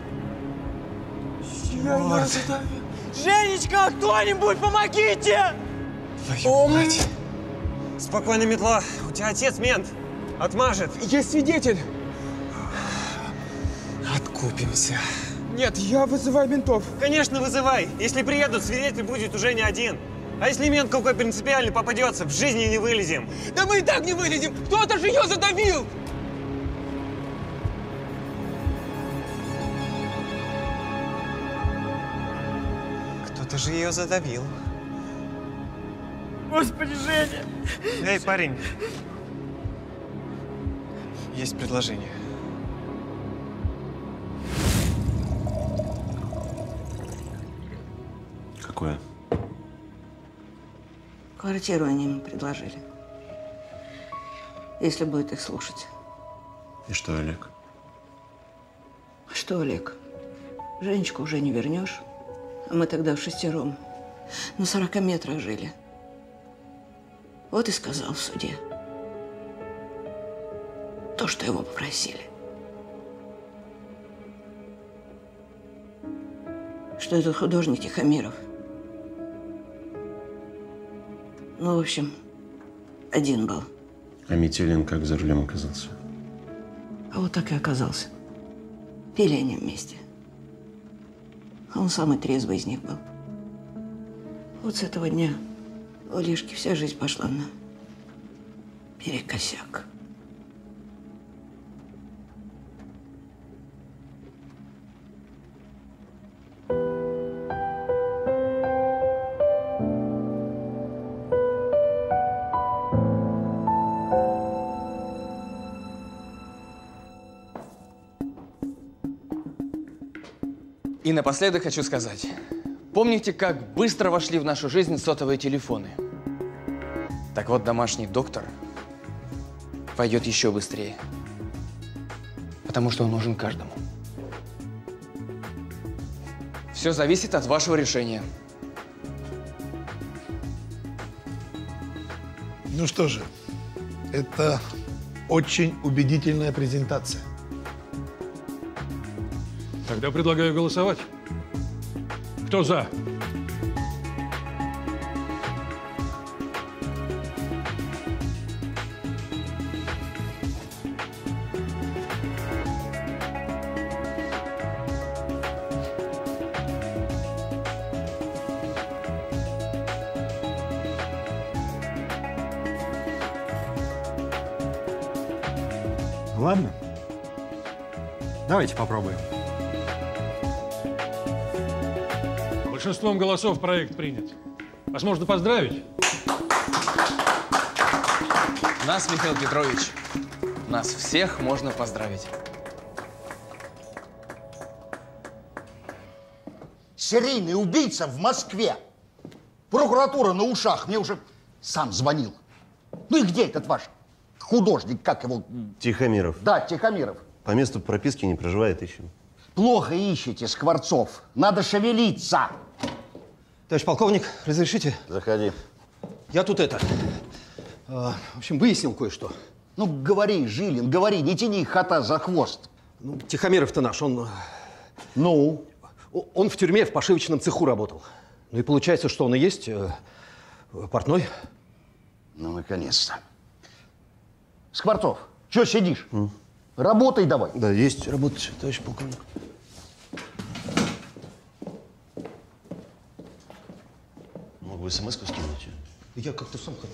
Женечка, кто-нибудь, помогите! Твою мать! Спокойно, метла. У тебя отец мент. Отмажет. Я свидетель. Откупимся. Нет, я вызываю ментов. Конечно, вызывай. Если приедут, свидетель будет уже не один. А если мент какой принципиальный попадется, в жизни не вылезем. Да мы и так не вылезем. Кто-то же ее задавил. Кто-то же ее задавил. Господи, Женя! Эй, парень. Есть предложение. Какое? Квартиру они ему предложили. Если будет их слушать. И что, Олег? Что, Олег? Женечку уже не вернешь. А мы тогда вшестером на 40 метрах жили. Вот и сказал в суде то, что его попросили. Что этот художник Тихомиров. Ну, в общем, один был. А Метелин как за рулем оказался? А вот так и оказался. Пили они вместе. А он самый трезвый из них был. Вот с этого дня у Олежки вся жизнь пошла на перекосяк. И напоследок хочу сказать. Помните, как быстро вошли в нашу жизнь сотовые телефоны? Так вот, домашний доктор пойдет еще быстрее. Потому что он нужен каждому. Все зависит от вашего решения. Ну что же, это очень убедительная презентация. Тогда предлагаю голосовать. Кто за? Ладно. Давайте попробуем. Большинством голосов проект принят. Вас можно поздравить. Нас, Михаил Петрович, нас всех можно поздравить. Серийный убийца в Москве. Прокуратура на ушах. Мне уже сам звонил. Ну и где этот ваш художник, как его? Тихомиров. Да, Тихомиров. По месту прописки не проживает, ищем. Плохо ищете, Скворцов. Надо шевелиться. Товарищ полковник, разрешите? Заходи. Я тут в общем, выяснил кое-что. Ну, говори, Жилин, говори, не тяни кота за хвост. Ну, Тихомиров-то наш, он... Ну? Он в тюрьме в пошивочном цеху работал. Ну и получается, что он и есть портной? Ну, наконец-то. Скворцов, что сидишь? Работай давай. Да, есть работать, товарищ полковник. Мог бы смс-ку скинуть. Я как-то сам хотел.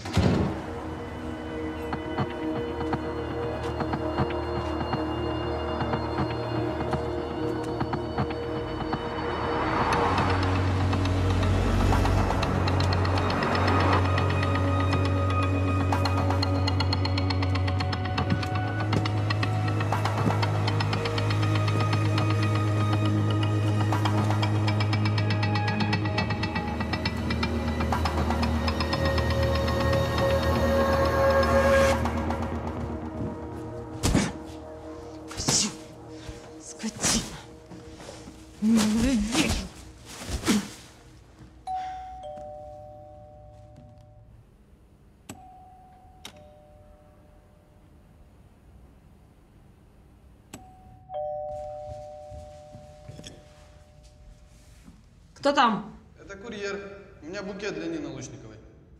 Кто там? Это курьер. У меня букет для Нины Лучниковой.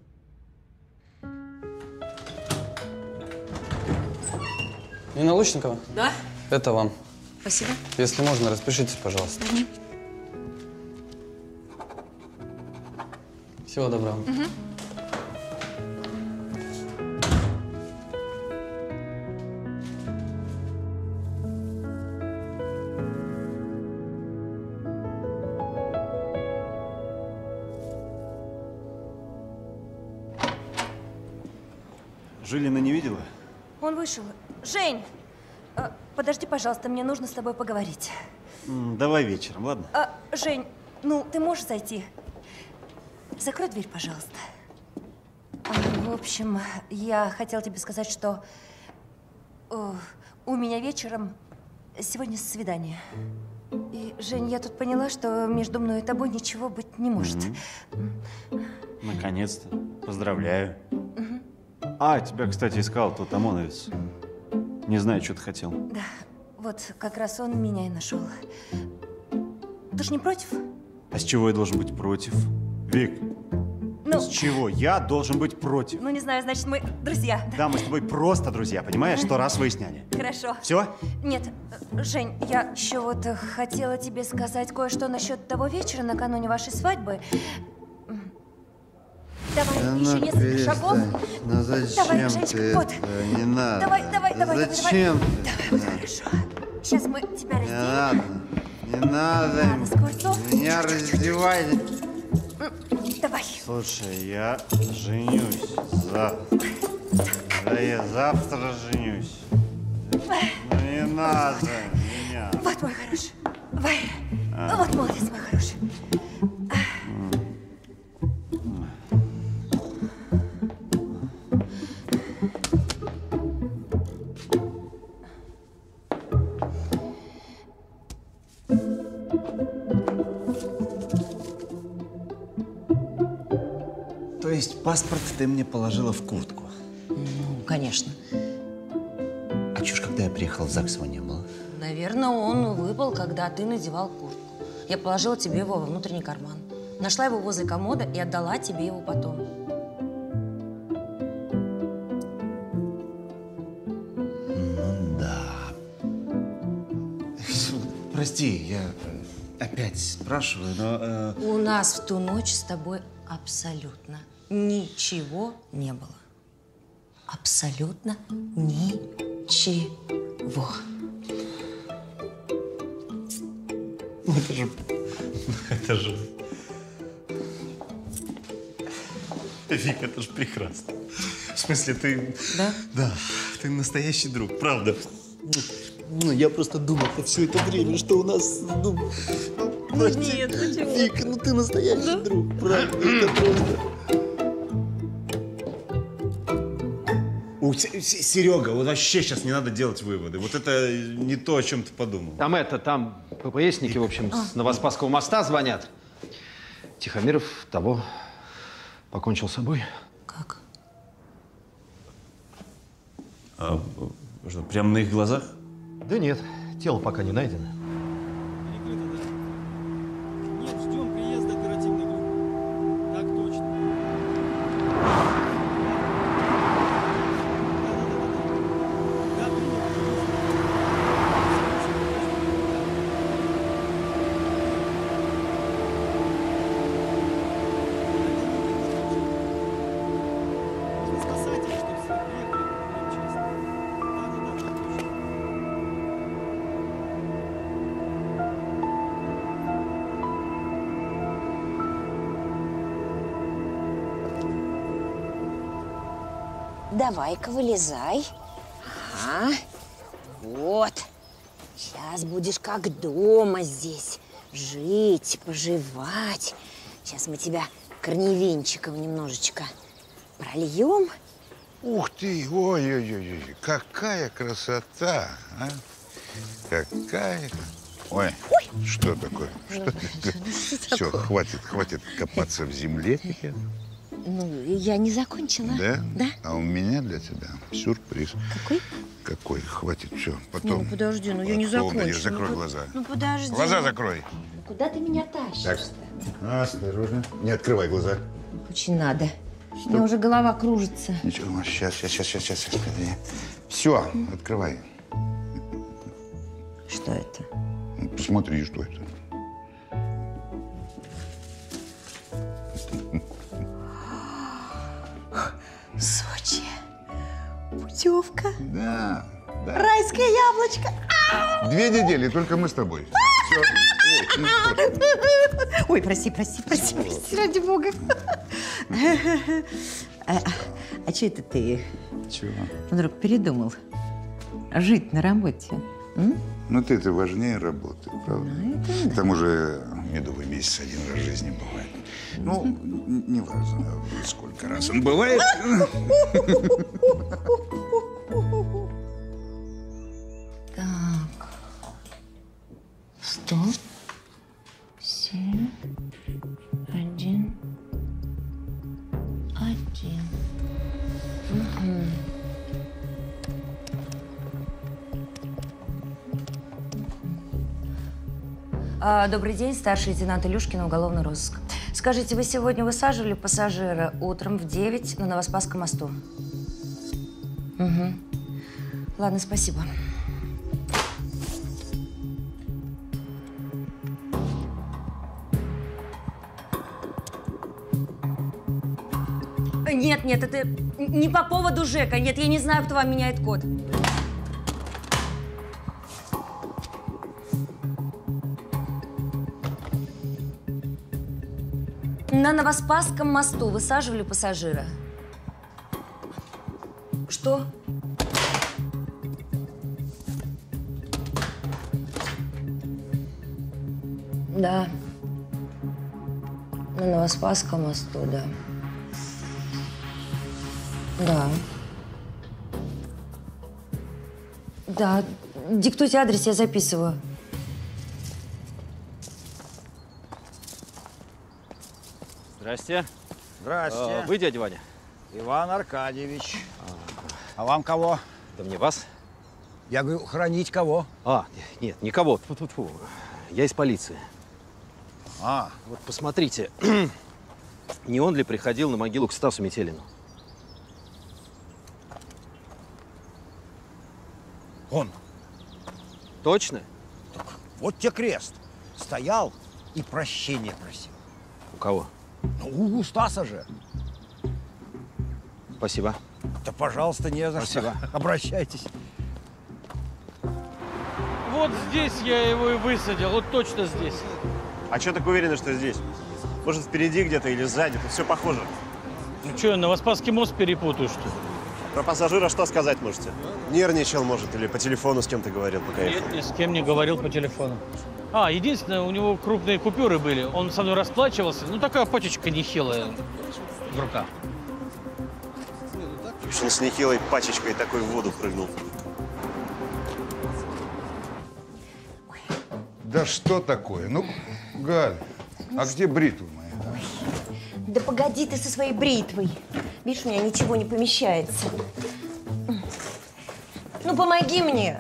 Нина Лучникова? Да? Это вам. Спасибо. Если можно, распишитесь, пожалуйста. Всего доброго. Жилина не видела? Он вышел. Жень, подожди, пожалуйста, мне нужно с тобой поговорить. Давай вечером, ладно? Жень, ну, ты можешь зайти? Закрой дверь, пожалуйста. В общем, я хотела тебе сказать, что у меня вечером сегодня свидание. И, Жень, я тут поняла, что между мной и тобой ничего быть не может. Наконец-то. Поздравляю. А, тебя, кстати, искал тот ОМОНовец. Не знаю, что ты хотел. Да, вот как раз он меня и нашел. Ты ж не против? А с чего я должен быть против? Вик, Ну, с чего я должен быть против? ну не знаю, значит, мы друзья. Да, мы с тобой просто друзья, понимаешь? 100 раз выясняли. Хорошо. Все? Нет, Жень, я еще вот хотела тебе сказать кое-что насчет того вечера накануне вашей свадьбы. Давай, Да еще ну несколько шагов. Ну зачем Давай, Женечка, ты вот. это? Не надо. Давай. Зачем ты? Давай, вот хорошо. Сейчас мы тебя Не разделим. надо. Не надо. Ладно, Скворцов. Меня раздевай. Давай. Слушай, я женюсь завтра. Да я завтра женюсь. Ну не надо меня. Вот мой хороший. Давай. Вот молодец, мой хороший. То есть паспорт ты мне положила в куртку? Ну, конечно. А чё ж, когда я приехал, в ЗАГС его не было? Наверное, он выпал, когда ты надевал куртку. Я положила тебе его во внутренний карман. Нашла его возле комода и отдала тебе его потом. Ну да. Прости, я опять спрашиваю, но… У нас в ту ночь с тобой абсолютно ничего не было. Абсолютно ничего. Ну это же… Это же… Вик, это же прекрасно. В смысле, ты… Да? Да, ты настоящий друг, правда. Ну, я просто думал все это время, что у нас, прости, нет, почему? Вика, ну ты настоящий друг, правда, это просто… Серега, вот вообще сейчас не надо делать выводы. Вот это не то, о чем ты подумал. Там ППСники, в общем, с Новоспасского моста звонят. Тихомиров того покончил с собой. Как? А, что, прямо на их глазах? Да нет, тело пока не найдено. Нет, ждем приезда оперативной группы. Давай-ка вылезай. Ага. Вот. Сейчас будешь как дома здесь. Жить, поживать. Сейчас мы тебя корневенчиком немножечко прольем. Ух ты, ой-ой-ой, какая красота, а? Какая. Ой, что такое? Что такое? Все, хватит копаться в земле. Ну, я не закончила. Да? Да. А у меня для тебя сюрприз. Какой? Какой? Хватит, все. Потом. Не, ну подожди, ну я не закончила. Закрой глаза. Ну подожди. Глаза закрой. Ну, куда ты меня тащишь? Так, осторожно. Не открывай глаза. Очень надо. У меня уже голова кружится. Ничего, сейчас. Все, открывай. Что это? Ну, посмотри, что это. Сочи. Путевка. Да. Райское яблочко. 2 недели, только мы с тобой. Все. Ой, прости, ради бога. А что это ты? Чего? Вдруг передумал жить на работе? Ну, ты-то важнее работы, правда? К тому же медовый месяц один раз в жизни бывает. Ну, не важно, сколько раз он бывает. Так. 100, 7, 1, 1. Угу. Добрый день, старший лейтенант Илюшкина, уголовный розыск. Скажите, вы сегодня высаживали пассажира утром в 9 на Новоспасском мосту? Угу. Ладно, спасибо. Нет, это не по поводу ЖЭКа. Нет, я не знаю, кто вам меняет код. На Новоспасском мосту высаживали пассажира. Что? Да. На Новоспасском мосту, да. Да. Да. Диктуйте адрес, я записываю. Здрасте. Здрасте. Вы дядя Ваня? Иван Аркадьевич. А вам кого? Да мне вас. Я говорю, хранить кого? Нет, никого. Тьфу-тьфу-тьфу. Я из полиции. Вот посмотрите, не он ли приходил на могилу к Стасу Метелину? Он. Точно? Вот тебе крест. Стоял и прощения просил. У кого? Ну, у Стаса же. Спасибо. Да, пожалуйста, не за Спасибо. что. Обращайтесь. Вот здесь я его и высадил, вот точно здесь. А что так уверены, что здесь? Может, впереди где-то или сзади? Тут все похоже. Ну что, Новоспасский мост перепутаю, что ли? Про пассажира что сказать можете? Нервничал, может, или по телефону с кем-то говорил, пока ехал? Нет, ни с кем не говорил по телефону. Единственное, у него крупные купюры были. Он со мной расплачивался. Ну, такая пачечка нехилая в руках. В общем, с нехилой пачечкой такой в воду прыгнул. Да что такое? Ну, Галь, а где бритва моя? Да погоди ты со своей бритвой. Видишь, у меня ничего не помещается. Ну, помоги мне.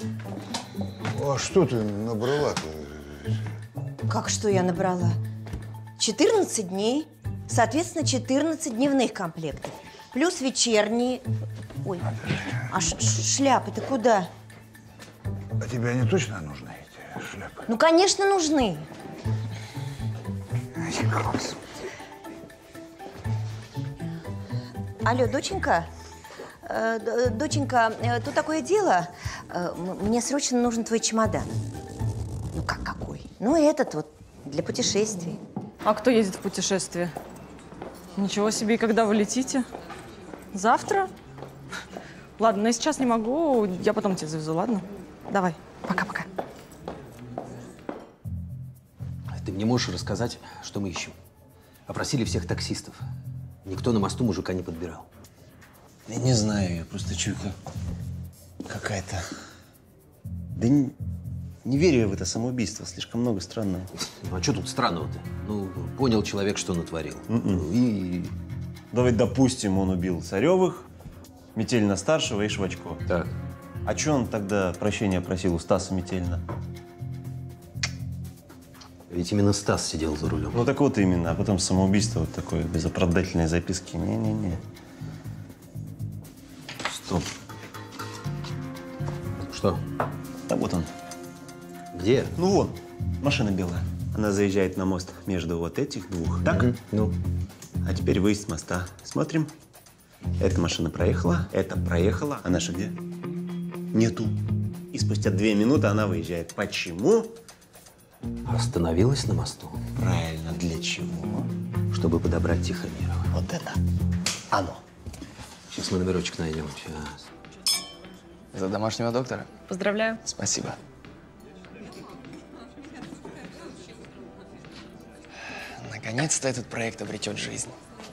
А что ты набрала-то? Как что я набрала? 14 дней, соответственно, 14 дневных комплектов. Плюс вечерние. Ой, а шляпы-то куда? А тебе они точно нужны, эти шляпы? Ну, конечно, нужны. Алло, доченька? Доченька, тут такое дело. Мне срочно нужен твой чемодан. Ну, какой? Ну, этот вот, для путешествий. А кто ездит в путешествие? Ничего себе, и когда вы летите? Завтра? Ладно, но я сейчас не могу, я потом тебя завезу, ладно? Давай, пока-пока. Ты мне можешь рассказать, что мы ищем? Опросили всех таксистов. Никто на мосту мужика не подбирал. Я не знаю, я просто чуйка какая-то. Да не верю я в это самоубийство, слишком много странного. Ну, а что тут странного-то? Ну, понял человек, что натворил. Ну, и… Давай допустим, он убил Царевых, Метельна-старшего и Швачко. Так. А что он тогда прощения просил у Стаса Метельна? Ведь именно Стас сидел за рулем. Ну так вот именно, а потом самоубийство вот такое, без оправдательной записки. Не-не-не. Стоп. Что? Да вот он. Где? Ну вон, машина белая. Она заезжает на мост между вот этих двух, так? Ну. А теперь выезд с моста. Смотрим. Эта машина проехала, эта проехала. А наша где? Нету. И спустя 2 минуты она выезжает. Почему? Остановилась на мосту. Правильно. Для чего? Чтобы подобрать Тихомирова. Вот это оно. Сейчас мы номерочек найдем. Сейчас. За домашнего доктора? Поздравляю. Спасибо. Наконец-то этот проект обретет жизнь.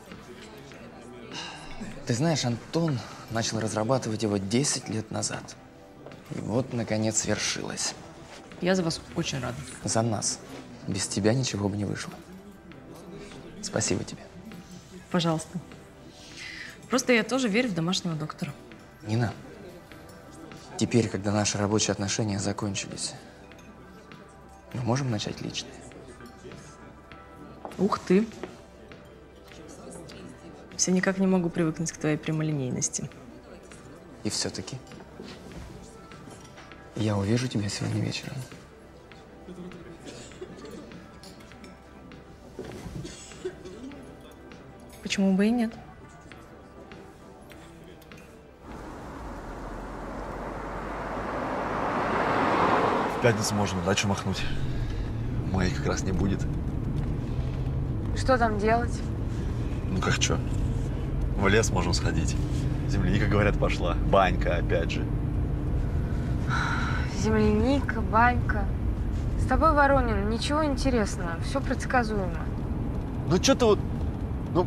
Ты знаешь, Антон начал разрабатывать его 10 лет назад. И вот, наконец, свершилось. Я за вас очень рада. За нас. Без тебя ничего бы не вышло. Спасибо тебе. Пожалуйста. Просто я тоже верю в домашнего доктора. Нина, теперь, когда наши рабочие отношения закончились, мы можем начать личные? Ух ты. Все никак не могу привыкнуть к твоей прямолинейности. И все-таки я увижу тебя сегодня вечером. Почему бы и нет? В пятницу можно на дачу махнуть. Моей как раз не будет. Что там делать? Ну как что? В лес можем сходить. Земляника, говорят, пошла. Банька, опять же. Земляника, банька. С тобой, Воронин, ничего интересного. Все предсказуемо. Ну что ты вот… Ну…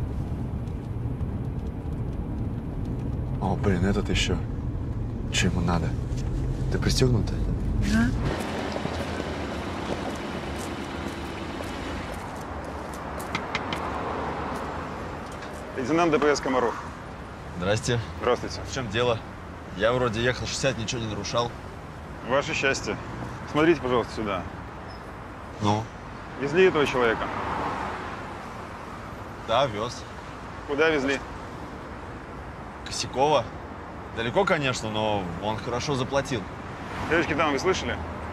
О, блин, этот еще. Че ему надо? Ты пристегнута? Да. Лейтенант ДПС Комаров. Здрасте. Здравствуйте. В чем дело? Я вроде ехал 60, ничего не нарушал. Ваше счастье. Смотрите, пожалуйста, сюда. Ну? Везли этого человека? Да, вез. Куда везли? Косякова. Далеко, конечно, но он хорошо заплатил. Девочки, там, вы слышали?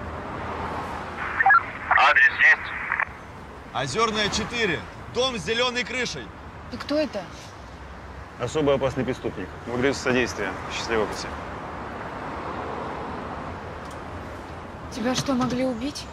Адрес есть? Озерная 4. Дом с зеленой крышей. И кто это? Особо опасный преступник. Благодарю за содействие. Счастливого пути. Тебя что, могли убить?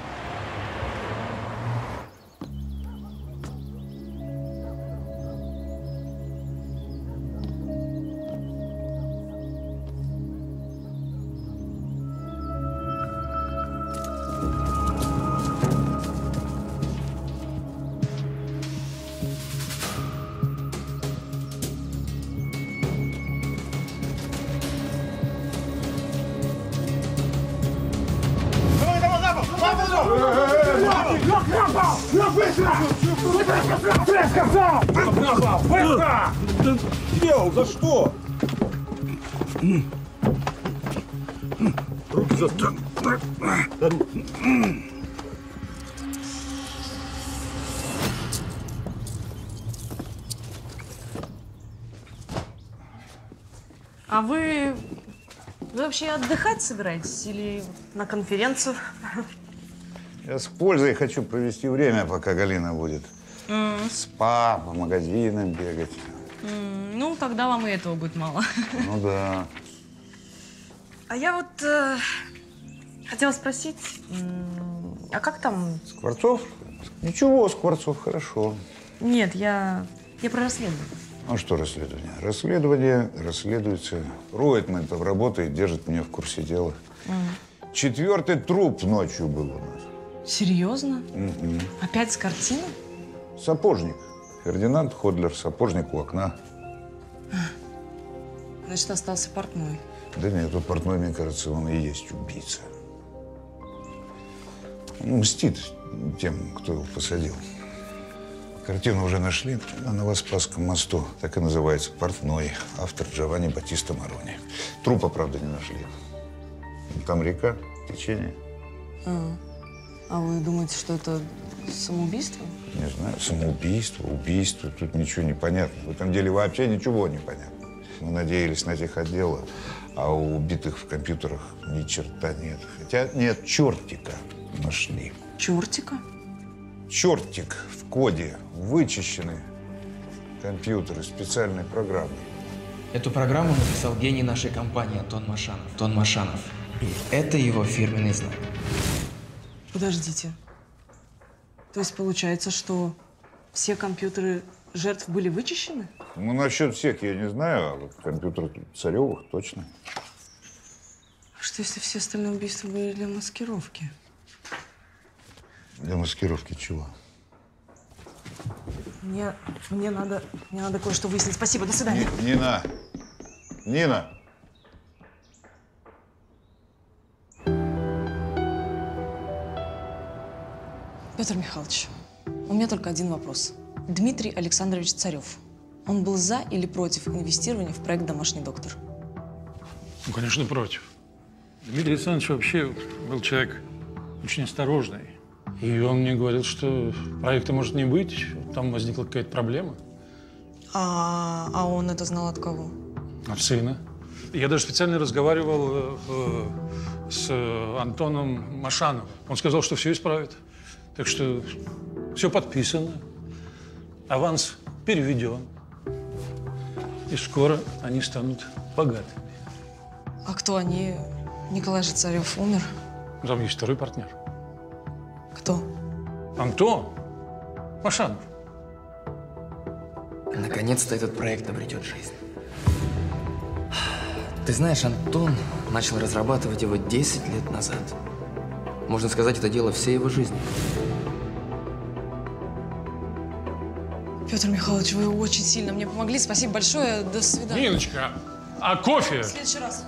Сделал, за что? Руки за... А вы вообще отдыхать собираетесь или на конференцию? Я с пользой хочу провести время, пока Галина будет. Спа, по магазинам бегать. Ну, тогда вам и этого будет мало. Ну да. А я вот хотела спросить, а как там? Скворцов? Ничего, Скворцов, хорошо. Нет, я про расследование. Ну что расследование? Расследование расследуется. Ройтментов работает, держит меня в курсе дела. 4-й труп ночью был у нас. Серьезно? Опять с картины? Сапожник. Фердинанд Ходлер, сапожник у окна. Значит, остался портной. Да нет, тот портной, мне кажется, он и есть убийца. Он мстит тем, кто его посадил. Картину уже нашли на Новоспасском мосту. Так и называется «Портной». Автор Джованни Батиста Марони. Трупа, правда, не нашли. Там река, течение. А вы думаете, что это самоубийство? Не знаю, самоубийство, убийство. Тут ничего не понятно. В этом деле вообще ничего не понятно. Мы надеялись на техотдела, а у убитых в компьютерах ни черта нет. Хотя нет, чертика нашли. Чертика? Чертик в коде, вычищены компьютеры специальной программой. Эту программу написал гений нашей компании Антон Машанов. Антон Машанов. И это его фирменный знак. Подождите. То есть получается, что все компьютеры жертв были вычищены? Ну, насчет всех я не знаю, а вот компьютеры Царевых точно. Что если все остальные убийства были для маскировки? Для маскировки чего? Мне надо кое-что выяснить. Спасибо, до свидания. Нина! Нина! Петр Михайлович, у меня только один вопрос. Дмитрий Александрович Царев, он был за или против инвестирования в проект «Домашний доктор»? Ну, конечно, против. Дмитрий Александрович вообще был человек очень осторожный. И он мне говорил, что проекта может не быть, там возникла какая-то проблема. А он это знал от кого? От сына. Я даже специально разговаривал с Антоном Машановым. Он сказал, что все исправит. Так что все подписано, аванс переведен. И скоро они станут богатыми. А кто они? Николай же Царев умер. Там есть второй партнер. Кто? Антон Машанов. Наконец-то этот проект обретет жизнь. Ты знаешь, Антон начал разрабатывать его 10 лет назад. Можно сказать, это дело всей его жизни. Петр Михайлович, вы очень сильно мне помогли. Спасибо большое. До свидания. Ниночка, а кофе? В следующий раз.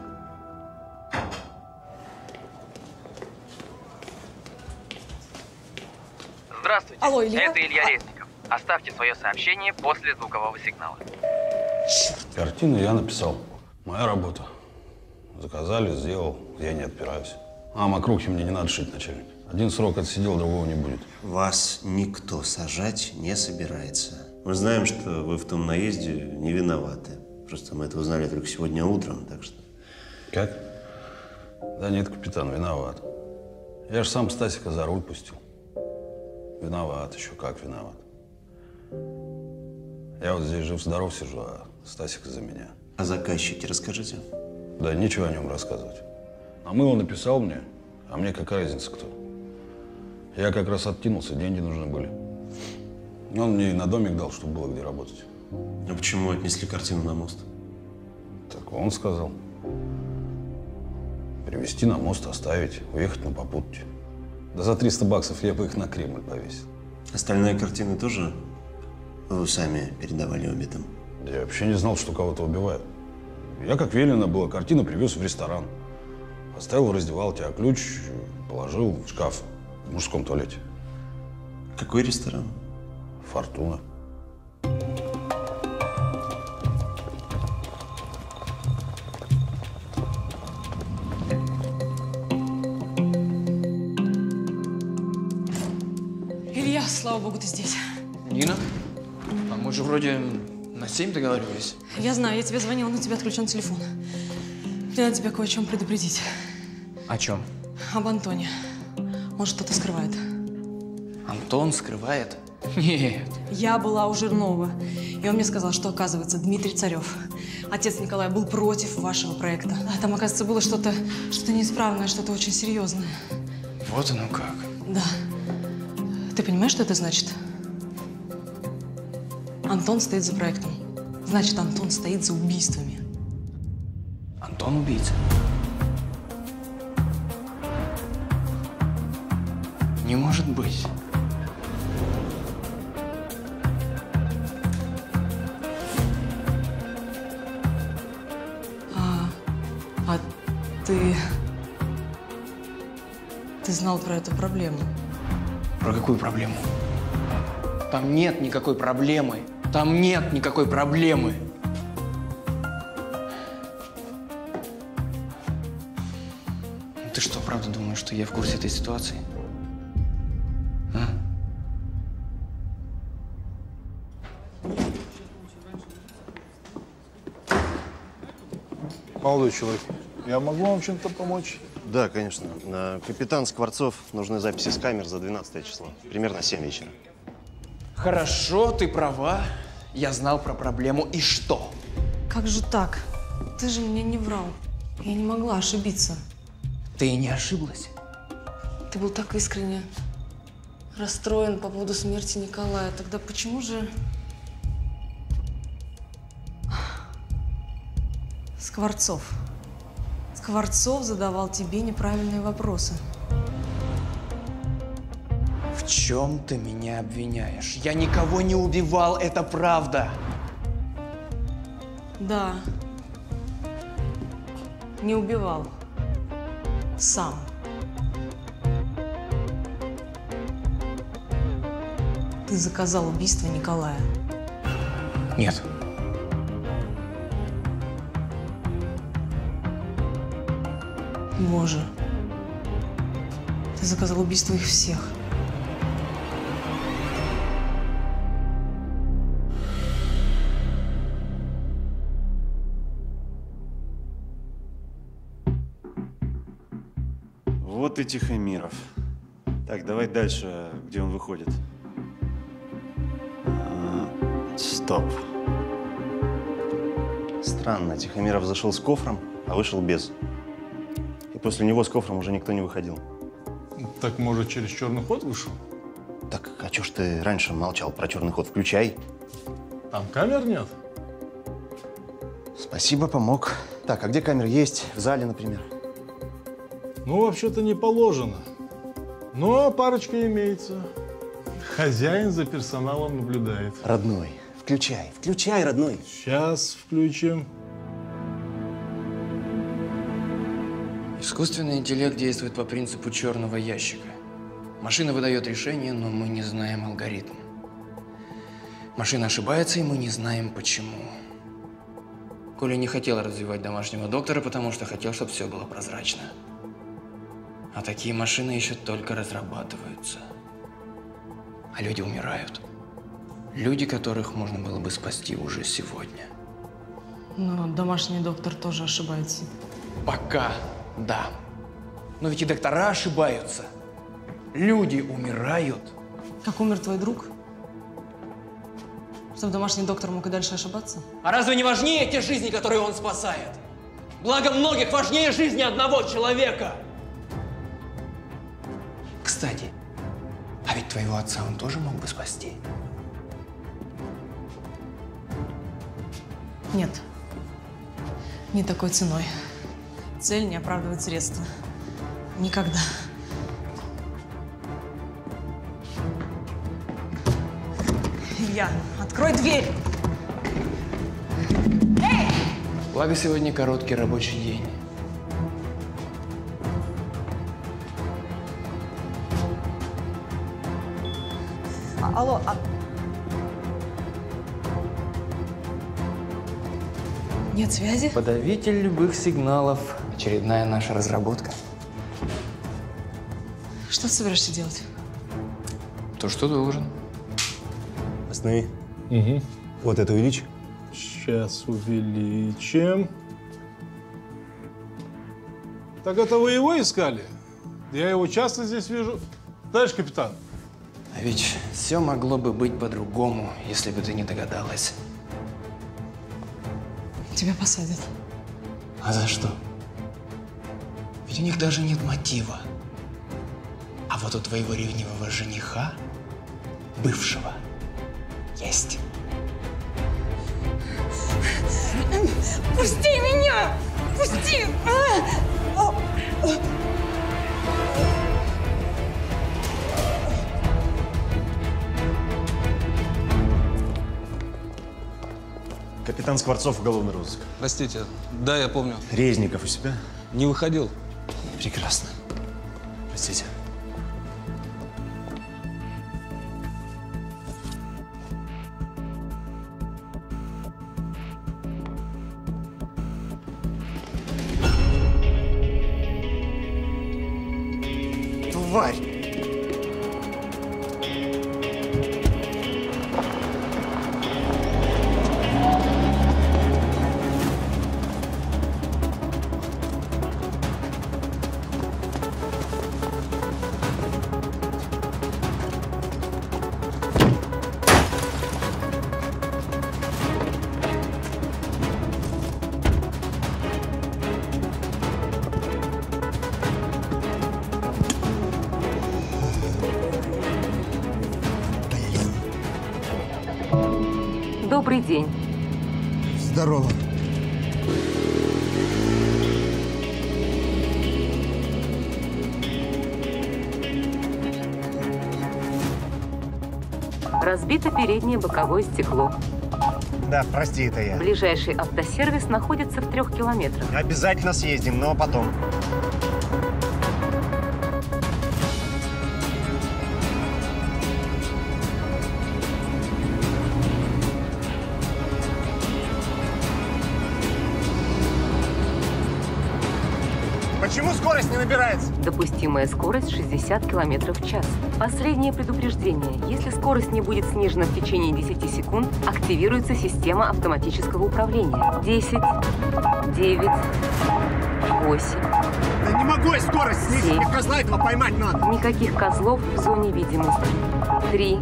Здравствуйте. Алло, Илья? Это Илья Резников. Оставьте свое сообщение после звукового сигнала. Картину я написал. Моя работа. Заказали, сделал, я не отпираюсь. А мокрухи мне не надо шить, начальник. Один срок отсидел, другого не будет. Вас никто сажать не собирается. Мы знаем, что вы в том наезде не виноваты. Просто мы это узнали только сегодня утром, так что… Как? Да нет, капитан, виноват. Я же сам Стасика за руль пустил. Виноват, еще как виноват. Я вот здесь жив-здоров сижу, а Стасик за меня. А заказчики расскажите? Да нечего о нем рассказывать. А Мыло написал мне, а мне какая разница кто. Я как раз откинулся, деньги нужны были. Он мне и на домик дал, чтобы было где работать. А почему отнесли картину на мост? Так он сказал. Привезти на мост, оставить, уехать на попутке. Да за 300 баксов я бы их на Кремль повесил. Остальные картины тоже вы сами передавали убитым? Да я вообще не знал, что кого-то убивают. Я, как велено было, картину привез в ресторан. Оставил в раздевалке, а ключ положил в шкаф в мужском туалете. Какой ресторан? Фортуна. Илья, слава богу, ты здесь. Нина, а мы же вроде на 7 договаривались. Я знаю, я тебе звонила, но у тебя отключен телефон. Мне надо тебя кое о чем предупредить. О чем? Об Антоне. Он что-то скрывает. Антон скрывает? Нет. Я была у Жирнова, и он мне сказал, что, оказывается, Дмитрий Царев, отец Николая, был против вашего проекта. А там, оказывается, было что-то неисправное, что-то очень серьезное. Вот оно как. Да. Ты понимаешь, что это значит? Антон стоит за проектом. Значит, Антон стоит за убийствами. Антон убийца. Не может быть. А ты знал про эту проблему? Про какую проблему? Там нет никакой проблемы. Там нет никакой проблемы. Ты что, правда думаешь, что я в курсе этой ситуации? А? Молодой человек, я могу вам чем-то помочь? Да, конечно. Капитан Скворцов, нужны записи с камер за 12 число. Примерно 7 вечера. Хорошо, ты права. Я знал про проблему. И что? Как же так? Ты же мне не врал. Я не могла ошибиться. Ты не ошиблась? Ты был так искренне расстроен по поводу смерти Николая. Тогда почему же... Скворцов задавал тебе неправильные вопросы. В чем ты меня обвиняешь? Я никого не убивал, это правда. Да. Не убивал. Сам. Ты заказал убийство Николая. Нет. Боже. Ты заказал убийство их всех. Вот и Тихомиров. Так, давай дальше, где он выходит. Стоп. Странно, Тихомиров зашел с кофром, а вышел без. И после него с кофром уже никто не выходил. Так, может, через черный ход вышел? Так, а чё ж ты раньше молчал про черный ход? Включай. Там камер нет? Спасибо, помог. Так, а где камеры есть? В зале, например. Ну, вообще-то не положено. Но парочка имеется. Хозяин за персоналом наблюдает. Родной, включай, родной. Сейчас включим. Искусственный интеллект действует по принципу черного ящика. Машина выдает решение, но мы не знаем алгоритм. Машина ошибается, и мы не знаем почему. Коля не хотел развивать домашнего доктора, потому что хотел, чтобы все было прозрачно. А такие машины еще только разрабатываются. А люди умирают. Люди, которых можно было бы спасти уже сегодня. Но домашний доктор тоже ошибается. Пока да. Но ведь и доктора ошибаются. Люди умирают. Как умер твой друг? Чтобы домашний доктор мог и дальше ошибаться? А разве не важнее те жизни, которые он спасает? Благо многих важнее жизни одного человека. Кстати, а ведь твоего отца он тоже мог бы спасти. Нет. Не такой ценой. Цель не оправдывает средства. Никогда. Илья, открой дверь! Эй! Благо сегодня короткий рабочий день. Алло, Нет связи? Подавитель любых сигналов. Очередная наша разработка. Что ты собираешься делать? То, что должен. Останови. Угу. Вот это увеличь. Сейчас увеличим. Так это вы его искали? Я его часто здесь вижу. Товарищ капитан. А ведь все могло бы быть по-другому, если бы ты не догадалась. Тебя посадят. А за что? Ведь у них даже нет мотива. А вот у твоего ревнивого жениха, бывшего, есть. Пусти меня! Пусти! Капитан Скворцов, уголовный розыск. Простите, да, я помню. Резников у себя? Не выходил. Прекрасно. Простите. Тварь! Добрый день. Здорово. Разбито переднее боковое стекло. Да, прости, это я. Ближайший автосервис находится в 3 километрах. Обязательно съездим, но потом. Почему скорость не набирается? Допустимая скорость 60 км в час. Последнее предупреждение. Если скорость не будет снижена в течение 10 секунд, активируется система автоматического управления. 10, 9, 8. Да не могу я скорость снизить, мне козла этого поймать надо. Никаких козлов в зоне видимости. 3.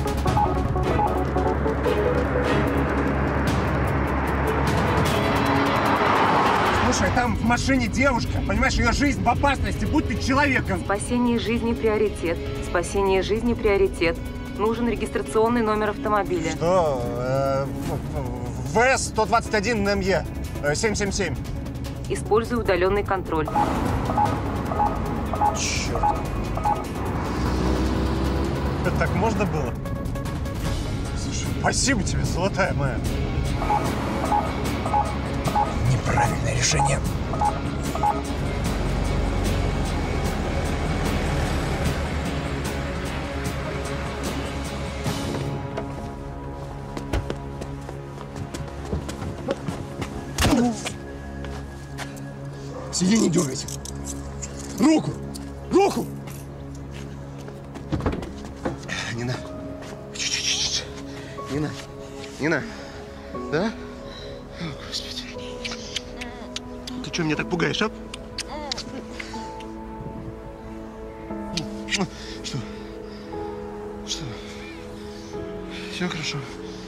Слушай, там в машине девушка, понимаешь, ее жизнь в опасности, будь ты человеком. Спасение жизни приоритет. Спасение жизни приоритет. Нужен регистрационный номер автомобиля. Что? ВС-121 МЕ 777. Использую удаленный контроль. Черт. Это так можно было? Слушай, спасибо тебе, золотая моя. Неправильное решение. Сиди, не дергайся. Руку! Руку! Нина. Нина. Нина. Да? О, Господи. Ты что меня так пугаешь, а? Что? Что? Все хорошо?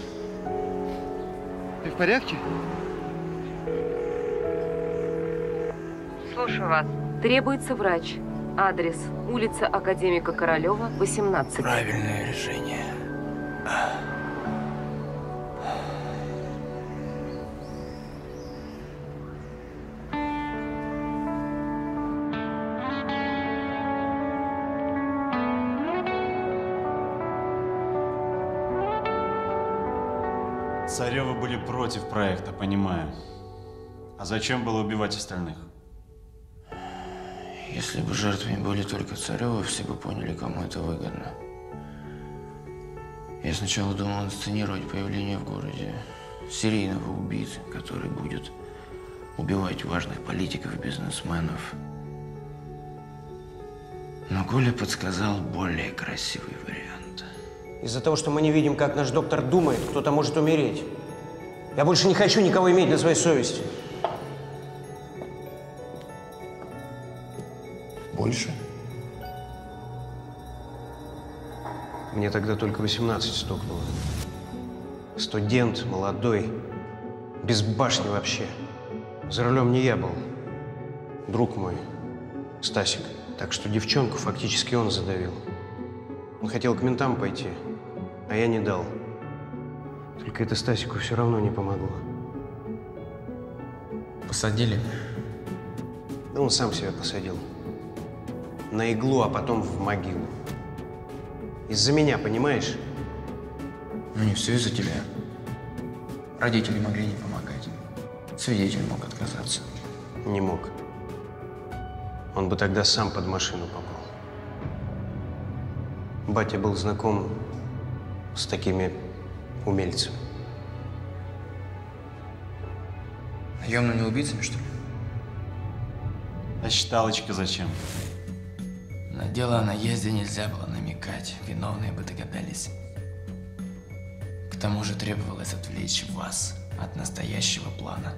Ты в порядке? Слушаю вас. Требуется врач. Адрес. Улица Академика Королева, 18. Правильное решение. Царевы были против проекта, понимаю. А зачем было убивать остальных? Если бы жертвами были только Царевы, все бы поняли, кому это выгодно. Я сначала думал инсценировать появление в городе серийного убийцы, который будет убивать важных политиков и бизнесменов. Но Коля подсказал более красивый вариант. Из-за того, что мы не видим, как наш доктор думает, кто-то может умереть. Я больше не хочу никого иметь на своей совести. Больше? Мне тогда только 18 стукнуло. Студент, молодой, без башни вообще. За рулем не я был. Друг мой, Стасик. Так что девчонку фактически он задавил. Он хотел к ментам пойти, а я не дал. Только это Стасику все равно не помогло. Посадили? Да он сам себя посадил. На иглу, а потом в могилу. Из-за меня, понимаешь? Ну не все из-за тебя. Родители могли не помогать. Свидетель мог отказаться. Не мог. Он бы тогда сам под машину попал. Батя был знаком с такими умельцами. Наемными убийцами, что ли? А считалочка зачем? На дело о наезде нельзя было намекать. Виновные бы догадались. К тому же требовалось отвлечь вас от настоящего плана.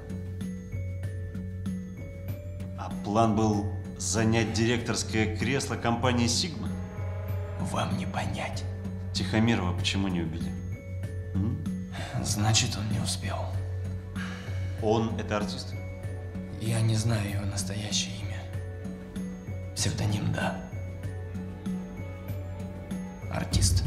А план был занять директорское кресло компании «Сигма»? Вам не понять. Тихомирова почему не убили? Значит, он не успел. Он – это артист? Я не знаю его настоящее имя. Псевдоним, да. Артист.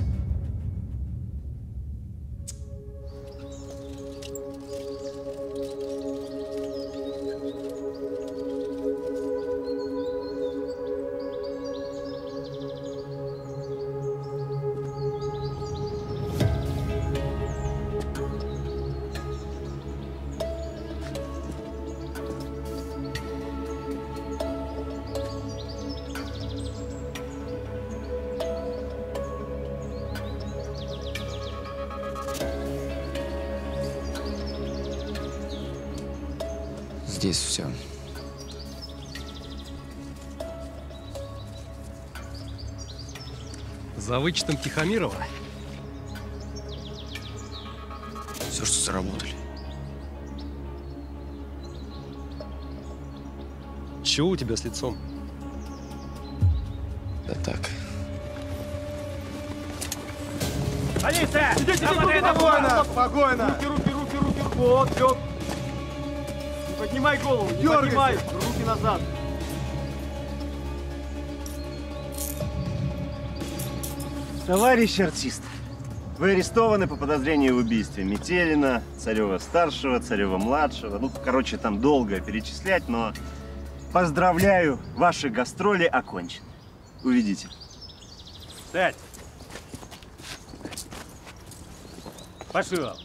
Здесь все. За вычетом Тихомирова? Все, что заработали. Чего у тебя с лицом? Да так. Полиция! Идите, Спокойно! Спокойно! Руки! Вот, все. Не поднимай голову, не поднимай! Руки назад! Товарищ артист, вы арестованы по подозрению в убийстве Метелина, Царева-старшего, Царева-младшего. Ну, короче, там долго перечислять, но поздравляю, ваши гастроли окончены. Увидите. Сядь! Пошел!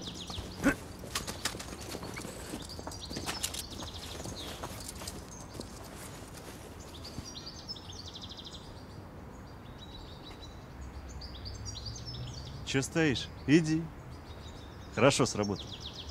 Че стоишь? Иди. Хорошо сработал.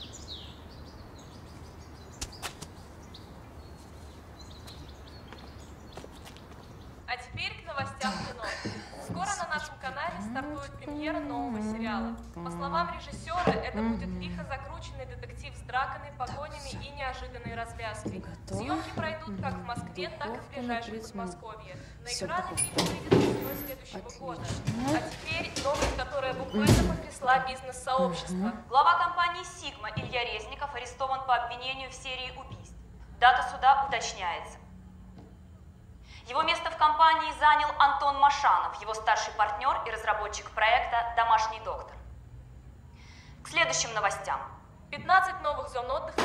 А теперь к новостям кино. Скоро на нашем канале стартует премьера нового сериала. По словам режиссера, это будет лихо закрученный детектив с драками, погонями и неожиданной развязкой. Съемки пройдут как в Москве, так и в ближайшем Подмосковье. На экраны фильм выйдет весной следующего года. А теперь новость, которая буквально потрясла бизнес-сообщество. Глава компании «Сигма» Илья Резников арестован по обвинению в серии убийств. Дата суда уточняется. Его место в компании занял Антон Машанов, его старший партнер и разработчик проекта «Домашний доктор». К следующим новостям. 15 новых зон отдыха.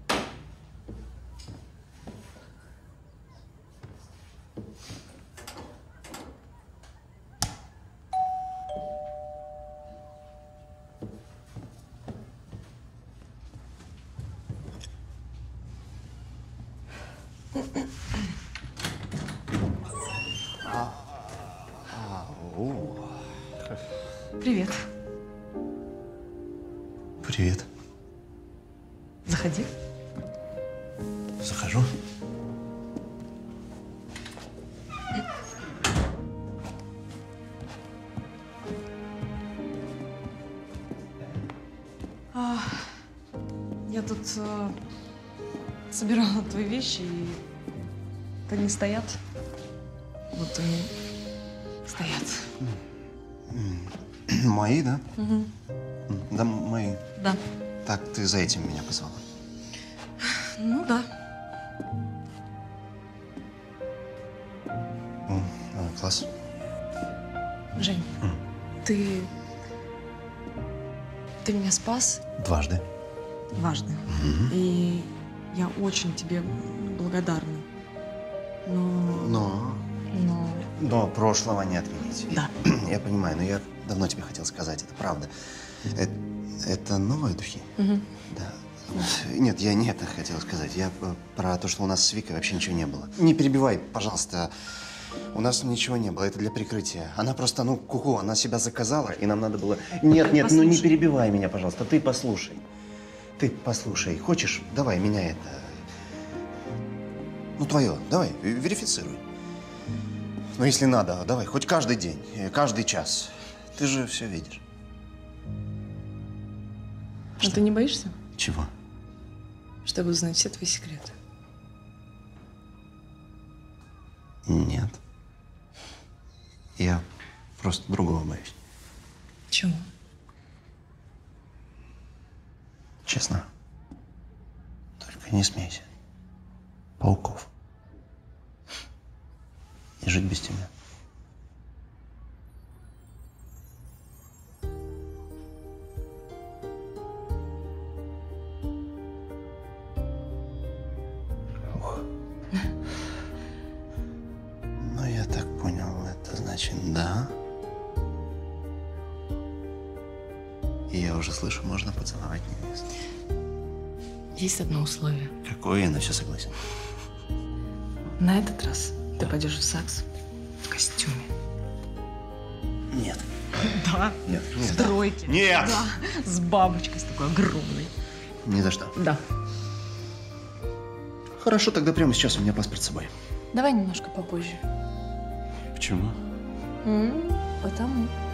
Привет. Привет. Заходи. Захожу. Я тут собирала твои вещи, и они стоят. Вот они стоят. Мои, да? Угу. Да, мои. Да. Так, ты за этим меня позвала? Ну да. Класс. Жень, ты меня спас Дважды. дважды. И Я очень тебе благодарна. Но... Но прошлого не отменить. Да. Я понимаю, но я давно тебе хотел сказать, это правда. Это новые духи? Угу. Да. Нет, я не это хотел сказать. Я про то, что у нас с Викой вообще ничего не было. Не перебивай, пожалуйста. У нас ничего не было, это для прикрытия. Она просто, куку, она себя заказала, и нам надо было… Нет, ну не перебивай меня, пожалуйста, ты послушай. Ты послушай. Хочешь, давай меня это… твое, давай, верифицируй. Ну, если надо, давай, хоть каждый день, каждый час. Ты же все видишь. А ты не боишься? Чего? Чтобы узнать все твои секреты. Нет. Я просто другого боюсь. Чего? Честно. Только не смейся. Пауков. И жить без тебя. Ну, я так понял, это значит да. И я уже слышу, можно поцеловать невесту. Есть одно условие. Какое? Я на все согласен. На этот раз ты пойдешь в ЗАГС в костюме. Нет. Да. Нет. В тройке. Нет. Да. С бабочкой, с такой огромной. Ни за что. Да. Хорошо, тогда прямо сейчас у меня паспорт с собой. Давай немножко попозже. Почему? Потому.